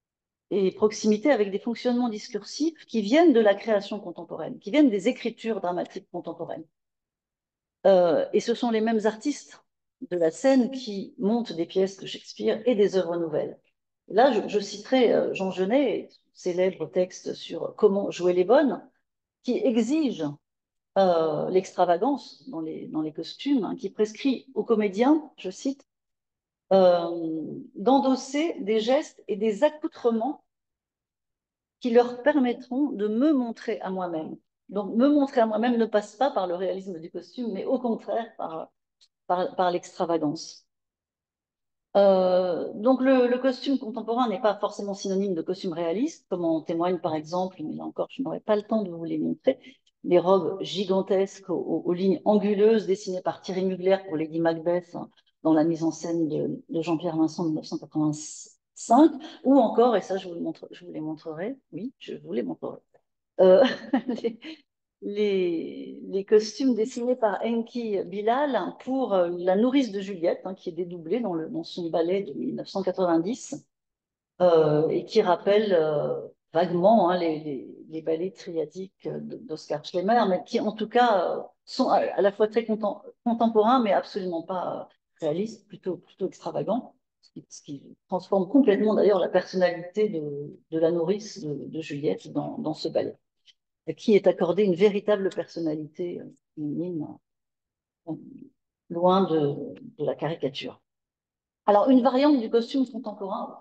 et proximité avec des fonctionnements discursifs qui viennent de la création contemporaine, qui viennent des écritures dramatiques contemporaines. Et ce sont les mêmes artistes de la scène qui montent des pièces de Shakespeare et des œuvres nouvelles. Là, je citerai Jean Genet, célèbre texte sur comment jouer les bonnes, qui exige l'extravagance dans les costumes, hein, qui prescrit aux comédiens, je cite, d'endosser des gestes et des accoutrements qui leur permettront de me montrer à moi-même. Donc, me montrer à moi-même ne passe pas par le réalisme du costume, mais au contraire par l'extravagance. Donc, le costume contemporain n'est pas forcément synonyme de costume réaliste, comme en témoigne par exemple, mais là encore, je n'aurai pas le temps de vous les montrer, les robes gigantesques aux lignes anguleuses dessinées par Thierry Mugler pour Lady Macbeth, hein, dans la mise en scène de Jean-Pierre Vincent de 1985, ou encore, et ça je vous les montrerai, oui, je vous les montrerai, les costumes dessinés par Enki Bilal pour la nourrice de Juliette, hein, qui est dédoublée dans son ballet de 1990, et qui rappelle vaguement, hein, les ballets triadiques d'Oscar Schlemmer, mais qui en tout cas sont à la fois très contemporains, mais absolument pas réalistes, plutôt extravagants, ce qui transforme complètement d'ailleurs la personnalité de la nourrice de Juliette dans ce ballet, qui est accordée une véritable personnalité féminine, loin de la caricature. Alors, une variante du costume contemporain.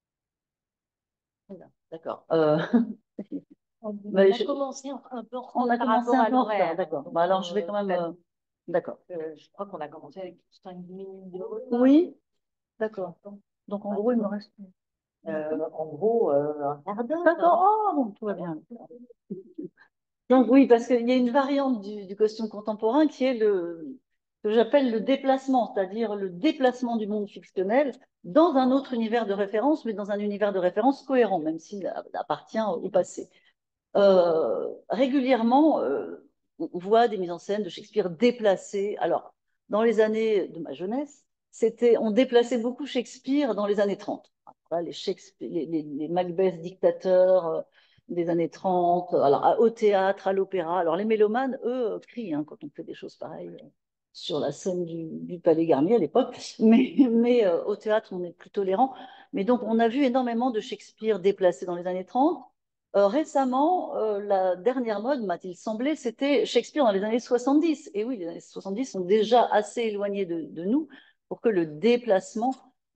D'accord. On Mais a commencé un peu en on a par commencé rapport un à peu en l'horaire. retard, d'accord. Bah, alors, je vais quand même. D'accord. Je crois qu'on a commencé avec 5 minutes de retard. Oui, d'accord. Donc, en gros, il me reste. En gros, un quart d'heure. D'accord, oh, bon, tout va bien. Donc, oui, parce qu'il y a une variante du costume contemporain qui est que j'appelle le déplacement, c'est-à-dire le déplacement du monde fictionnel dans un autre univers de référence, mais dans un univers de référence cohérent, même s'il appartient au passé. Régulièrement, on voit des mises en scène de Shakespeare déplacées. Alors, dans les années de ma jeunesse, on déplaçait beaucoup Shakespeare dans les années 30. Voilà, les Macbeth dictateurs des années 30, alors au théâtre, à l'opéra. Alors, les mélomanes, eux, crient hein, quand on fait des choses pareilles sur la scène du Palais Garnier à l'époque. Mais au théâtre, on est plus tolérant. Mais donc, on a vu énormément de Shakespeare déplacé dans les années 30. Récemment, la dernière mode, m'a-t-il semblé, c'était Shakespeare dans les années 70. Et oui, les années 70 sont déjà assez éloignées de nous pour que le déplacement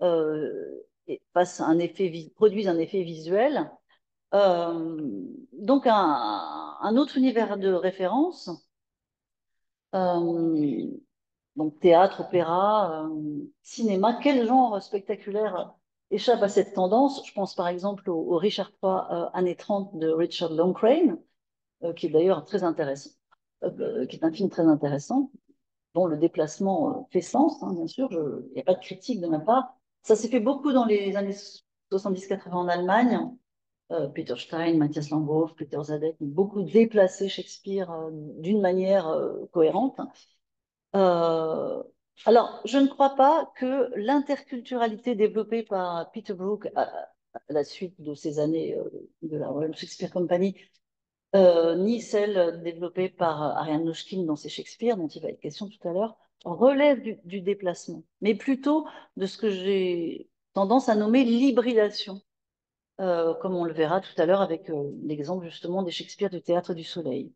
produise un effet visuel. Donc, un autre univers de référence, donc théâtre, opéra, cinéma, quel genre spectaculaire échappe à cette tendance? Je pense par exemple au Richard III années 30 de Richard Longcrane, qui est d'ailleurs très intéressant, qui est un film très intéressant, dont le déplacement fait sens, hein, bien sûr, il n'y a pas de critique de ma part. Ça s'est fait beaucoup dans les années 70-80 en Allemagne. Peter Stein, Matthias Langhoff, Peter Zadek ont beaucoup déplacé Shakespeare d'une manière cohérente. Alors, je ne crois pas que l'interculturalité développée par Peter Brook à la suite de ces années de la Royal Shakespeare Company, ni celle développée par Ariane Mnouchkine dans ses Shakespeare, dont il va être question tout à l'heure, relève du déplacement, mais plutôt de ce que j'ai tendance à nommer l'hybridation, comme on le verra tout à l'heure avec l'exemple justement des Shakespeare du Théâtre du Soleil.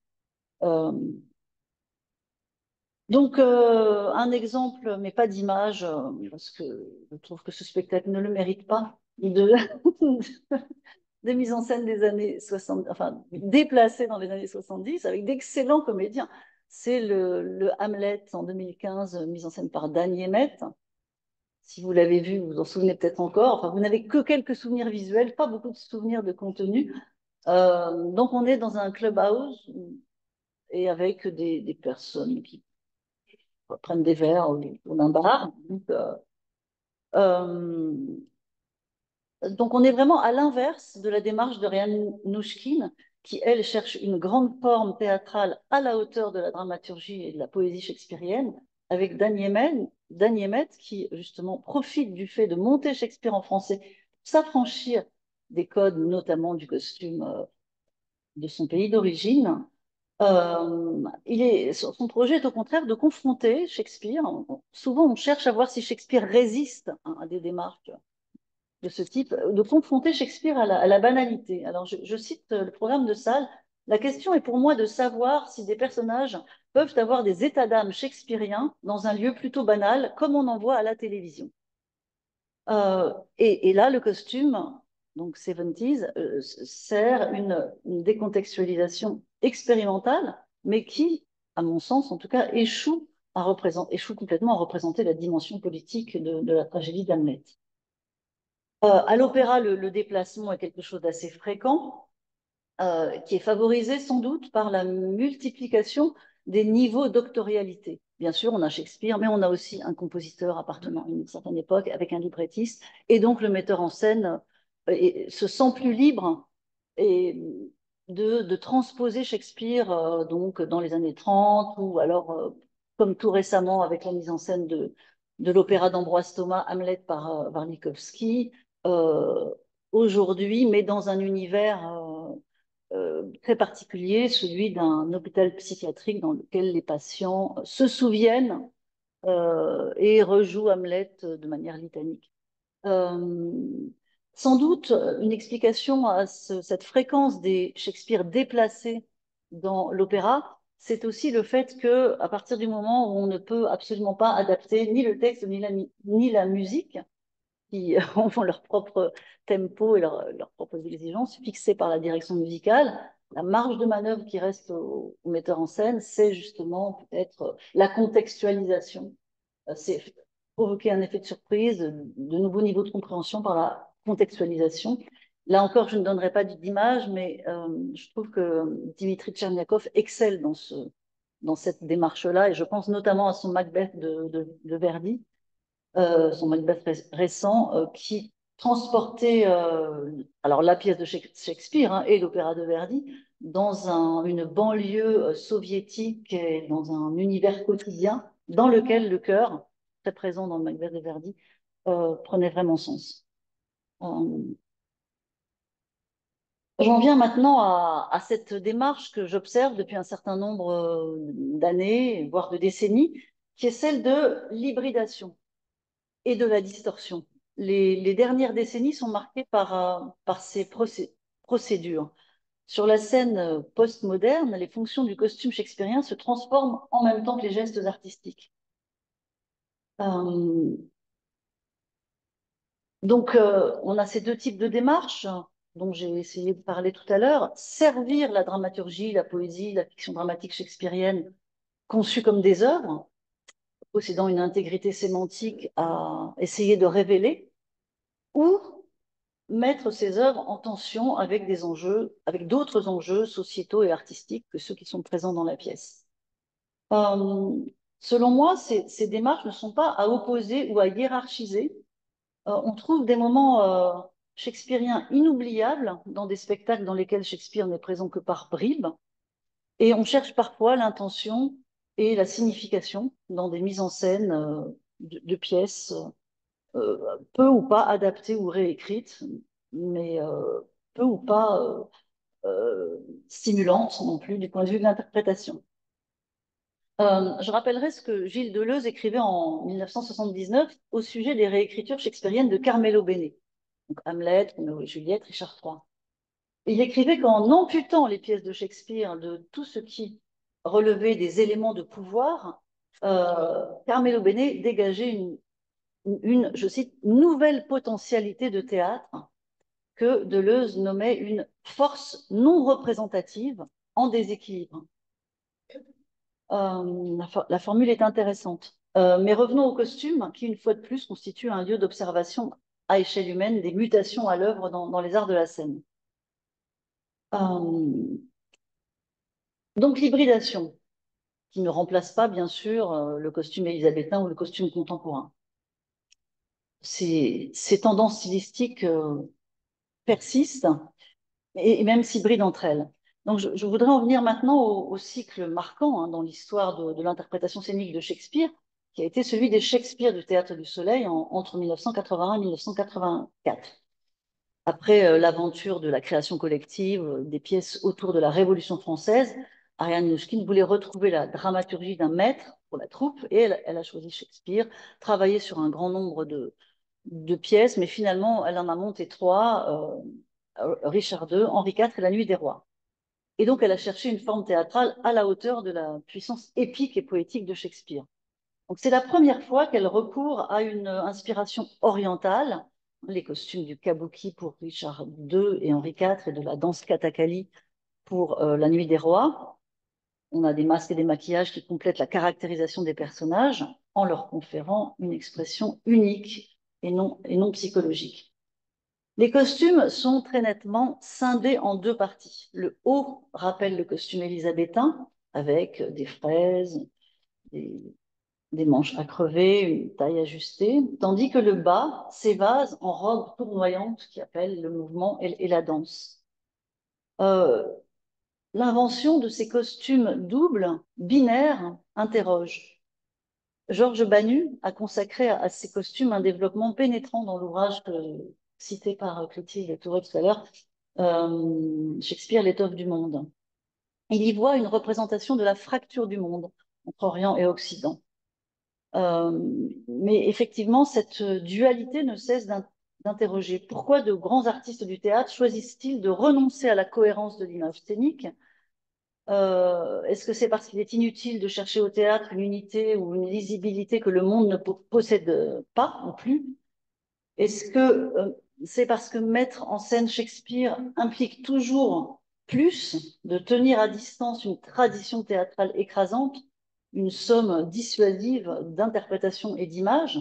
Donc, un exemple, mais pas d'image, parce que je trouve que ce spectacle ne le mérite pas, de mise en scène des années 60, enfin, déplacé dans les années 70, avec d'excellents comédiens. C'est le Hamlet en 2015, mis en scène par Dan Iemet. Si vous l'avez vu, vous vous en souvenez peut-être encore. Enfin, vous n'avez que quelques souvenirs visuels, pas beaucoup de souvenirs de contenu. Donc, on est dans un clubhouse et avec des personnes qui prennent des verres ou d'un bar. Donc, on est vraiment à l'inverse de la démarche de Ariane Mnouchkine, qui, elle, cherche une grande forme théâtrale à la hauteur de la dramaturgie et de la poésie shakespearienne, avec Dan Iemet, qui, justement, profite du fait de monter Shakespeare en français, s'affranchir des codes, notamment du costume de son pays d'origine. Son projet est au contraire de confronter Shakespeare. Souvent, on cherche à voir si Shakespeare résiste à des démarches de ce type, de confronter Shakespeare à la banalité. Alors, je cite le programme de salle. La question est pour moi de savoir si des personnages peuvent avoir des états d'âme shakespeariens dans un lieu plutôt banal, comme on en voit à la télévision. Et là, le costume, donc 70s, sert une décontextualisation expérimentale, mais qui, à mon sens en tout cas, échoue complètement à représenter la dimension politique de la tragédie d'Hamlet. À l'opéra, le déplacement est quelque chose d'assez fréquent, qui est favorisé sans doute par la multiplication des niveaux d'actorialité. Bien sûr, on a Shakespeare, mais on a aussi un compositeur appartenant à une certaine époque avec un librettiste, et donc le metteur en scène se sent plus libre de transposer Shakespeare donc dans les années 30, ou alors, comme tout récemment avec la mise en scène de l'opéra d'Ambroise Thomas, Hamlet par Warlikowski, aujourd'hui, mais dans un univers très particulier, celui d'un hôpital psychiatrique dans lequel les patients se souviennent et rejouent Hamlet de manière litanique. Sans doute, une explication à cette fréquence des Shakespeare déplacés dans l'opéra, c'est aussi le fait que, à partir du moment où on ne peut absolument pas adapter ni le texte ni la musique, qui ont leur propre tempo et leurs propres exigences fixées par la direction musicale, la marge de manœuvre qui reste au metteur en scène, c'est justement peut-être la contextualisation. C'est provoquer un effet de surprise, de nouveaux niveaux de compréhension par la contextualisation. Là encore, je ne donnerai pas d'image, mais je trouve que Dimitri Tcherniakov excelle dans cette démarche-là, et je pense notamment à son Macbeth de Verdi, son Macbeth récent, qui transportait alors la pièce de Shakespeare et l'opéra de Verdi dans une banlieue soviétique et dans un univers quotidien dans lequel le chœur, très présent dans le Macbeth de Verdi, prenait vraiment sens. J'en viens maintenant à cette démarche que j'observe depuis un certain nombre d'années, voire de décennies, qui est celle de l'hybridation et de la distorsion. Les dernières décennies sont marquées par ces procédures. Sur la scène postmoderne, les fonctions du costume shakespearien se transforment en même temps que les gestes artistiques. Donc, on a ces deux types de démarches dont j'ai essayé de parler tout à l'heure. Servir la dramaturgie, la poésie, la fiction dramatique shakespearienne conçue comme des œuvres, possédant une intégrité sémantique à essayer de révéler, ou mettre ces œuvres en tension avec des enjeux, avec d'autres enjeux sociétaux et artistiques que ceux qui sont présents dans la pièce. Selon moi, ces démarches ne sont pas à opposer ou à hiérarchiser. On trouve des moments shakespeariens inoubliables dans des spectacles dans lesquels Shakespeare n'est présent que par bribes, et on cherche parfois l'intention et la signification dans des mises en scène de pièces peu ou pas adaptées ou réécrites, mais peu ou pas stimulantes non plus du point de vue de l'interprétation. Je rappellerai ce que Gilles Deleuze écrivait en 1979 au sujet des réécritures shakespeariennes de Carmelo Bene, donc Hamlet, Roméo et Juliette, Richard III. Il écrivait qu'en amputant les pièces de Shakespeare de tout ce qui relevait des éléments de pouvoir, Carmelo Bene dégageait je cite, nouvelle potentialité de théâtre que Deleuze nommait une force non représentative en déséquilibre. La formule est intéressante. Mais revenons au costume, qui, une fois de plus, constitue un lieu d'observation à échelle humaine des mutations à l'œuvre dans les arts de la scène. Donc, l'hybridation, qui ne remplace pas, bien sûr, le costume élisabétain ou le costume contemporain. Ces tendances stylistiques persistent et même s'hybrident entre elles. Donc, je voudrais en venir maintenant au cycle marquant dans l'histoire de l'interprétation scénique de Shakespeare, qui a été celui des Shakespeare du Théâtre du Soleil entre 1981 et 1984. Après l'aventure de la création collective, des pièces autour de la Révolution française, Ariane Mnouchkine voulait retrouver la dramaturgie d'un maître pour la troupe et elle a choisi Shakespeare, travaillé sur un grand nombre de pièces, mais finalement, elle en a monté 3, Richard II, Henri IV et La Nuit des Rois. Et donc, elle a cherché une forme théâtrale à la hauteur de la puissance épique et poétique de Shakespeare. Donc, c'est la première fois qu'elle recourt à une inspiration orientale, les costumes du kabuki pour Richard II et Henri IV et de la danse kathakali pour La Nuit des Rois. On a des masques et des maquillages qui complètent la caractérisation des personnages en leur conférant une expression unique et non psychologique. Les costumes sont très nettement scindés en 2 parties. Le haut rappelle le costume élisabétain avec des fraises, des manches à crever, une taille ajustée, tandis que le bas s'évase en robe tournoyante qui appelle le mouvement et la danse. L'invention de ces costumes doubles, binaires, interroge. Georges Banu a consacré à ces costumes un développement pénétrant dans l'ouvrage cité par Clotilde Touré tout à l'heure, Shakespeare, l'étoffe du monde. Il y voit une représentation de la fracture du monde entre Orient et Occident. Mais effectivement, cette dualité ne cesse d'interroger. Pourquoi de grands artistes du théâtre choisissent-ils de renoncer à la cohérence de l'image scénique? Est-ce que c'est parce qu'il est inutile de chercher au théâtre une unité ou une lisibilité que le monde ne possède pas non plus? Est-ce que c'est parce que mettre en scène Shakespeare implique toujours plus de tenir à distance une tradition théâtrale écrasante, une somme dissuasive d'interprétation et d'images?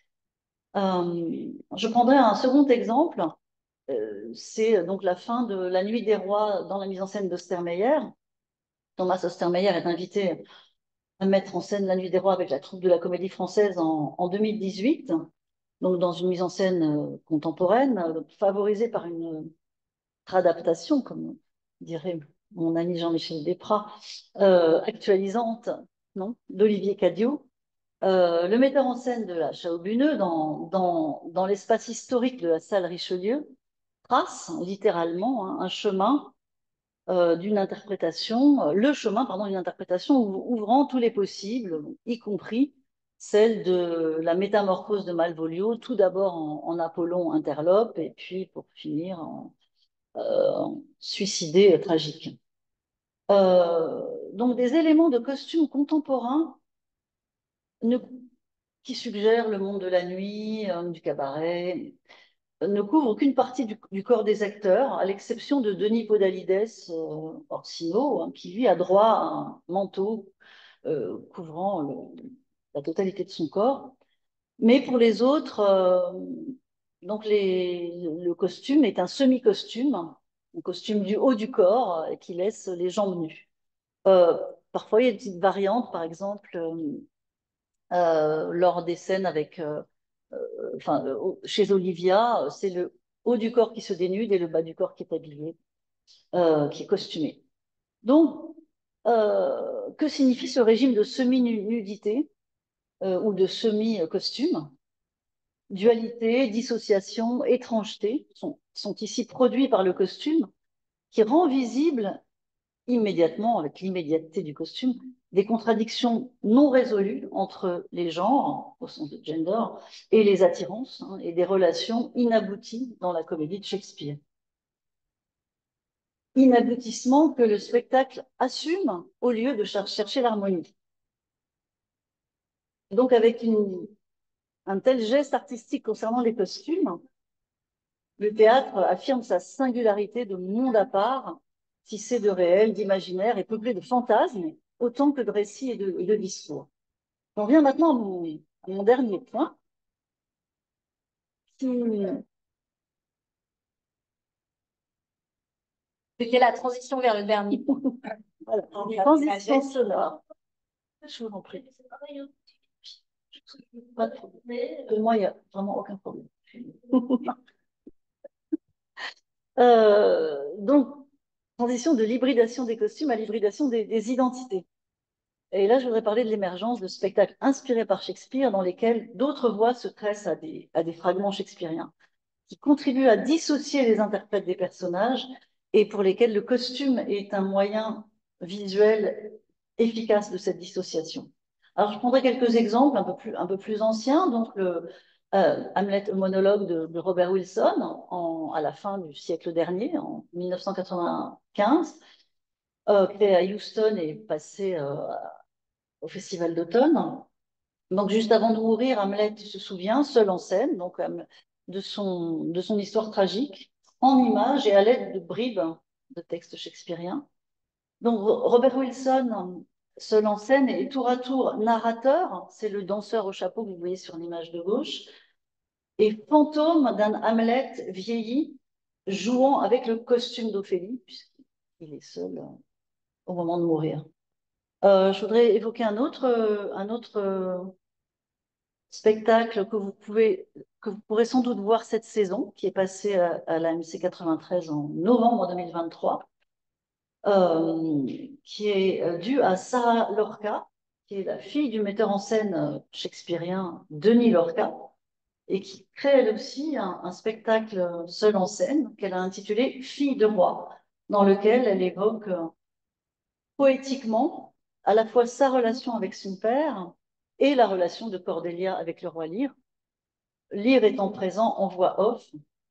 Je prendrai un second exemple, c'est donc la fin de La Nuit des Rois dans la mise en scène d'Ostermeyer. Thomas Ostermeyer est invité à mettre en scène La Nuit des Rois avec la troupe de la Comédie Française en 2018, donc dans une mise en scène contemporaine, favorisée par une adaptation, comme dirait mon ami Jean-Michel Desprats, actualisante, non, d'Olivier Cadiot. Le metteur en scène de la Chaobuneux, dans l'espace historique de la salle Richelieu, trace littéralement un chemin d'une interprétation, le chemin, pardon, d'une interprétation ouvrant tous les possibles, y compris celle de la métamorphose de Malvolio, tout d'abord en Apollon interlope, et puis pour finir en suicidé tragique. Donc des éléments de costume contemporains qui suggèrent le monde de la nuit, du cabaret, ne couvrent aucune partie du corps des acteurs, à l'exception de Denis Podalides Orsino, hein, qui lui a droit à un manteau couvrant la totalité de son corps. Mais pour les autres, donc le costume est un semi-costume, un costume du haut du corps qui laisse les jambes nues. Parfois, il y a des petites variantes, par exemple, lors des scènes avec, chez Olivia, c'est le haut du corps qui se dénude et le bas du corps qui est habillé, qui est costumé. Donc, que signifie ce régime de semi-nudité ou de semi-costume? Dualité, dissociation, étrangeté sont ici produits par le costume qui rend visible immédiatement, avec l'immédiateté du costume, des contradictions non résolues entre les genres, au sens de gender, et les attirances, hein, et des relations inabouties dans la comédie de Shakespeare. Inaboutissement que le spectacle assume au lieu de chercher l'harmonie. Donc avec un tel geste artistique concernant les costumes, le théâtre affirme sa singularité de monde à part, tissé de réel, d'imaginaire et peuplé de fantasmes, autant que de récits et de discours. On vient maintenant à mon dernier point. C'était la transition vers le dernier point. Voilà, transition sonore. Je vous en prie. Pas de problème. Moi, il n'y a vraiment aucun problème. Donc, transition de l'hybridation des costumes à l'hybridation des identités. Et là, je voudrais parler de l'émergence de spectacles inspirés par Shakespeare dans lesquels d'autres voix se tressent à des fragments shakespeariens. qui contribuent à dissocier les interprètes des personnages et pour lesquels le costume est un moyen visuel efficace de cette dissociation. Alors, je prendrai quelques exemples un peu plus anciens. Donc, Hamlet, monologue de Robert Wilson à la fin du siècle dernier, en 1995, créé à Houston et passé au Festival d'automne. Donc, juste avant de mourir, Hamlet se souvient, seul en scène, donc, de son histoire tragique, en images et à l'aide de bribes de textes shakespeariens. Donc, Robert Wilson, seul en scène, est tour à tour narrateur, c'est le danseur au chapeau que vous voyez sur l'image de gauche, et fantôme d'un Hamlet vieilli, jouant avec le costume d'Ophélie, puisqu'il est seul au moment de mourir. Je voudrais évoquer un autre spectacle que vous pourrez sans doute voir cette saison, qui est passé à la MC 93 en novembre 2023, qui est dû à Sarah Lorca, qui est la fille du metteur en scène shakespearien Denis Lorca, et qui crée elle aussi un spectacle seul en scène qu'elle a intitulé Fille de roi, dans lequel elle évoque poétiquement à la fois sa relation avec son père et la relation de Cordelia avec le roi Lear, Lear étant présent en voix off.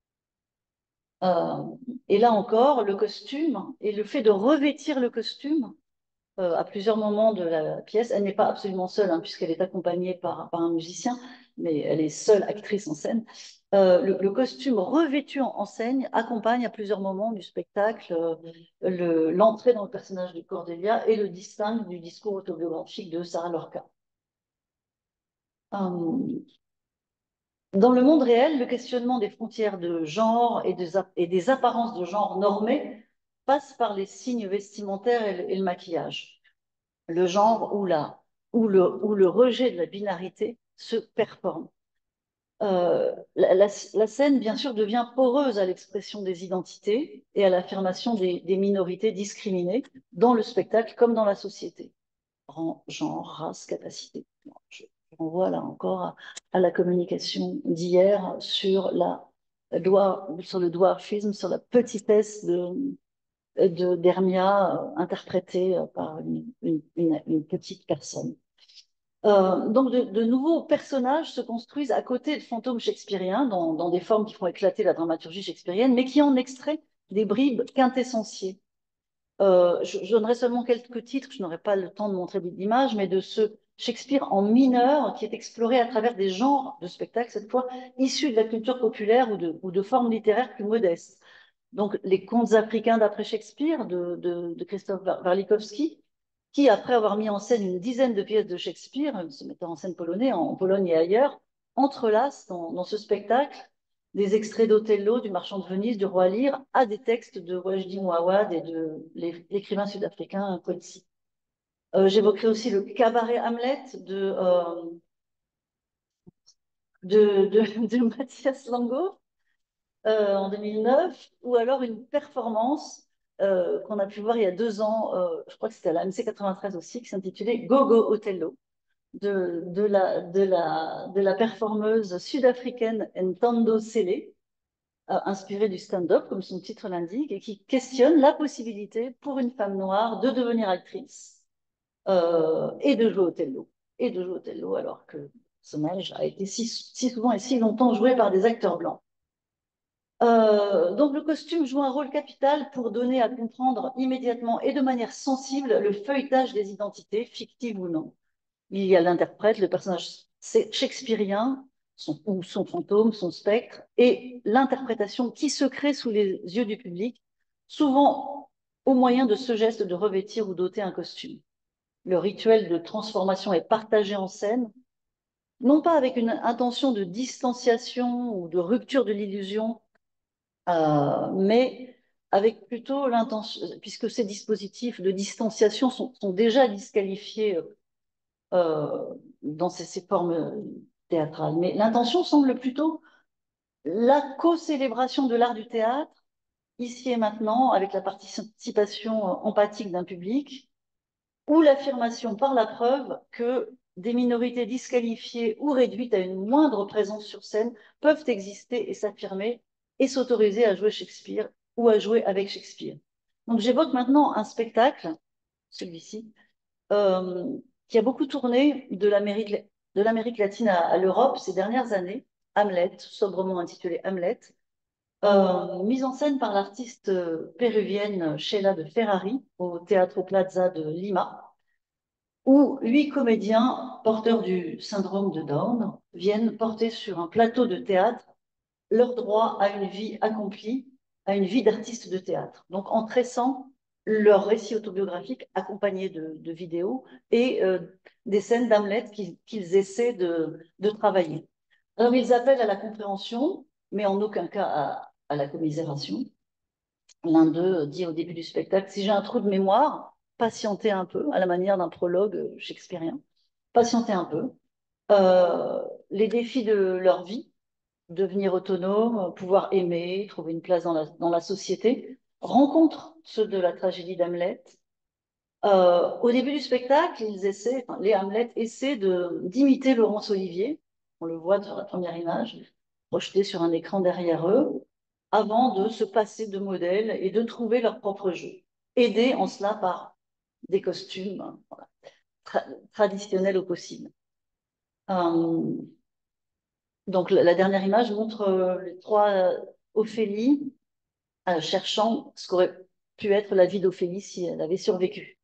Et là encore, le costume et le fait de revêtir le costume à plusieurs moments de la pièce, elle n'est pas absolument seule, hein, puisqu'elle est accompagnée par un musicien, mais elle est seule actrice en scène. Le costume revêtu en scène accompagne à plusieurs moments du spectacle l'entrée dans le personnage de Cordelia et le distingue du discours autobiographique de Sarah Lorca. Dans le monde réel, le questionnement des frontières de genre et des apparences de genre normées passe par les signes vestimentaires et le maquillage. Le genre ou le rejet de la binarité se performe. La scène, bien sûr, devient poreuse à l'expression des identités et à l'affirmation des minorités discriminées dans le spectacle comme dans la société. Rang, genre, race, capacité. Je renvoie là encore à la communication d'hier sur le dwarfisme, sur la petitesse d'Hermia interprétée par une petite personne. Donc de nouveaux personnages se construisent à côté de fantômes shakespeariens dans des formes qui font éclater la dramaturgie shakespearienne, mais qui en extraient des bribes quintessentielles. Je donnerai seulement quelques titres, je n'aurai pas le temps de montrer d'images, mais de ce Shakespeare en mineur qui est exploré à travers des genres de spectacles, cette fois issus de la culture populaire ou de formes littéraires plus modestes. Donc les contes africains d'après Shakespeare de Christophe Warlikowski, qui, après avoir mis en scène une dizaine de pièces de Shakespeare, ce metteur en scène polonais en Pologne et ailleurs, entrelace dans ce spectacle des extraits d'Othello, du Marchand de Venise, du Roi Lear, à des textes de Wajdi Mouawad et de l'écrivain sud-africain Coetzee. J'évoquerai aussi le cabaret Hamlet de Mathias Lango en 2009, ou alors une performance qu'on a pu voir il y a 2 ans, je crois que c'était à la MC 93 aussi, qui s'intitulait Go Go Othello, de la performeuse sud-africaine Ntando Sele, inspirée du stand-up, comme son titre l'indique, et qui questionne la possibilité pour une femme noire de devenir actrice et de jouer Othello. Et de jouer Othello alors que le personnage a été si souvent et si longtemps joué par des acteurs blancs. Donc le costume joue un rôle capital pour donner à comprendre immédiatement et de manière sensible le feuilletage des identités, fictives ou non. Il y a l'interprète, le personnage shakespearien, ou son fantôme, son spectre, et l'interprétation qui se crée sous les yeux du public, souvent au moyen de ce geste de revêtir ou d'ôter un costume. Le rituel de transformation est partagé en scène, non pas avec une intention de distanciation ou de rupture de l'illusion, mais avec plutôt l'intention, puisque ces dispositifs de distanciation sont déjà disqualifiés dans ces formes théâtrales. Mais l'intention semble plutôt la co-célébration de l'art du théâtre, ici et maintenant, avec la participation empathique d'un public, ou l'affirmation par la preuve que des minorités disqualifiées ou réduites à une moindre présence sur scène peuvent exister et s'affirmer et s'autoriser à jouer Shakespeare ou à jouer avec Shakespeare. Donc j'évoque maintenant un spectacle, celui-ci, qui a beaucoup tourné de l'Amérique latine à l'Europe ces dernières années, Hamlet, sobrement intitulé Hamlet, mise en scène par l'artiste péruvienne Sheila de Ferrari au Teatro Plaza de Lima, où 8 comédiens porteurs du syndrome de Down viennent porter sur un plateau de théâtre leur droit à une vie accomplie, à une vie d'artiste de théâtre. Donc en tressant leur récit autobiographique accompagné de vidéos et des scènes d'Hamlet qu'ils essaient de travailler. Alors ils appellent à la compréhension, mais en aucun cas à la commisération. L'un d'eux dit au début du spectacle, si j'ai un trou de mémoire, patientez un peu, à la manière d'un prologue shakespearien, patientez un peu. Les défis de leur vie, devenir autonome, pouvoir aimer, trouver une place dans la société, rencontrent ceux de la tragédie d'Hamlet. Au début du spectacle, les Hamlet essaient d'imiter Laurence Olivier, on le voit sur la première image, projeté sur un écran derrière eux, avant de se passer de modèles et de trouver leur propre jeu, aidés en cela par des costumes traditionnels au possible. Donc la dernière image montre les 3 Ophélie cherchant ce qu'aurait pu être la vie d'Ophélie si elle avait survécu.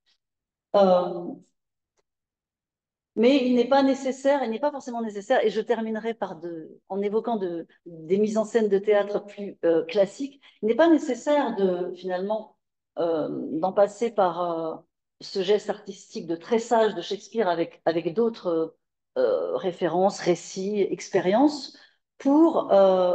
Mais il n'est pas nécessaire, il n'est pas forcément nécessaire, et je terminerai en évoquant des mises en scène de théâtre plus classiques, il n'est pas nécessaire finalement d'en passer par ce geste artistique de tressage de Shakespeare avec d'autres références, récits, expériences, pour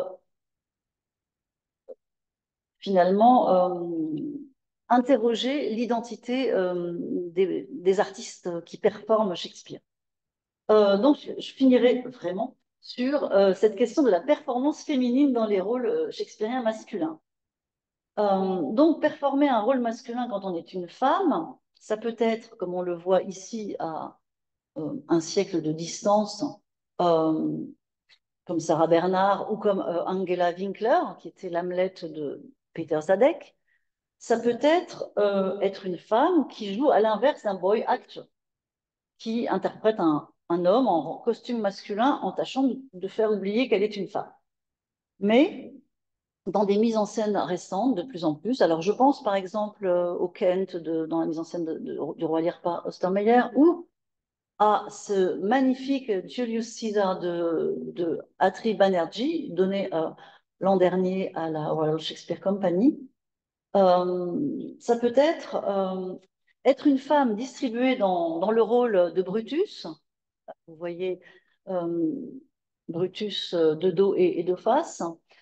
finalement interroger l'identité des artistes qui performent Shakespeare. Donc, je finirai vraiment sur cette question de la performance féminine dans les rôles shakespeariens masculins. Donc, performer un rôle masculin quand on est une femme, ça peut être, comme on le voit ici, à un siècle de distance, comme Sarah Bernhardt ou comme Angela Winkler, qui était l'Hamlet de Peter Zadek. Ça peut être une femme qui joue à l'inverse d'un boy actor, qui interprète un homme en costume masculin en tâchant de faire oublier qu'elle est une femme. Mais dans des mises en scène récentes, de plus en plus, alors je pense par exemple au Kent dans la mise en scène du roi Lear par Ostermeyer, ou à ce magnifique Julius Caesar de Atri Banerjee, donné l'an dernier à la Royal Shakespeare Company. Ça peut être une femme distribuée dans le rôle de Brutus. Vous voyez Brutus de dos et de face.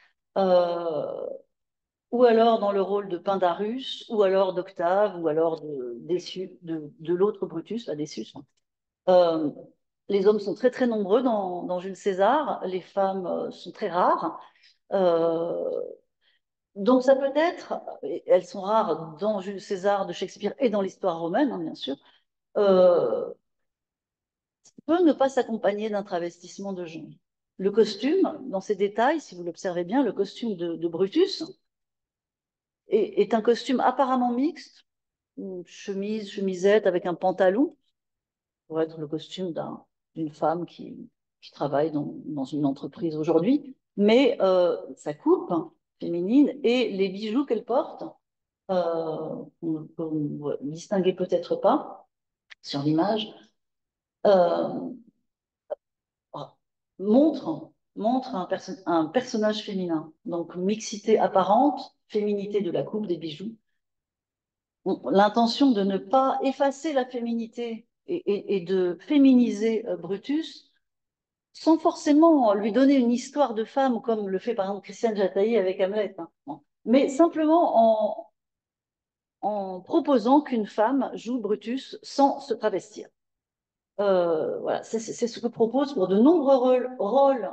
Ou alors dans le rôle de Pindarus, ou alors d'Octave, ou alors de l'autre Brutus, la Décius. Les hommes sont très très nombreux dans Jules César, les femmes sont très rares. Donc ça peut être, elles sont rares dans Jules César de Shakespeare et dans l'histoire romaine, hein, bien sûr, peut ne pas s'accompagner d'un travestissement de genre. Le costume, dans ses détails, si vous l'observez bien, le costume de Brutus est un costume apparemment mixte, une chemise, chemisette avec un pantalon, pour être le costume d'une femme qui travaille dans une entreprise aujourd'hui, mais sa coupe féminine et les bijoux qu'elle porte, qu'on ne distinguez peut-être pas sur l'image, montre un personnage féminin. Donc, mixité apparente, féminité de la coupe, des bijoux. L'intention de ne pas effacer la féminité et de féminiser Brutus, sans forcément lui donner une histoire de femme, comme le fait par exemple Christiane Jataillé avec Hamlet, hein. Mais simplement en proposant qu'une femme joue Brutus sans se travestir. Voilà, c'est ce que propose pour de nombreux rôles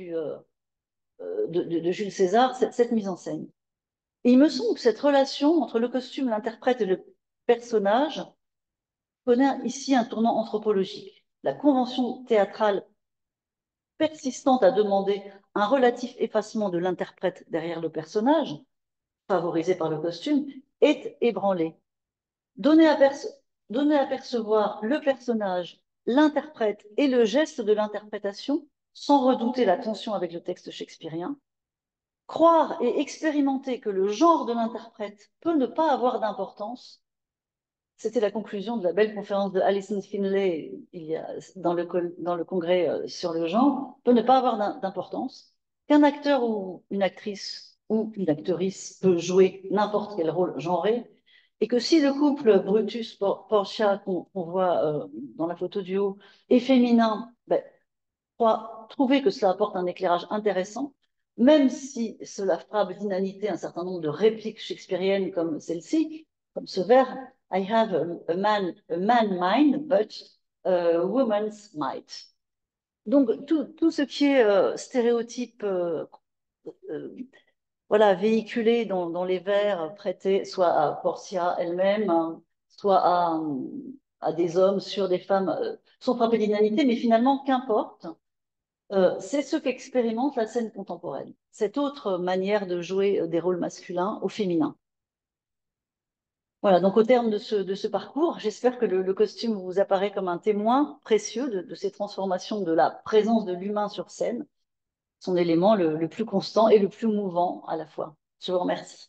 de Jules César, cette mise en scène. Et il me semble que cette relation entre le costume, l'interprète et le personnage connaît ici un tournant anthropologique. La convention théâtrale persistante à demander un relatif effacement de l'interprète derrière le personnage, favorisé par le costume, est ébranlée. Donner à percevoir le personnage, l'interprète et le geste de l'interprétation sans redouter la tension avec le texte shakespearien, croire et expérimenter que le genre de l'interprète peut ne pas avoir d'importance, c'était la conclusion de la belle conférence de Alison Finlay dans le congrès sur le genre, peut ne pas avoir d'importance, qu'un acteur ou une actrice ou une actrice peut jouer n'importe quel rôle genré, et que si le couple Brutus-Portia qu'on voit dans la photo du haut est féminin, ben, trouver que cela apporte un éclairage intéressant, même si cela frappe d'inanité un certain nombre de répliques shakespeariennes comme celle-ci, comme ce vers I have a man mind, but a woman's might. Donc tout ce qui est stéréotype voilà, véhiculé dans les vers prêtés soit à Portia elle-même, soit à des hommes sur des femmes, sont frappés d'inanité, mais finalement, qu'importe. C'est ce qu'expérimente la scène contemporaine, cette autre manière de jouer des rôles masculins au féminin. Voilà, donc au terme de ce parcours, j'espère que le costume vous apparaît comme un témoin précieux de ces transformations de la présence de l'humain sur scène, son élément le plus constant et le plus mouvant à la fois. Je vous remercie.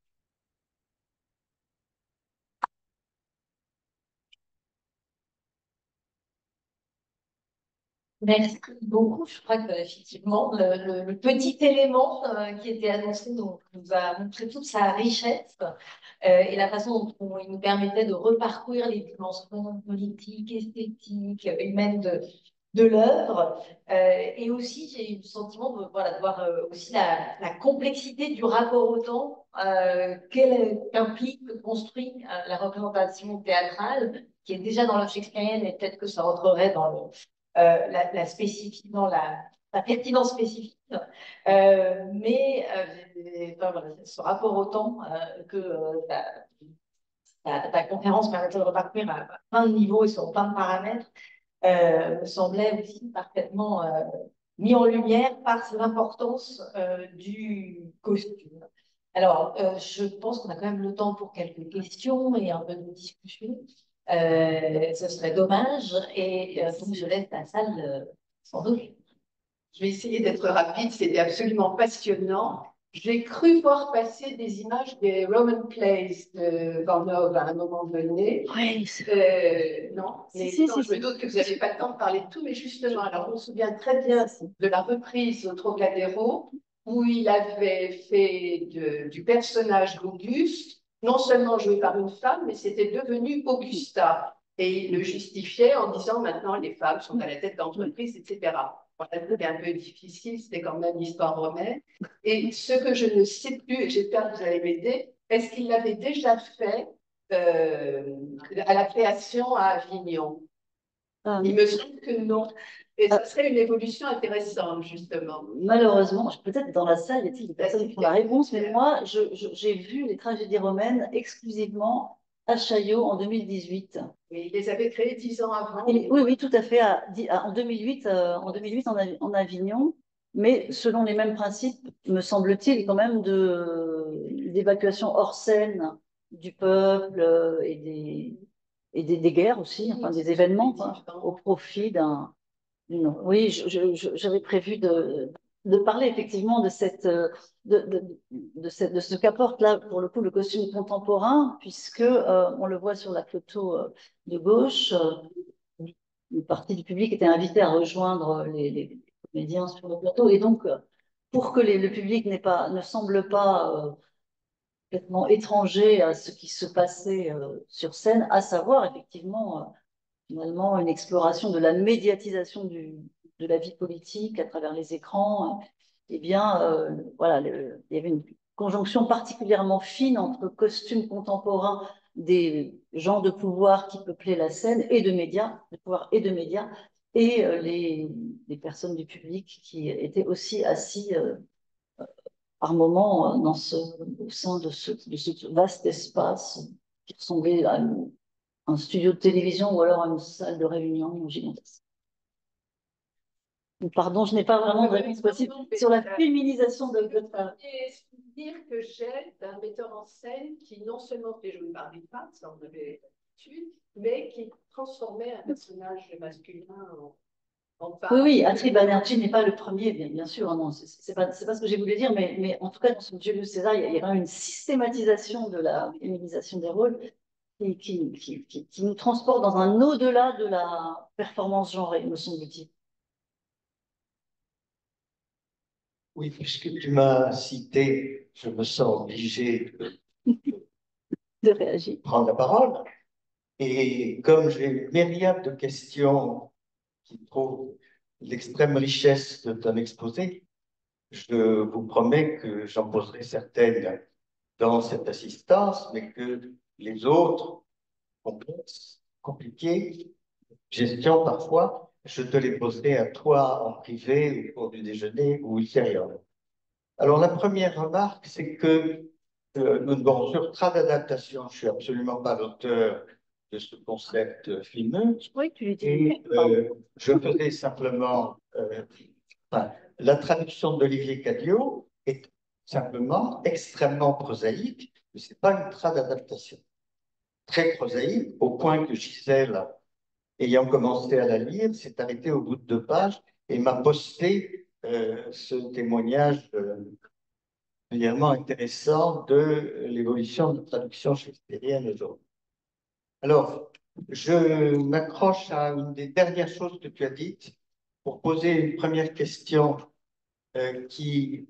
Merci beaucoup. Je crois qu'effectivement, le petit élément qui était annoncé donc, nous a montré toute sa richesse et la façon dont il nous permettait de reparcourir les dimensions politiques, esthétiques, humaines de l'œuvre. Et aussi, j'ai eu le sentiment de voir aussi la complexité du rapport au temps qu'implique, que construit la représentation théâtrale, qui est déjà dans l'œuvre shakespearienne, et peut-être que ça rentrerait dans la spécifique, dans la pertinence spécifique, mais voilà, ce rapport au temps que ta conférence permettait de reparcourir à plein de niveaux et sur plein de paramètres me semblait aussi parfaitement mis en lumière par l'importance du costume. Alors, je pense qu'on a quand même le temps pour quelques questions et un peu de discussion. Ce serait dommage. Et donc, je laisse la salle sans doute. Je vais essayer d'être rapide, c'était absolument passionnant. J'ai cru voir passer des images des Roman Plays de Van Hove à un moment donné. Oui, non, si, je me doute que vous n'avez pas le temps de parler de tout, mais justement, alors on se souvient très bien de la reprise au Trocadéro, où il avait fait du personnage d'Auguste, non seulement joué par une femme, mais c'était devenu Augusta. Et il le justifiait en disant maintenant les femmes sont à la tête d'entreprise, etc. C'était un peu difficile, c'était quand même l'histoire romaine. Et ce que je ne sais plus, et j'espère que vous allez m'aider, est-ce qu'il l'avait déjà fait à la création à Avignon? Il me semble que non. Et ce serait une évolution intéressante, justement. Malheureusement, peut-être dans la salle, il y a des personnes qui ont la réponse, mais moi, j'ai vu les tragédies romaines exclusivement à Chaillot en 2018. Oui, il les avait créés 10 ans avant. Oui, tout à fait, en 2008, en Avignon, mais selon les mêmes principes, me semble-t-il, quand même, d'évacuation hors scène du peuple et des guerres aussi, enfin des événements, au profit d'un... Oui, j'avais prévu de parler effectivement de ce qu'apporte là, pour le coup, le costume contemporain, puisque on le voit sur la photo de gauche, une partie du public était invité à rejoindre les comédiens sur le plateau, et donc pour que le public ne semble pas complètement étranger à ce qui se passait sur scène, à savoir effectivement finalement une exploration de la médiatisation de la vie politique à travers les écrans, eh bien, voilà, il y avait une conjonction particulièrement fine entre costumes contemporains des gens de pouvoir qui peuplaient la scène et de médias, de pouvoir et de médias, et les personnes du public qui étaient aussi assis par moments au sein de ce vaste espace qui ressemblait à un studio de télévision ou alors une salle de réunion gigantesque. Pardon, je n'ai pas vraiment de réponse possible sur la féminisation de votre... Et dire que j'aide un metteur en scène qui non seulement fait jouer par des femmes, ça on avait l'habitude, mais qui transformait un personnage masculin en femme. Oui, oui, Atri Banerjee n'est pas le premier, bien sûr, non, c'est pas ce que j'ai voulu dire, mais en tout cas, dans son Julius César, il y a quand même une systématisation de la féminisation des rôles qui nous transporte dans un au-delà de la performance genrée, me semble-t-il. Oui, puisque tu m'as cité, je me sens obligé de réagir, prendre la parole. Et comme j'ai une myriade de questions qui prouvent l'extrême richesse de ton exposé, je vous promets que j'en poserai certaines dans cette assistance, mais que les autres, complexes, compliquées, gestion parfois, je te les poserai à toi en privé, au cours du déjeuner ou ultérieurement. Alors, la première remarque, c'est que, bon, sur Trad d'adaptation, je ne suis absolument pas l'auteur de ce concept filmeux. Je croyais que tu l'étais. Et je faisais simplement, enfin, la traduction d'Olivier Cadiot est simplement extrêmement prosaïque, mais ce n'est pas une Trad d'adaptation. Très prosaïque, au point que Gisèle, ayant commencé à la lire, s'est arrêtée au bout de 2 pages et m'a posté ce témoignage particulièrement intéressant de l'évolution de la traduction shakespearienne aujourd'hui. Alors, je m'accroche à une des dernières choses que tu as dites pour poser une première question qui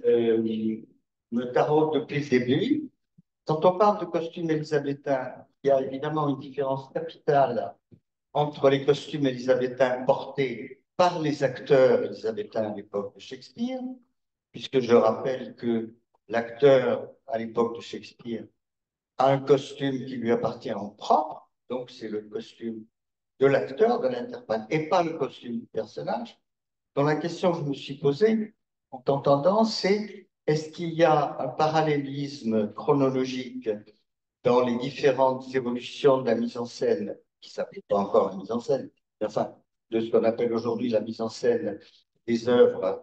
me taraude depuis le début. Quand on parle de costumes élisabétains, il y a évidemment une différence capitale entre les costumes élisabétains portés par les acteurs élisabétains à l'époque de Shakespeare, puisque je rappelle que l'acteur à l'époque de Shakespeare a un costume qui lui appartient en propre, donc c'est le costume de l'acteur, de l'interprète, et pas le costume du personnage. Donc la question que je me suis posée en t'entendant, c'est est-ce qu'il y a un parallélisme chronologique dans les différentes évolutions de la mise en scène, qui ne s'appelle pas encore la mise en scène, mais enfin, de ce qu'on appelle aujourd'hui la mise en scène des œuvres,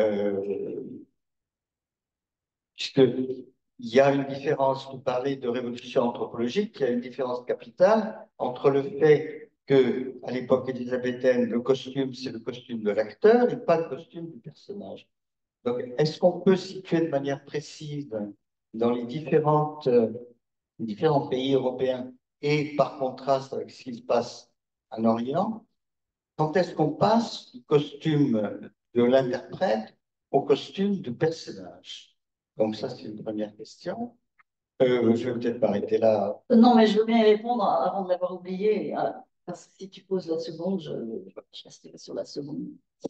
puisqu'il y a une différence, vous parlez de révolution anthropologique, il y a une différence capitale entre le fait que, à l'époque élisabéthaine, le costume, c'est le costume de l'acteur et pas le costume du personnage. Donc, est-ce qu'on peut situer de manière précise dans les différents pays européens et par contraste avec ce qui se passe en Orient, quand est-ce qu'on passe du costume de l'interprète au costume du personnage? Donc ça, c'est une première question. Je vais peut-être m'arrêter là. Non, mais je veux bien y répondre avant de l'avoir oublié. Parce que si tu poses la seconde, je resterai sur la seconde.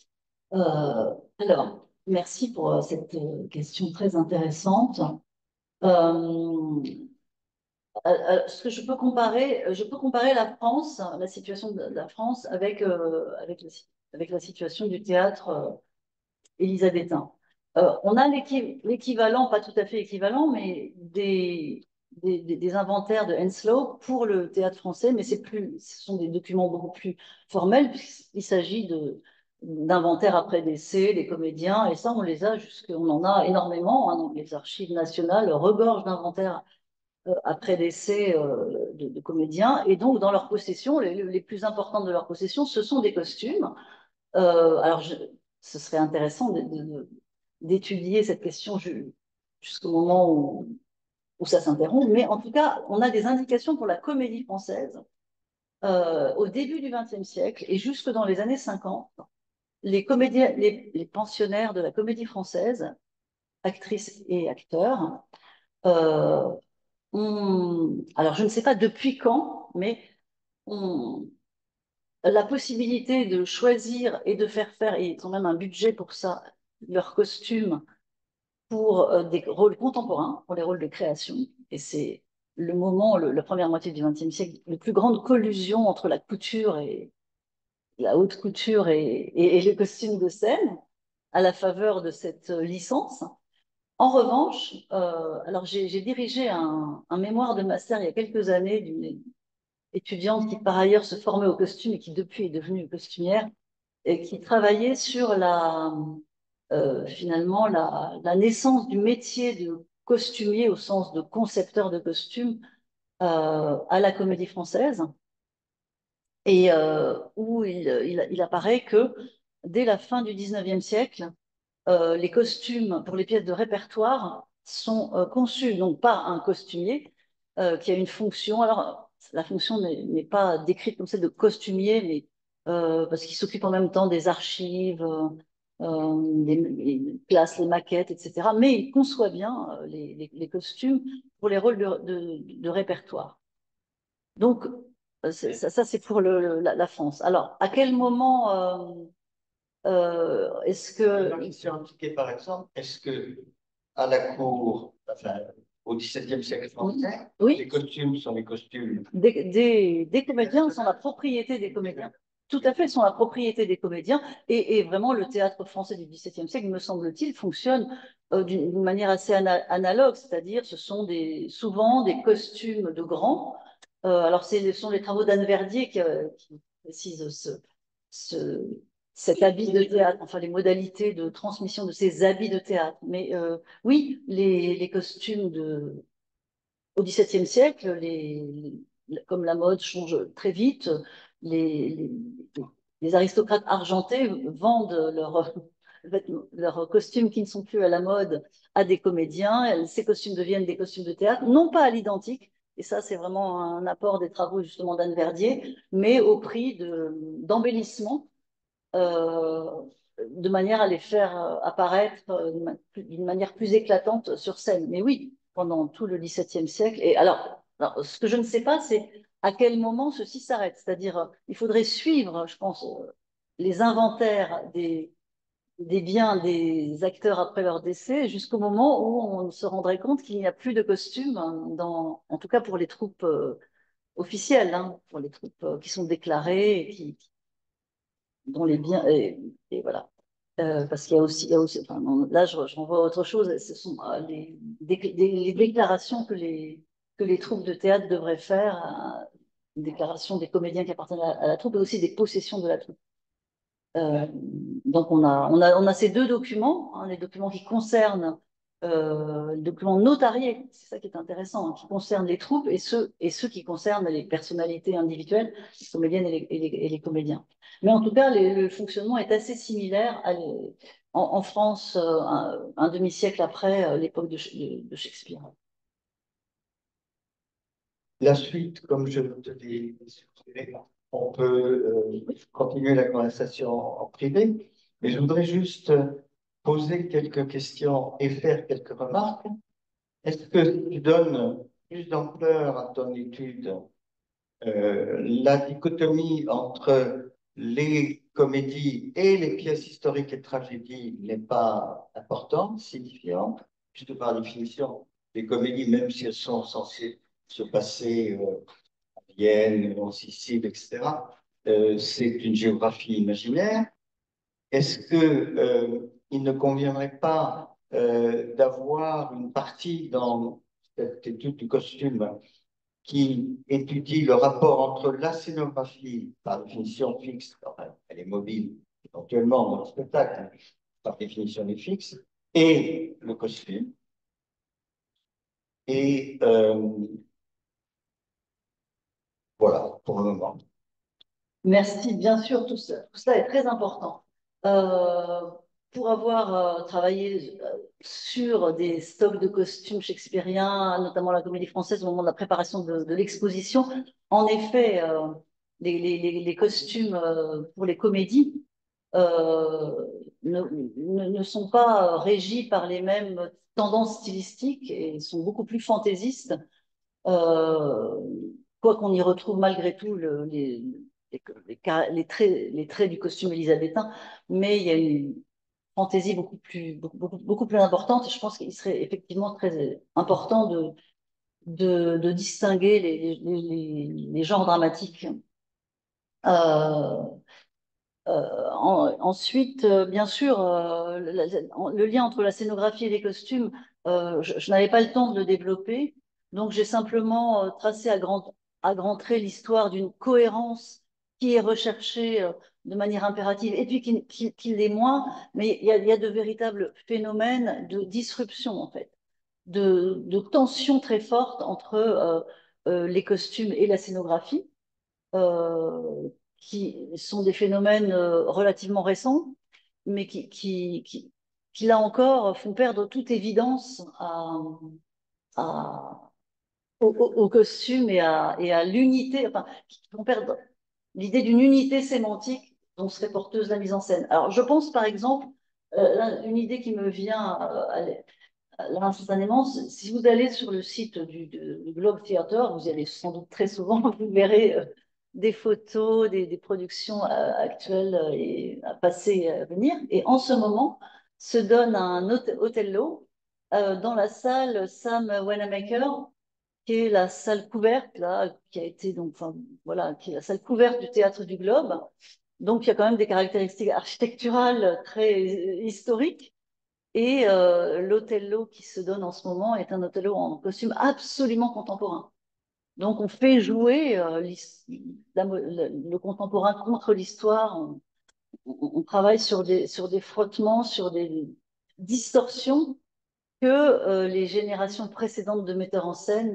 Alors, merci pour cette question très intéressante. Ce que je peux comparer la France, la situation de la France avec, avec la situation du théâtre élisabétain. On a l'équivalent, pas tout à fait équivalent, mais des inventaires de Henslow pour le théâtre français, mais ce sont des documents beaucoup plus formels, puisqu'il s'agit d'inventaires après décès, des comédiens, et ça, on en a énormément, hein, donc les archives nationales regorgent d'inventaires après décès de comédiens, et donc dans leur possession, les plus importantes de leur possession, ce sont des costumes. Alors, ce serait intéressant d'étudier cette question jusqu'au moment où ça s'interrompt, mais en tout cas, on a des indications pour la comédie française. Au début du XXe siècle et jusque dans les années 50, les pensionnaires de la comédie française, actrices et acteurs, alors je ne sais pas depuis quand, mais ont la possibilité de choisir et de faire faire, et ils ont même un budget pour ça, leurs costumes pour des rôles contemporains, pour les rôles de création. Et c'est le moment, la première moitié du XXe siècle, la plus grande collusion entre la couture et la haute couture et le costume de scène, à la faveur de cette licence. En revanche, alors j'ai dirigé un mémoire de master il y a quelques années étudiante qui par ailleurs se formait au costume et qui depuis est devenue costumière, et qui travaillait sur finalement la naissance du métier de costumier au sens de concepteur de costumes à la Comédie Française, et où il apparaît que dès la fin du 19e siècle, les costumes pour les pièces de répertoire sont conçus, donc par un costumier qui a une fonction. Alors, la fonction n'est pas décrite comme celle de costumier, mais parce qu'il s'occupe en même temps des archives, il place les maquettes, etc. Mais il conçoit bien les costumes pour les rôles de répertoire. Donc, ça c'est pour la France. Alors, à quel moment est-ce que... Dans l'histoire antiquée, par exemple, est-ce que à la cour, enfin, au XVIIe siècle français, oui, les costumes sont les costumes des comédiens sont la propriété des comédiens. Tout à fait, sont la propriété des comédiens. Et vraiment, le théâtre français du XVIIe siècle, me semble-t-il, fonctionne d'une manière assez analogue, c'est-à-dire ce sont souvent des costumes de grands. Alors, ce sont les travaux d'Anne Verdier qui précisent cet habit de théâtre, enfin les modalités de transmission de ces habits de théâtre. Mais oui, les costumes au XVIIe siècle, comme la mode change très vite, les, les aristocrates argentés vendent leurs costumes qui ne sont plus à la mode à des comédiens. Ces costumes deviennent des costumes de théâtre, non pas à l'identique, et ça c'est vraiment un apport des travaux justement d'Anne Verdier, mais au prix d'embellissement de manière à les faire apparaître d'une manière plus éclatante sur scène. Mais oui, pendant tout le XVIIe siècle. Et alors, ce que je ne sais pas, c'est à quel moment ceci s'arrête. C'est-à-dire, il faudrait suivre, je pense, les inventaires des biens des acteurs après leur décès jusqu'au moment où on se rendrait compte qu'il n'y a plus de costumes, en tout cas pour les troupes officielles, hein, pour les troupes qui sont déclarées et dont les biens et voilà. Parce qu'il y a aussi enfin, là je renvoie à autre chose, ce sont les déclarations que les troupes de théâtre devraient faire, une déclaration des comédiens qui appartiennent à la troupe et aussi des possessions de la troupe. Donc on a ces deux documents, hein, les documents qui concernent les documents notariés, c'est ça qui est intéressant, hein, qui concernent les troupes et ceux qui concernent les personnalités individuelles, les comédiennes et les comédiens. Mais en tout cas, le fonctionnement est assez similaire en France un demi-siècle après l'époque de Shakespeare. La suite, comme je te l'ai suggéré, on peut continuer la conversation en privé, mais je voudrais juste poser quelques questions et faire quelques remarques. Est-ce que tu donnes plus d'ampleur à ton étude la dichotomie entre les comédies et les pièces historiques et tragédies n'est pas importante, signifiante, puisque par définition, les comédies, même si elles sont censées se passer à Vienne, en Sicile, etc., c'est une géographie imaginaire. Est-ce que il ne conviendrait pas d'avoir une partie dans cette étude du costume qui étudie le rapport entre la scénographie, par définition fixe, enfin, elle est mobile éventuellement dans le spectacle, par définition elle est fixe, et le costume. Et voilà, pour le moment. Merci, bien sûr, tout ça est très important. Pour avoir travaillé sur des stocks de costumes shakespeariens, notamment la Comédie Française au moment de la préparation de l'exposition, en effet, les costumes pour les comédies ne sont pas régis par les mêmes tendances stylistiques et sont beaucoup plus fantaisistes. Quoi qu'on y retrouve malgré tout les traits du costume élisabétain, mais il y a une fantaisie beaucoup plus importante. Je pense qu'il serait effectivement très important de distinguer les genres dramatiques. Ensuite, bien sûr, le lien entre la scénographie et les costumes, je n'avais pas le temps de le développer, donc j'ai simplement tracé à grande à grands traits l'histoire d'une cohérence qui est recherchée de manière impérative, et puis qui l'est moins, mais il y a de véritables phénomènes de disruption, en fait, de tension très forte entre les costumes et la scénographie, qui sont des phénomènes relativement récents, mais qui, là encore, font perdre toute évidence au costume et à l'unité, enfin, qui font perdre l'idée d'une unité sémantique dont serait porteuse la mise en scène. Alors, je pense, par exemple, une idée qui me vient là instantanément, si vous allez sur le site du Globe Theatre, vous y allez sans doute très souvent, vous verrez des photos, des productions actuelles et à passer et à venir. Et en ce moment, se donne un Othello dans la salle Sam Wanamaker, qui est la salle couverte, là, qui a été donc, enfin, voilà, qui est la salle couverte du Théâtre du Globe. Donc, il y a quand même des caractéristiques architecturales très historiques. Et l'Othello qui se donne en ce moment est un Othello en costume absolument contemporain. Donc, on fait jouer le contemporain contre l'histoire. On travaille sur des frottements, sur des distorsions que les générations précédentes de metteurs en scène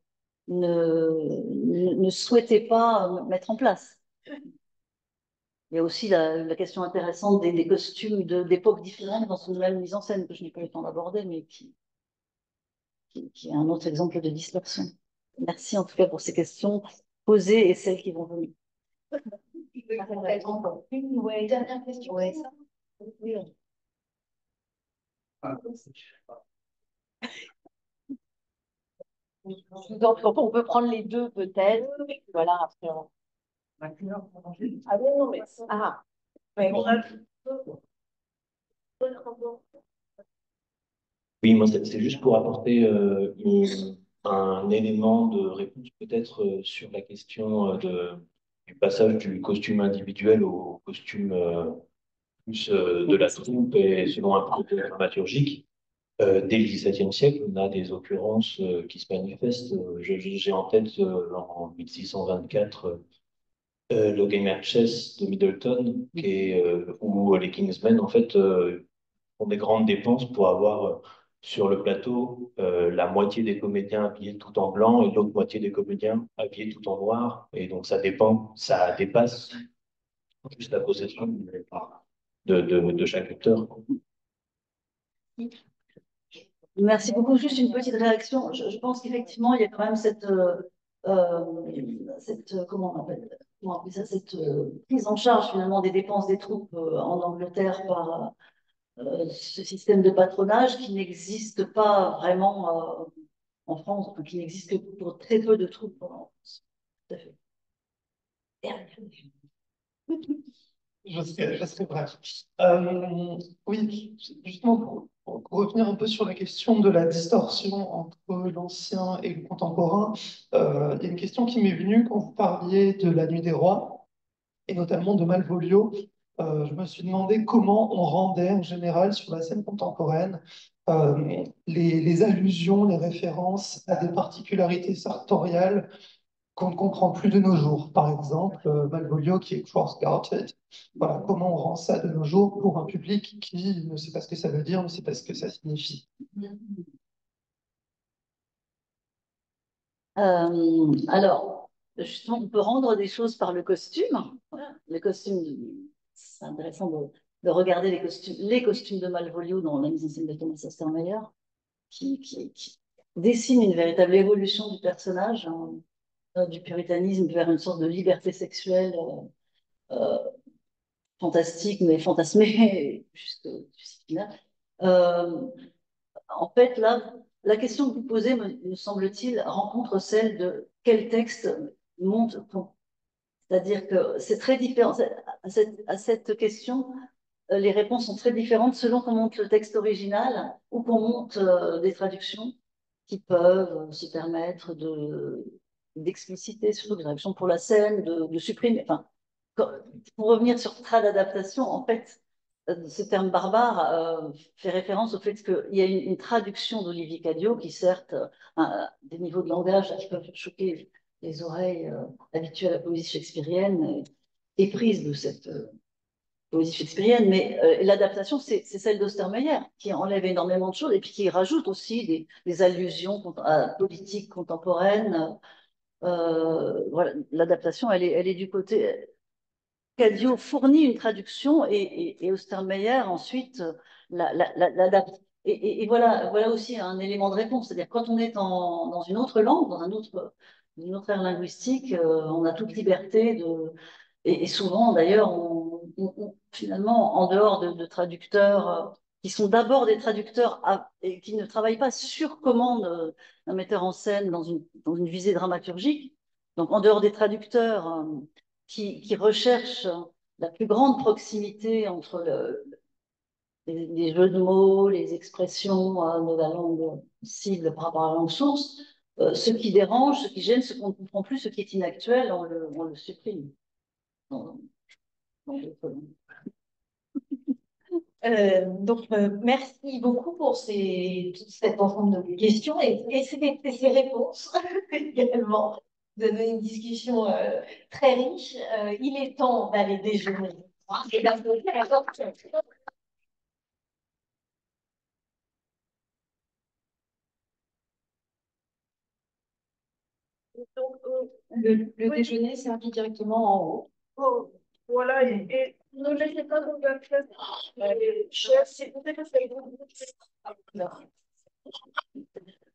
ne souhaitaient pas mettre en place. Il y a aussi la question intéressante des costumes d'époques différentes dans une même mise en scène, que je n'ai pas eu le temps d'aborder, mais qui est un autre exemple de distorsion. Merci en tout cas pour ces questions posées et celles qui vont venir. Ouais, dernière question. Ouais. Oui. Donc, on peut prendre les deux peut-être. Voilà, après. Ah oui, non, mais ah. Mais bon. Oui, moi, c'est juste pour apporter un élément de réponse peut-être sur la question du passage du costume individuel au costume plus de la troupe et selon un projet dramaturgique. Dès le XVIIe siècle, on a des occurrences qui se manifestent. J'ai en tête en 1624 le Game Chess de Middleton, où les Kingsmen en fait font des grandes dépenses pour avoir sur le plateau la moitié des comédiens habillés tout en blanc et l'autre moitié des comédiens habillés tout en noir. Et donc ça dépasse juste la possession de chaque acteur. Merci beaucoup. Juste une petite réaction. Je pense qu'effectivement, il y a quand même comment on appelle ça, cette prise en charge finalement des dépenses des troupes en Angleterre par ce système de patronage qui n'existe pas vraiment en France, qui n'existe que pour très peu de troupes en France. Tout à fait. Je serai bref. Oui, justement, pour revenir un peu sur la question de la distorsion entre l'ancien et le contemporain, il y a une question qui m'est venue quand vous parliez de La Nuit des Rois, et notamment de Malvolio. Je me suis demandé comment on rendait en général sur la scène contemporaine les allusions, les références à des particularités sartoriales qu'on ne comprend plus de nos jours. Par exemple, Malvolio qui est cross-gartered. Voilà, comment on rend ça de nos jours pour un public qui ne sait pas ce que ça veut dire, ne sait pas ce que ça signifie. Alors, justement, on peut rendre des choses par le costume. Voilà. Le costume, c'est intéressant de regarder les costumes de Malvolio dans la mise en scène de Thomas Ostermeyer, qui dessine une véritable évolution du personnage, hein, du puritanisme vers une sorte de liberté sexuelle fantastique, mais fantasmée, jusqu'au final. En fait, là, la question que vous posez, me semble-t-il, rencontre celle de quel texte monte quand. C'est-à-dire que c'est très différent. À cette question, les réponses sont très différentes selon qu'on monte le texte original ou qu'on monte des traductions qui peuvent se permettre d'expliciter, surtout des traductions pour la scène, de supprimer. Enfin, pour revenir sur trad adaptation, en fait, ce terme barbare fait référence au fait qu'il y a une traduction d'Olivier Cadio qui, certes, a des niveaux de langage qui peuvent choquer les oreilles habituées à la poésie shakespearienne éprisent de cette poésie shakespearienne, mais l'adaptation, c'est celle d'Ostermeyer, qui enlève énormément de choses et puis qui rajoute aussi des allusions à la politique contemporaine. Voilà, l'adaptation, elle est du côté. Cadio fournit une traduction et Ostermeyer ensuite l'adapte. Et voilà aussi un élément de réponse, c'est-à-dire quand on est dans une autre langue, une autre ère linguistique, on a toute liberté de. Et souvent, d'ailleurs, finalement, en dehors de traducteurs qui sont d'abord des traducteurs et qui ne travaillent pas sur commande d'un metteur en scène dans une visée dramaturgique, donc en dehors des traducteurs qui recherchent la plus grande proximité entre les jeux de mots, les expressions de la langue cible par rapport à la langue source, ce qui dérange, ce qui gêne, ce qu'on ne comprend plus, ce qui est inactuel, on le supprime. Merci beaucoup pour toute cette ensemble de questions et ces réponses également. Vous avez donné une discussion très riche. Il est temps d'aller déjeuner. Donc, Le déjeuner servi directement en haut. oh, voilà, et ne laissez pas vos assiettes. Chef, s'il vous plaît, parce qu'elles vont. Non.